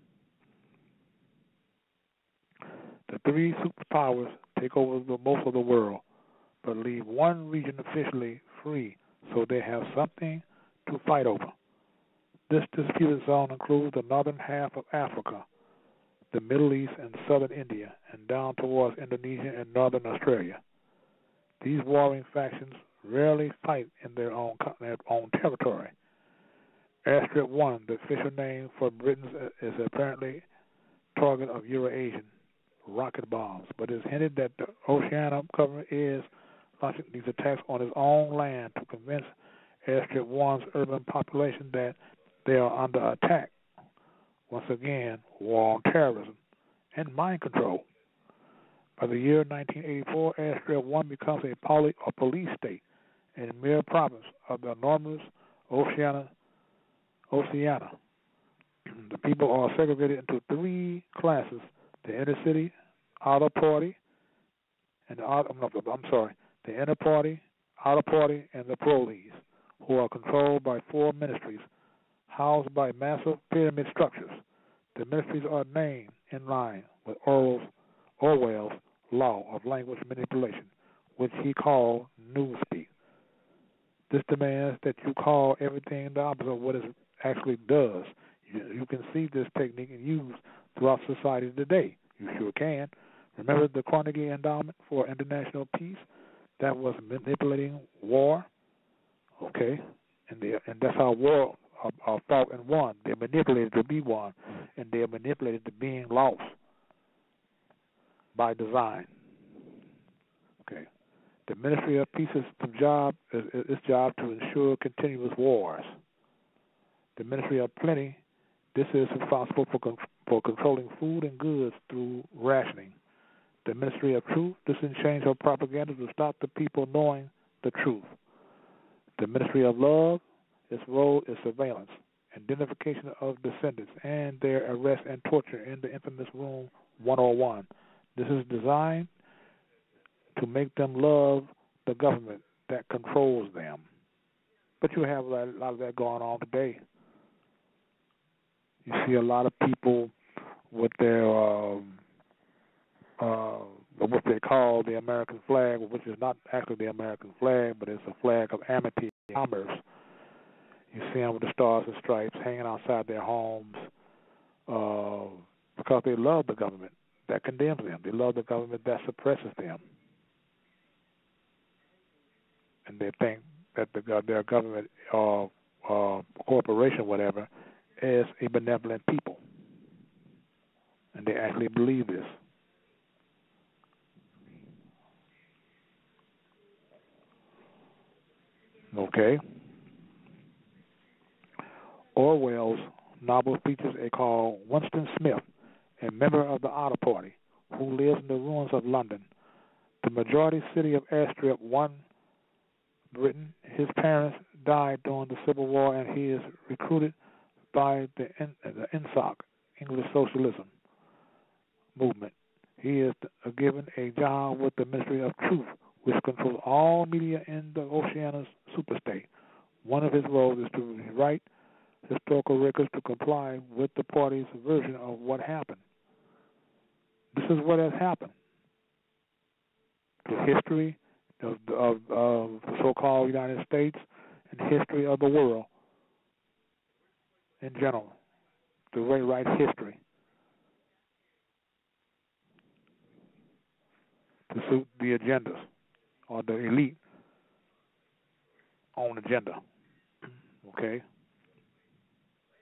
The three superpowers take over the, most of the world, but leave one region officially free, so they have something to fight over. This disputed zone includes the northern half of Africa, the Middle East and southern India, and down towards Indonesia and northern Australia. These warring factions rarely fight in their own, their own territory. Airstrip one, the official name for Britain, is apparently target of Euro-Asian rocket bombs, but it's hinted that the Oceania government is launching these attacks on its own land to convince Airstrip one's urban population that they are under attack. Once again, war on terrorism and mind control. By the year nineteen eighty-four, Airstrip one becomes a, poly, a police state and mere province of the enormous Oceania. Oceania. The people are segregated into three classes: the inner city, outer party, and the outer, I'm sorry, the inner party, outer party, and the police, who are controlled by four ministries, housed by massive pyramid structures. The ministries are named in line with Orwell's, Orwell's law of language manipulation, which he called newspeak. This demands that you call everything the opposite of what it actually does. You, you can see this technique used throughout society today. You sure can. Remember the Carnegie Endowment for International Peace? That was manipulating war. Okay, and they, and that's how war are, are fought and won. They're manipulated to be won, and they're manipulated to being lost by design. Okay, the Ministry of Peace's job is its job to ensure continuous wars. The Ministry of Plenty, this is responsible for con- for controlling food and goods through rationing. The Ministry of Truth, this is in change of propaganda to stop the people knowing the truth. The Ministry of Love, its role is surveillance, identification of descendants, and their arrest and torture in the infamous Room one oh one. This is designed to make them love the government that controls them. But you have a lot of that going on today. You see a lot of people with their um, uh, what they call the American flag, which is not actually the American flag, but it's a flag of amity and commerce. You see them with the stars and stripes hanging outside their homes uh, because they love the government that condemns them. They love the government that suppresses them. And they think that the, their government or uh, uh, corporation, whatever, is a benevolent people. And they actually believe this. Okay. Orwell's novel features a called Winston Smith, a member of the Outer Party, who lives in the ruins of London, the majority city of Airstrip one, Britain. His parents died during the Civil War, and he is recruited by the, the I N S O C, English Socialism Movement. He is given a job with the Ministry of Truth, which controls all media in the Oceania's superstate. One of his roles is to write historical records to comply with the party's version of what happened. This is what has happened. The history of, of, of the so-called United States and history of the world in general, to rewrite history to suit the agendas or the elite own agenda. Okay?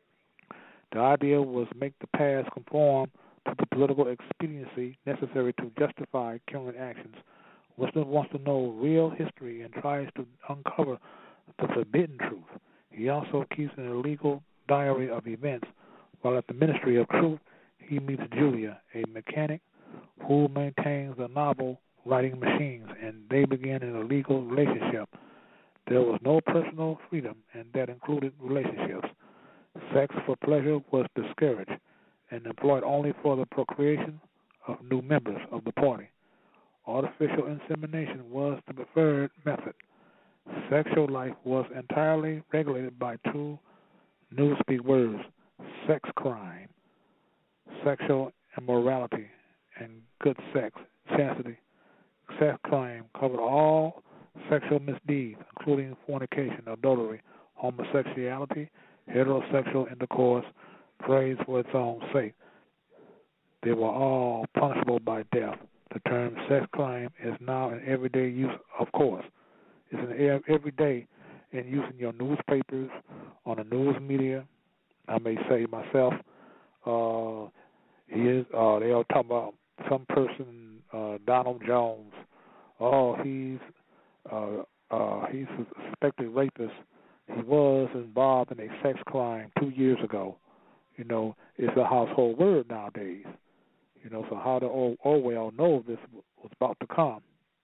The idea was make the past conform to the political expediency necessary to justify current actions. Winston wants to know real history and tries to uncover the forbidden truth. He also keeps an illegal diary of events. While at the Ministry of Truth, he meets Julia, a mechanic who maintains the novel writing machines, and they begin an illegal relationship. There was no personal freedom, and that included relationships. Sex for pleasure was discouraged and employed only for the procreation of new members of the party. Artificial insemination was the preferred method. Sexual life was entirely regulated by two newspeak words: sex crime, sexual immorality, and good sex, chastity. Sex crime covered all sexual misdeeds, including fornication, adultery, homosexuality, heterosexual intercourse, praise for its own sake. They were all punishable by death. The term sex crime is now in everyday use, of course. It's in everyday in use in your newspapers, on the news media. I may say myself, uh, he is, uh, they are talking about some person, uh, Donald Jones. Oh, he's uh, uh, he's a suspected rapist. He was involved in a sex crime two years ago. You know, it's a household word nowadays. You know, so how did Orwell know this was about to come?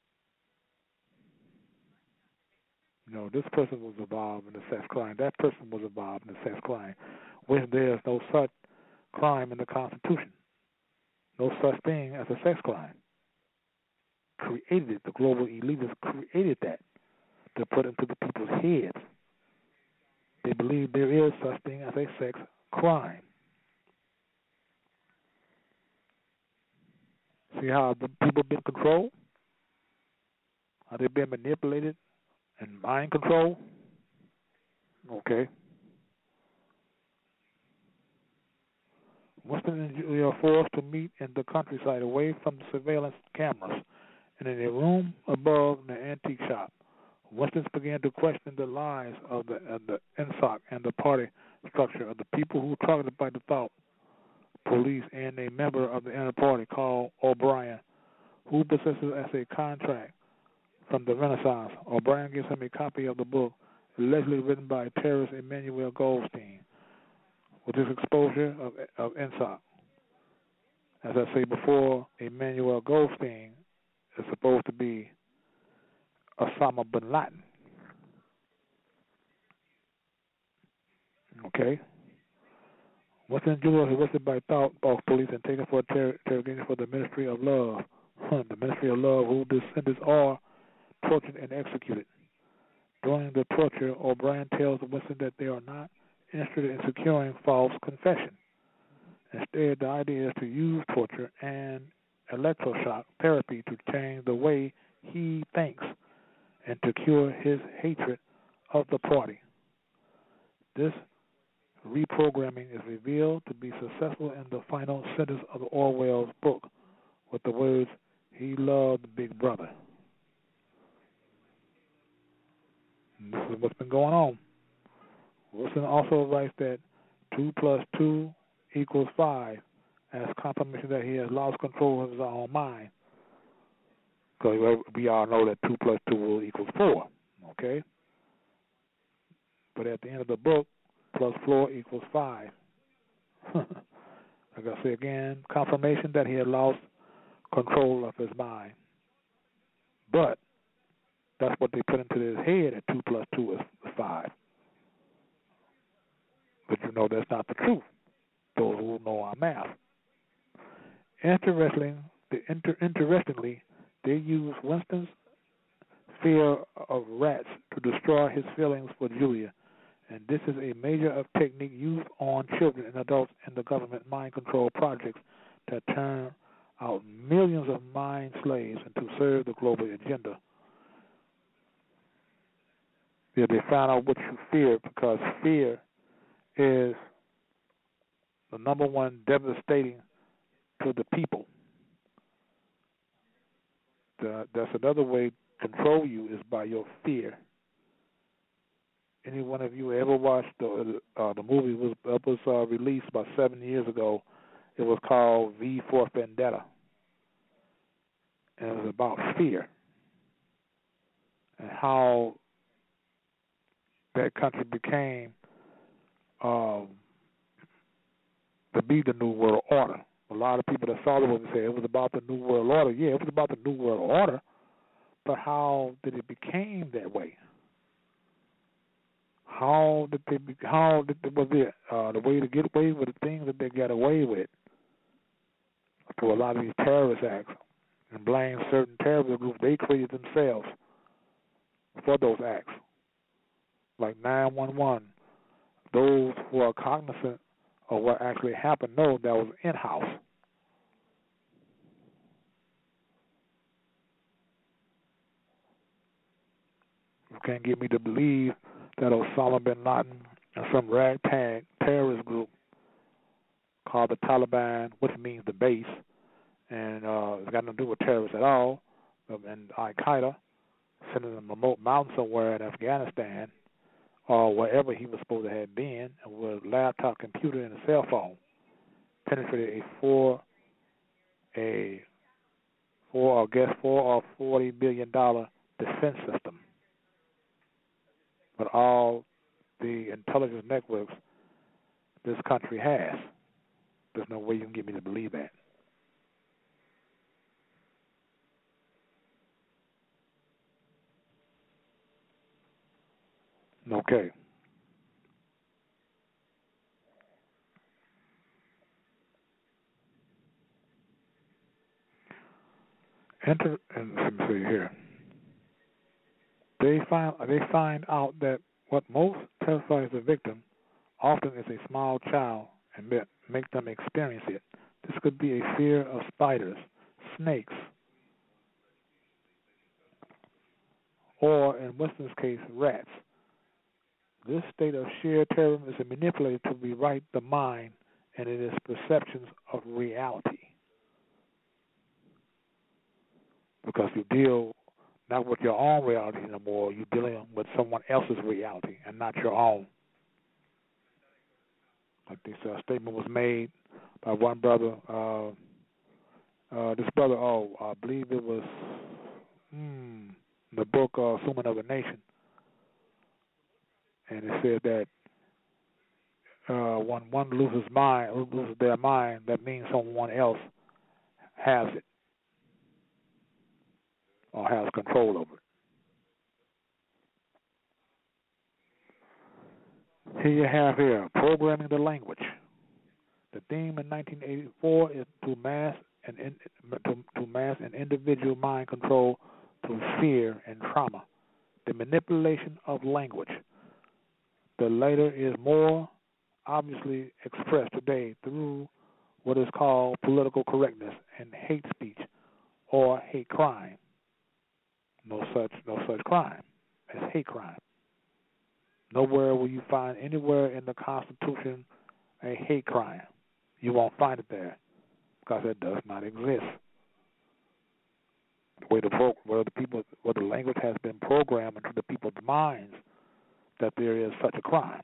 You know, this person was involved in a sex crime. That person was involved in a sex crime. When there's no such crime in the Constitution. No such thing as a sex crime. Created it. The global elitists created that to put into the people's heads. They believe there is such thing as a sex crime. See how the people been controlled? How they've been manipulated and mind control? Okay. Winston and Julia are forced to meet in the countryside away from the surveillance cameras and in a room above the antique shop. Winston began to question the lies of the, of the N S O C and the party structure of the people who targeted by the thought police and a member of the inner party called O'Brien, who possesses as a contract from the Renaissance. O'Brien gives him a copy of the book, allegedly written by terrorist Emmanuel Goldstein, with his exposure of, of N S O C. As I say before, Emmanuel Goldstein is supposed to be Osama bin Laden. Okay? Winston Julia was arrested by thought box police and taken for interrogation for the Ministry of Love. The Ministry of Love, who descendants are tortured and executed. During the torture, O'Brien tells Winston that they are not interested in securing false confession. Instead, the idea is to use torture and electroshock therapy to change the way he thinks and to cure his hatred of the party. This reprogramming is revealed to be successful in the final sentence of Orwell's book with the words, "He loved Big Brother." And this is what's been going on. Wilson also writes that two plus two equals five as confirmation that he has lost control of his own mind. Because we all know that two plus two will equals four, okay? But at the end of the book, plus four equals five. Like I say again, confirmation that he had lost control of his mind. But that's what they put into his head, that two plus two is five. But you know that's not the truth, those who know our math. Interesting, the inter, interestingly, they use Winston's fear of rats to destroy his feelings for Julia. And this is a major of technique used on children and adults in the government mind control projects that turn out millions of mind slaves and to serve the global agenda. Yeah, they found out what you fear because fear is the number one devastating to the people. The, that's another way to control you is by your fear. any one of you ever watched the uh, the movie was that was uh, released about seven years ago. It was called V for Vendetta, and it was about fear and how that country became um, to be the New World Order. A lot of people that saw the movie say it was about the New World Order. Yeah, it was about the New World Order, but how did it became that way? How did they? Be, how did it, was it uh, the way to get away with the things that they got away with through a lot of these terrorist acts and blame certain terrorist groups they created themselves for those acts, like nine one one. Those who are cognizant of what actually happened know that was in-house. You can't get me to believe that Osama bin Laden and some ragtag terrorist group called the Taliban, which means the base, and uh, it's got nothing to do with terrorists at all, and Al-Qaeda, sitting in a remote mountain somewhere in Afghanistan, or wherever he was supposed to have been, with a laptop computer and a cell phone, penetrated a four, a four, I guess four or forty billion dollar defense system. But all the intelligence networks this country has, there's no way you can get me to believe that. Okay. Enter, and let me see here. They find they find out that what most terrifies the victim often is a small child, and make them experience it. This could be a fear of spiders, snakes, or in Winston's case, rats. This state of sheer terror is manipulated to rewrite the mind and it is perceptions of reality. Because you deal not with your own reality anymore, you're dealing with someone else's reality and not your own. Like this uh, statement was made by one brother. Uh, uh, this brother, oh, I believe it was hmm, the book uh, Assuming of a Nation. And it said that uh, when one loses mind, loses their mind, that means someone else has it or has control over it. Here you have here, programming the language. The theme in nineteen eighty-four is to mass and in, to, to mass and individual mind control through fear and trauma. The manipulation of language. The latter is more obviously expressed today through what is called political correctness and hate speech or hate crime. No such, no such crime as hate crime. Nowhere will you find anywhere in the Constitution a hate crime. You won't find it there because it does not exist. Where the pro, where the people, where the language has been programmed into the people's minds that there is such a crime.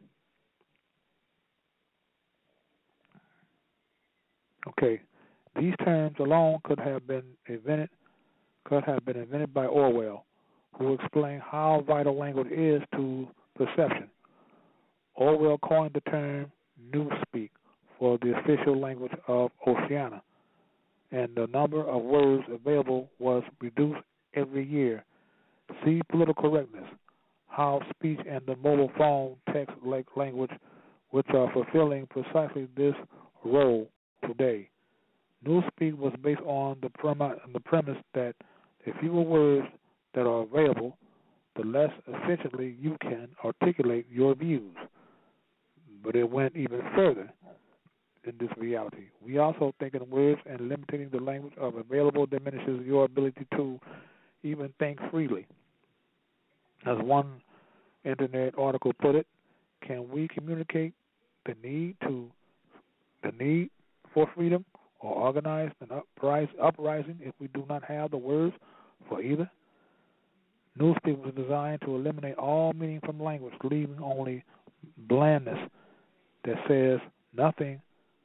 Okay, these terms alone could have been invented, could have been invented by Orwell, who explained how vital language is to perception. Orwell coined the term newspeak for the official language of Oceania, and the number of words available was reduced every year. See political correctness, how speech and the mobile phone text language, which are fulfilling precisely this role today. Newspeak was based on the, premi- the premise that the fewer words that are available, the less efficiently you can articulate your views. But it went even further in this reality. We also think in words, and limiting the language of available diminishes your ability to even think freely. As one internet article put it, can we communicate the need to the need for freedom or organize an uprising if we do not have the words for either? Newspeak was designed to eliminate all meaning from language, leaving only blandness that says nothing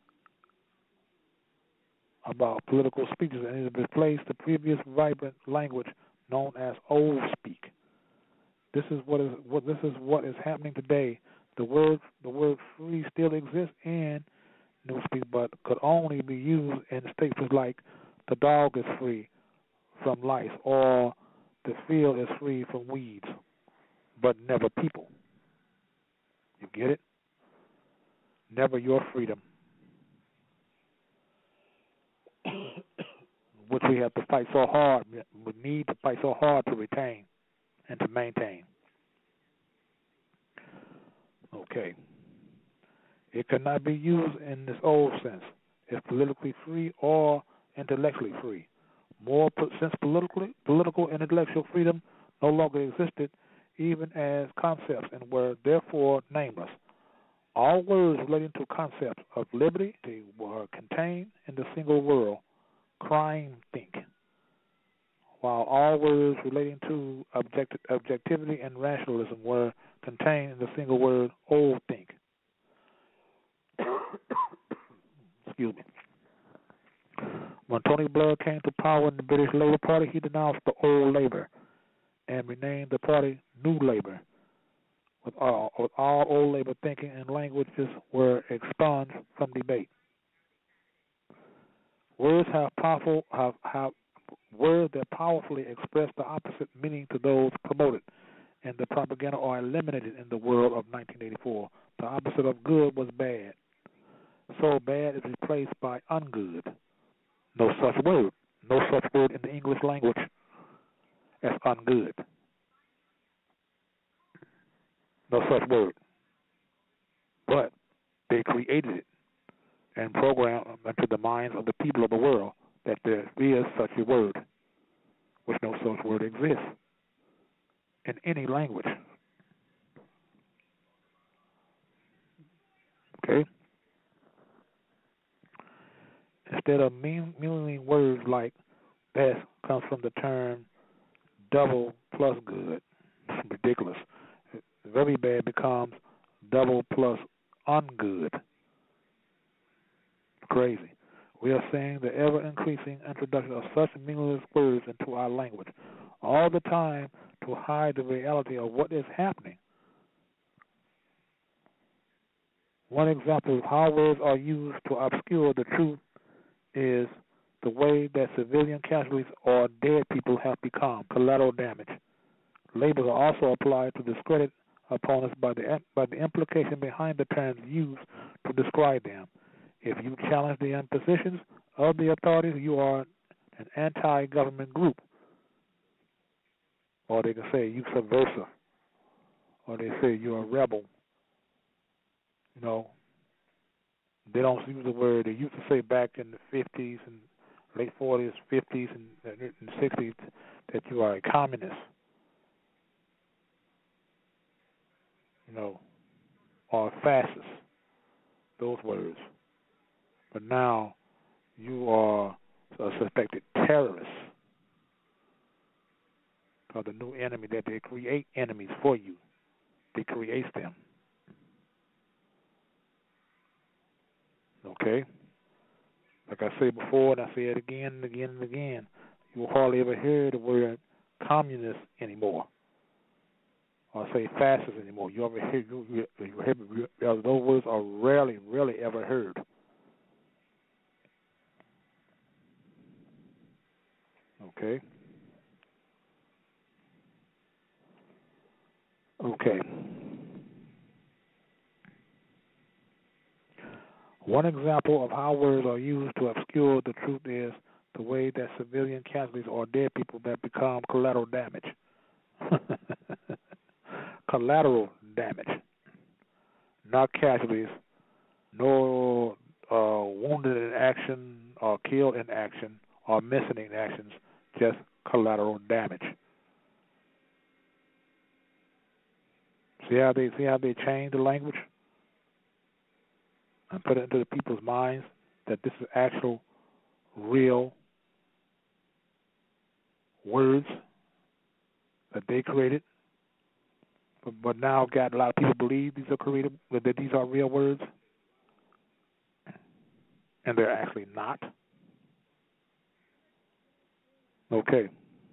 about political speeches, and it replaced the previous vibrant language known as old speak. This is what is what this is what is happening today. The word the word free still exists in Newspeak, but could only be used in statements like the dog is free from lice or the field is free from weeds, but never people. You get it? Never your freedom, which we have to fight so hard, we need to fight so hard to retain and to maintain. Okay. It cannot be used in this old sense. It's politically free or intellectually free. More since politically, political and intellectual freedom no longer existed, even as concepts, and were therefore nameless. All words relating to concepts of liberty they were contained in the single word, crime think, while all words relating to object, objectivity and rationalism were contained in the single word, old think. Excuse me. When Tony Blair came to power in the British Labour Party, he denounced the old Labour and renamed the party New Labour. With all, with all old Labour thinking and languages were expunged from debate. Words have powerful have, have words that powerfully express the opposite meaning to those promoted in the propaganda are eliminated in the world of nineteen eighty-four. The opposite of good was bad. So bad is replaced by ungood. No such word. No such word in the English language as ungood. No such word. But they created it and programmed into the minds of the people of the world that there is such a word, which no such word exists in any language. Okay? Instead of mean, meaning words like best comes from the term double plus good. It's ridiculous. Very bad becomes double plus ungood. Crazy. We are seeing the ever-increasing introduction of such meaningless words into our language, all the time to hide the reality of what is happening. One example of how words are used to obscure the truth is the way that civilian casualties or dead people have become collateral damage. Labels are also applied to discredit opponents by the by the implication behind the terms used to describe them. If you challenge the impositions of the authorities, you are an anti-government group. Or they can say you subversive. Or they say you're a rebel. You know, they don't use the word they used to say back in the fifties and late forties, fifties, and, and sixties that you are a communist. You know, or a fascist. Those words. But now you are a suspected terrorist. Because the new enemy that they create enemies for you. They create them. Okay? Like I said before, and I say it again and again and again, you will hardly ever hear the word communist anymore. Or say fascist anymore. You ever hear, you, you, you hear you, those words are rarely, rarely ever heard. Okay? Okay. One example of how words are used to obscure the truth is the way that civilian casualties or dead people that become collateral damage. Collateral damage. Not casualties, nor uh, wounded in action or killed in action or missing in actions, just collateral damage. See how they see how they change the language and put it into the people's minds that this is actual, real words that they created, but, but now got a lot of people believe these are created, that these are real words, and they're actually not. Okay.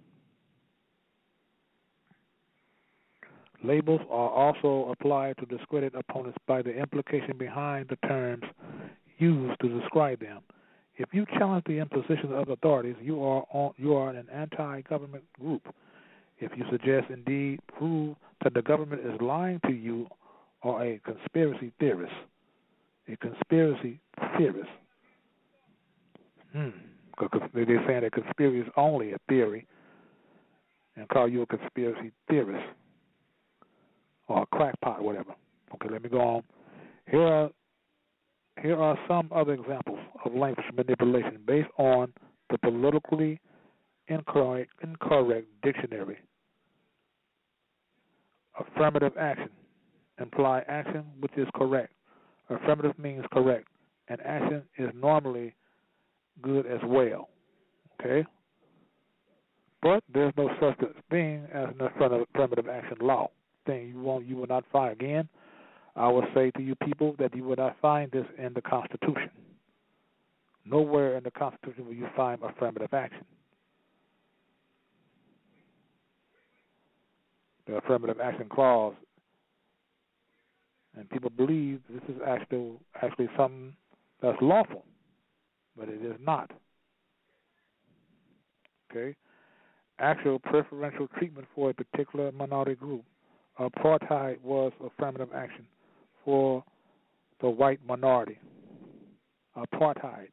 Labels are also applied to discredit opponents by the implication behind the terms used to describe them. If you challenge the imposition of authorities, you are on, you are an anti-government group. If you suggest, indeed, prove that the government is lying to you, are a conspiracy theorist. A conspiracy theorist. Hmm. They're saying that conspiracy is only a theory, and call you a conspiracy theorist or a crackpot, whatever. Okay, let me go on. Here are here are some other examples of language manipulation based on the politically incorrect, incorrect dictionary. Affirmative action. Imply action which is correct. Affirmative means correct, and action is normally good as well. Okay? But there's no such thing as an affirmative action law. Thing you won't, you will not find. Again, I will say to you people that you will not find this in the Constitution. Nowhere in the Constitution will you find affirmative action. The affirmative action clause, and people believe this is actually actually something that's lawful, but it is not. Okay, actual preferential treatment for a particular minority group. Apartheid was affirmative action for the white minority. Apartheid.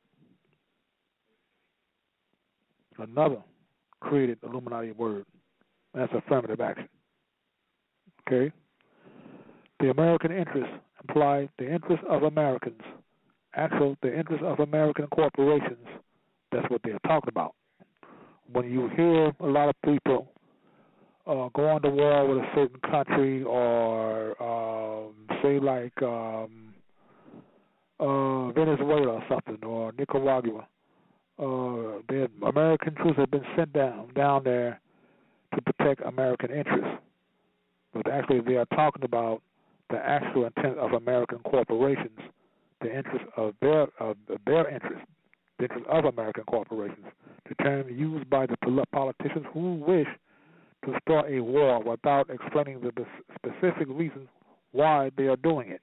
Another created Illuminati word. That's affirmative action. Okay? The American interest implied the interest of Americans. Actually, the interest of American corporations. That's what they're talking about. When you hear a lot of people Uh, going to war with a certain country, or um, say like um, uh, Venezuela or something, or Nicaragua, uh, the American troops have been sent down down there to protect American interests. But actually, they are talking about the actual intent of American corporations, the interest of their of their interest, the interest of American corporations. The term used by the politicians who wish to start a war without explaining the specific reasons why they are doing it.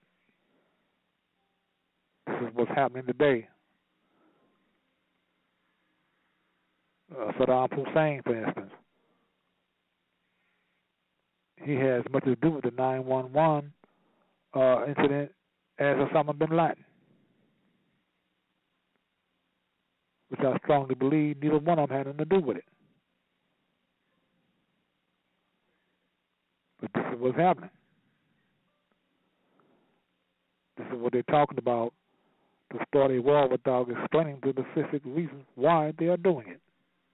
This is what's happening today. Uh, Saddam Hussein, for instance, he has as much to do with the nine one one uh, incident as Osama bin Laden, which I strongly believe neither one of them had anything to do with it. But this is what's happening. This is what they're talking about, to start a war without explaining the specific reasons why they are doing it.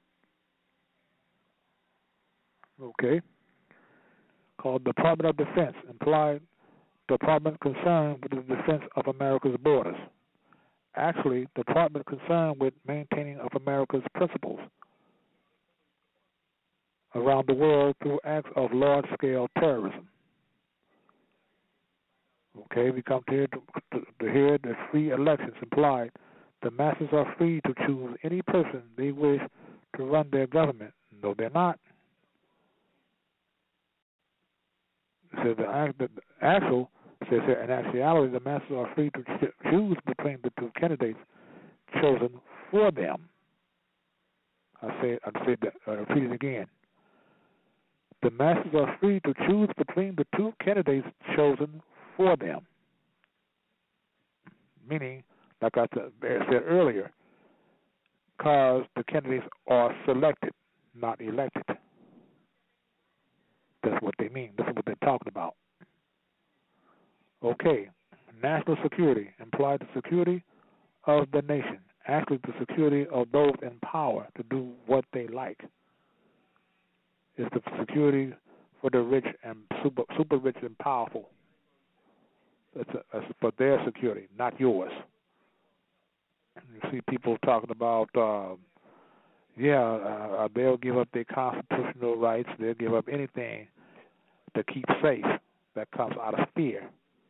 Okay. Called Department of Defense, implied department concerned with the defense of America's borders. Actually, department concerned with maintaining of America's principles around the world through acts of large-scale terrorism. Okay, we come to, here to, to, to hear that free elections implied the masses are free to choose any person they wish to run their government. No, they're not. So the, the actual says here, in actuality, the masses are free to ch- choose between the two candidates chosen for them. I say, I say that. I repeat it again. The masses are free to choose between the two candidates chosen for them. Meaning, like I said earlier, because the candidates are selected, not elected. That's what they mean. That's what they're talking about. Okay. National security implies the security of the nation. Actually, the security of those in power to do what they like. It's the security for the rich and super, super rich and powerful. It's, a, it's for their security, not yours. You see people talking about, uh, Yeah, uh, they'll give up their constitutional rights. They'll give up anything to keep safe that comes out of fear.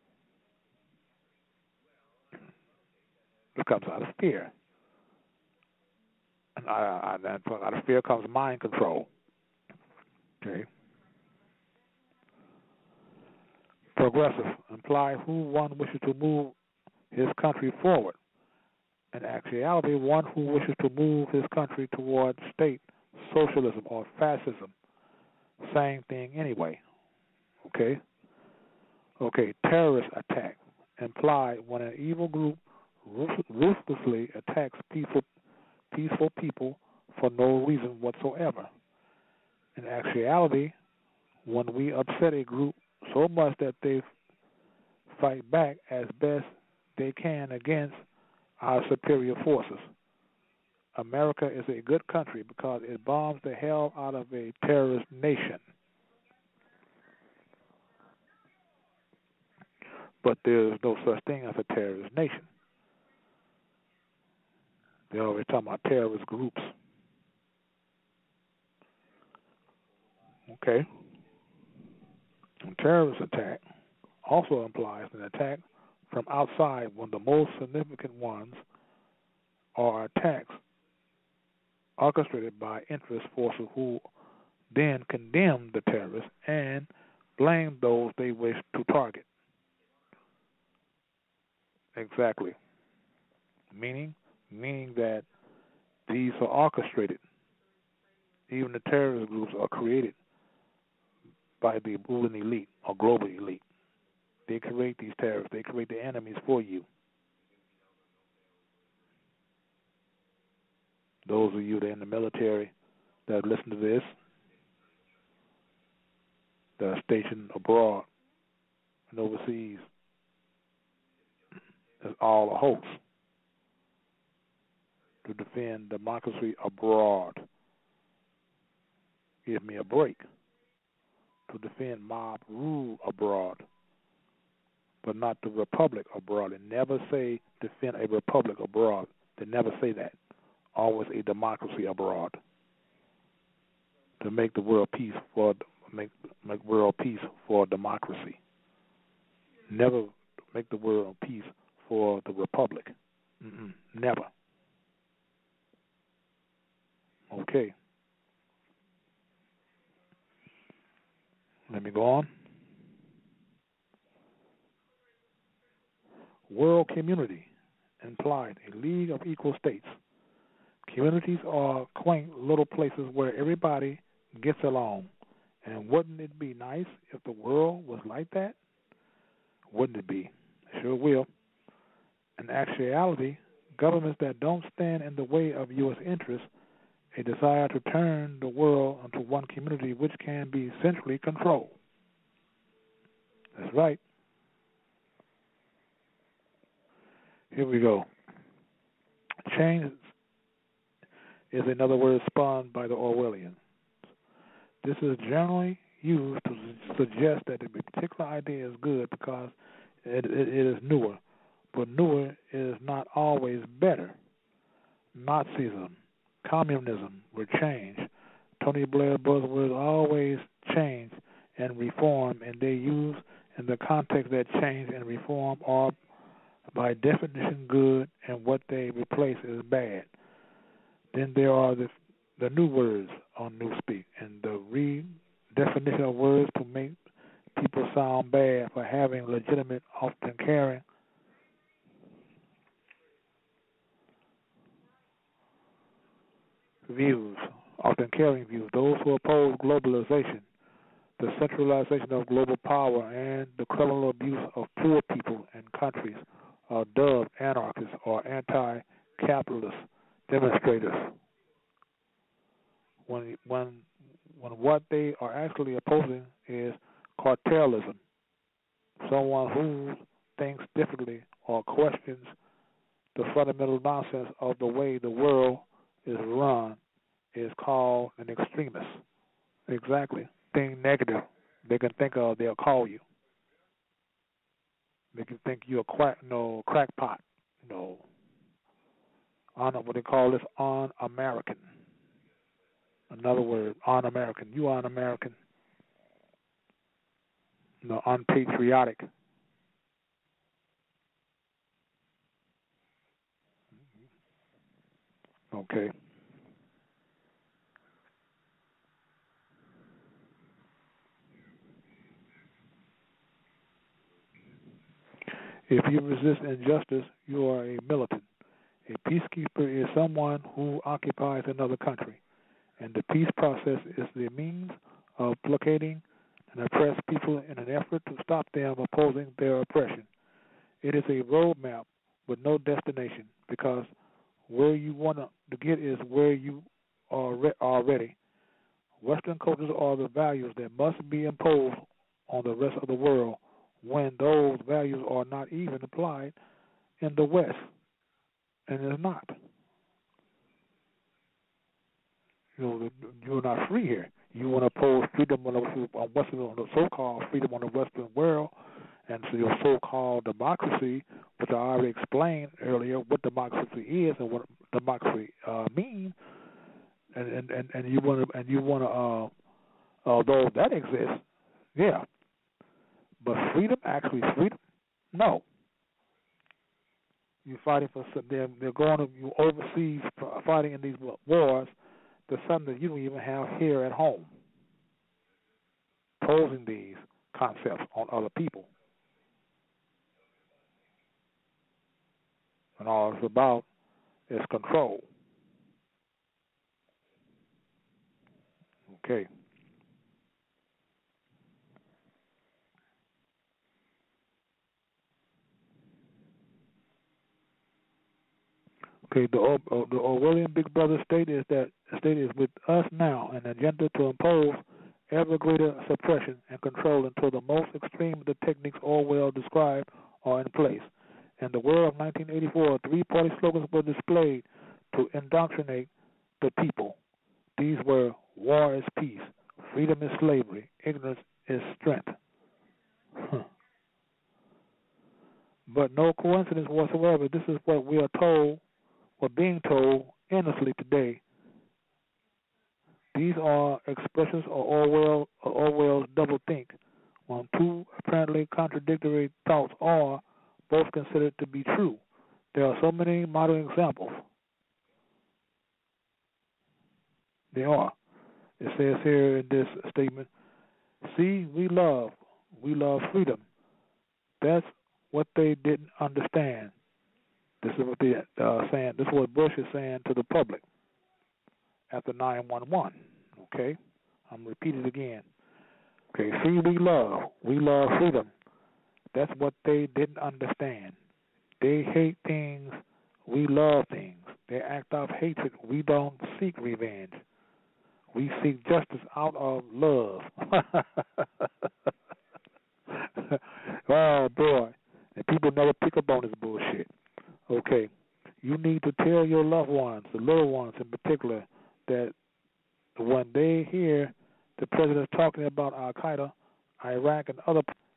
It comes out of fear. And uh, out of fear comes mind control. Okay. Progressive, imply who one wishes to move his country forward. In actuality, one who wishes to move his country toward state socialism or fascism. Same thing anyway. Okay? Okay, terrorist attack, imply when an evil group ruthlessly attacks peaceful, peaceful people for no reason whatsoever. In actuality, when we upset a group so much that they fight back as best they can against our superior forces. America is a good country because it bombs the hell out of a terrorist nation. But there is no such thing as a terrorist nation. They're always talking about terrorist groups. Okay. A terrorist attack also implies an attack from outside when the most significant ones are attacks orchestrated by interest forces who then condemn the terrorists and blame those they wish to target. Exactly. Meaning, meaning that these are orchestrated. Even the terrorist groups are created by the ruling elite or global elite. They create these terrorists. They create the enemies for you. Those of you that are in the military that listen to this, that are stationed abroad and overseas, it's all a hoax to defend democracy abroad. Give me a break. To defend mob rule abroad, but not the republic abroad. And never say defend a republic abroad. They never say that. Always a democracy abroad. To make the world peace for make make world peace for democracy. Never make the world peace for the republic. Mm-mm, never. Okay. Let me go on. World community implied a league of equal states. Communities are quaint little places where everybody gets along. And wouldn't it be nice if the world was like that? Wouldn't it be? It sure will. In actuality, governments that don't stand in the way of U S interests, a desire to turn the world into one community which can be centrally controlled. That's right. Here we go. Change is another word spawned by the Orwellians. This is generally used to suggest that a particular idea is good because it, it, it is newer, but newer is not always better. Nazism, communism were changed. Tony Blair buzzwords always change and reform, and they use in the context that change and reform are by definition good, and what they replace is bad. Then there are the the new words on Newspeak, and the redefinition of words to make people sound bad for having legitimate, often caring views, often caring views. Those who oppose globalization, the centralization of global power, and the criminal abuse of poor people and countries are dubbed anarchists or anti-capitalist demonstrators. When when when what they are actually opposing is cartelism, someone who thinks differently or questions the fundamental nonsense of the way the world is run is called an extremist. Exactly. Thing negative they can think of, they'll call you. They can think you're a quack, no crackpot, you know, on what they call this un-American. Another word, un-American. You are un-American. No, unpatriotic. Okay. If you resist injustice, you are a militant. A peacekeeper is someone who occupies another country, and the peace process is the means of placating and oppressed people in an effort to stop them opposing their oppression. It is a roadmap with no destination, because where you want to get is where you are already. Western cultures are the values that must be imposed on the rest of the world when those values are not even applied in the West, and it's not. You know, you're not free here. You want to oppose freedom on the, on Western, on the so-called freedom on the Western world, and so your so-called democracy, which I already explained earlier what democracy is and what democracy uh, means, and, and, and, and you want to and you want to, uh, although that exists, yeah. But freedom, actually freedom, no. You're fighting for, they're, they're going to, you overseas fighting in these wars. There's something that you don't even have here at home. Posing these concepts on other people. And all it's about is control. Okay. Okay, the, uh, the Orwellian Big Brother state is that state is with us now, an agenda to impose ever greater suppression and control until the most extreme of the techniques Orwell described are in place. In the world of nineteen eighty-four, three-party slogans were displayed to indoctrinate the people. These were: war is peace, freedom is slavery, ignorance is strength. Huh. But no coincidence whatsoever. This is what we are told, or being told endlessly today. These are expressions of Orwell, of Orwell's doublethink, when two apparently contradictory thoughts are both considered to be true. There are so many modern examples. There are. It says here in this statement, see, we love, we love freedom. That's what they didn't understand. This is what they uh, saying. This is what Bush is saying to the public after nine one one. Okay, I'm repeating it again. Okay, see, we love, we love freedom. That's what they didn't understand. They hate things, we love things. They act out hatred. We don't seek revenge. We seek justice out of love. Oh boy, and people never pick up on this bullshit. Okay, you need to tell your loved ones, the little ones in particular, that when they hear the president talking about Al-Qaeda, Iraq, and other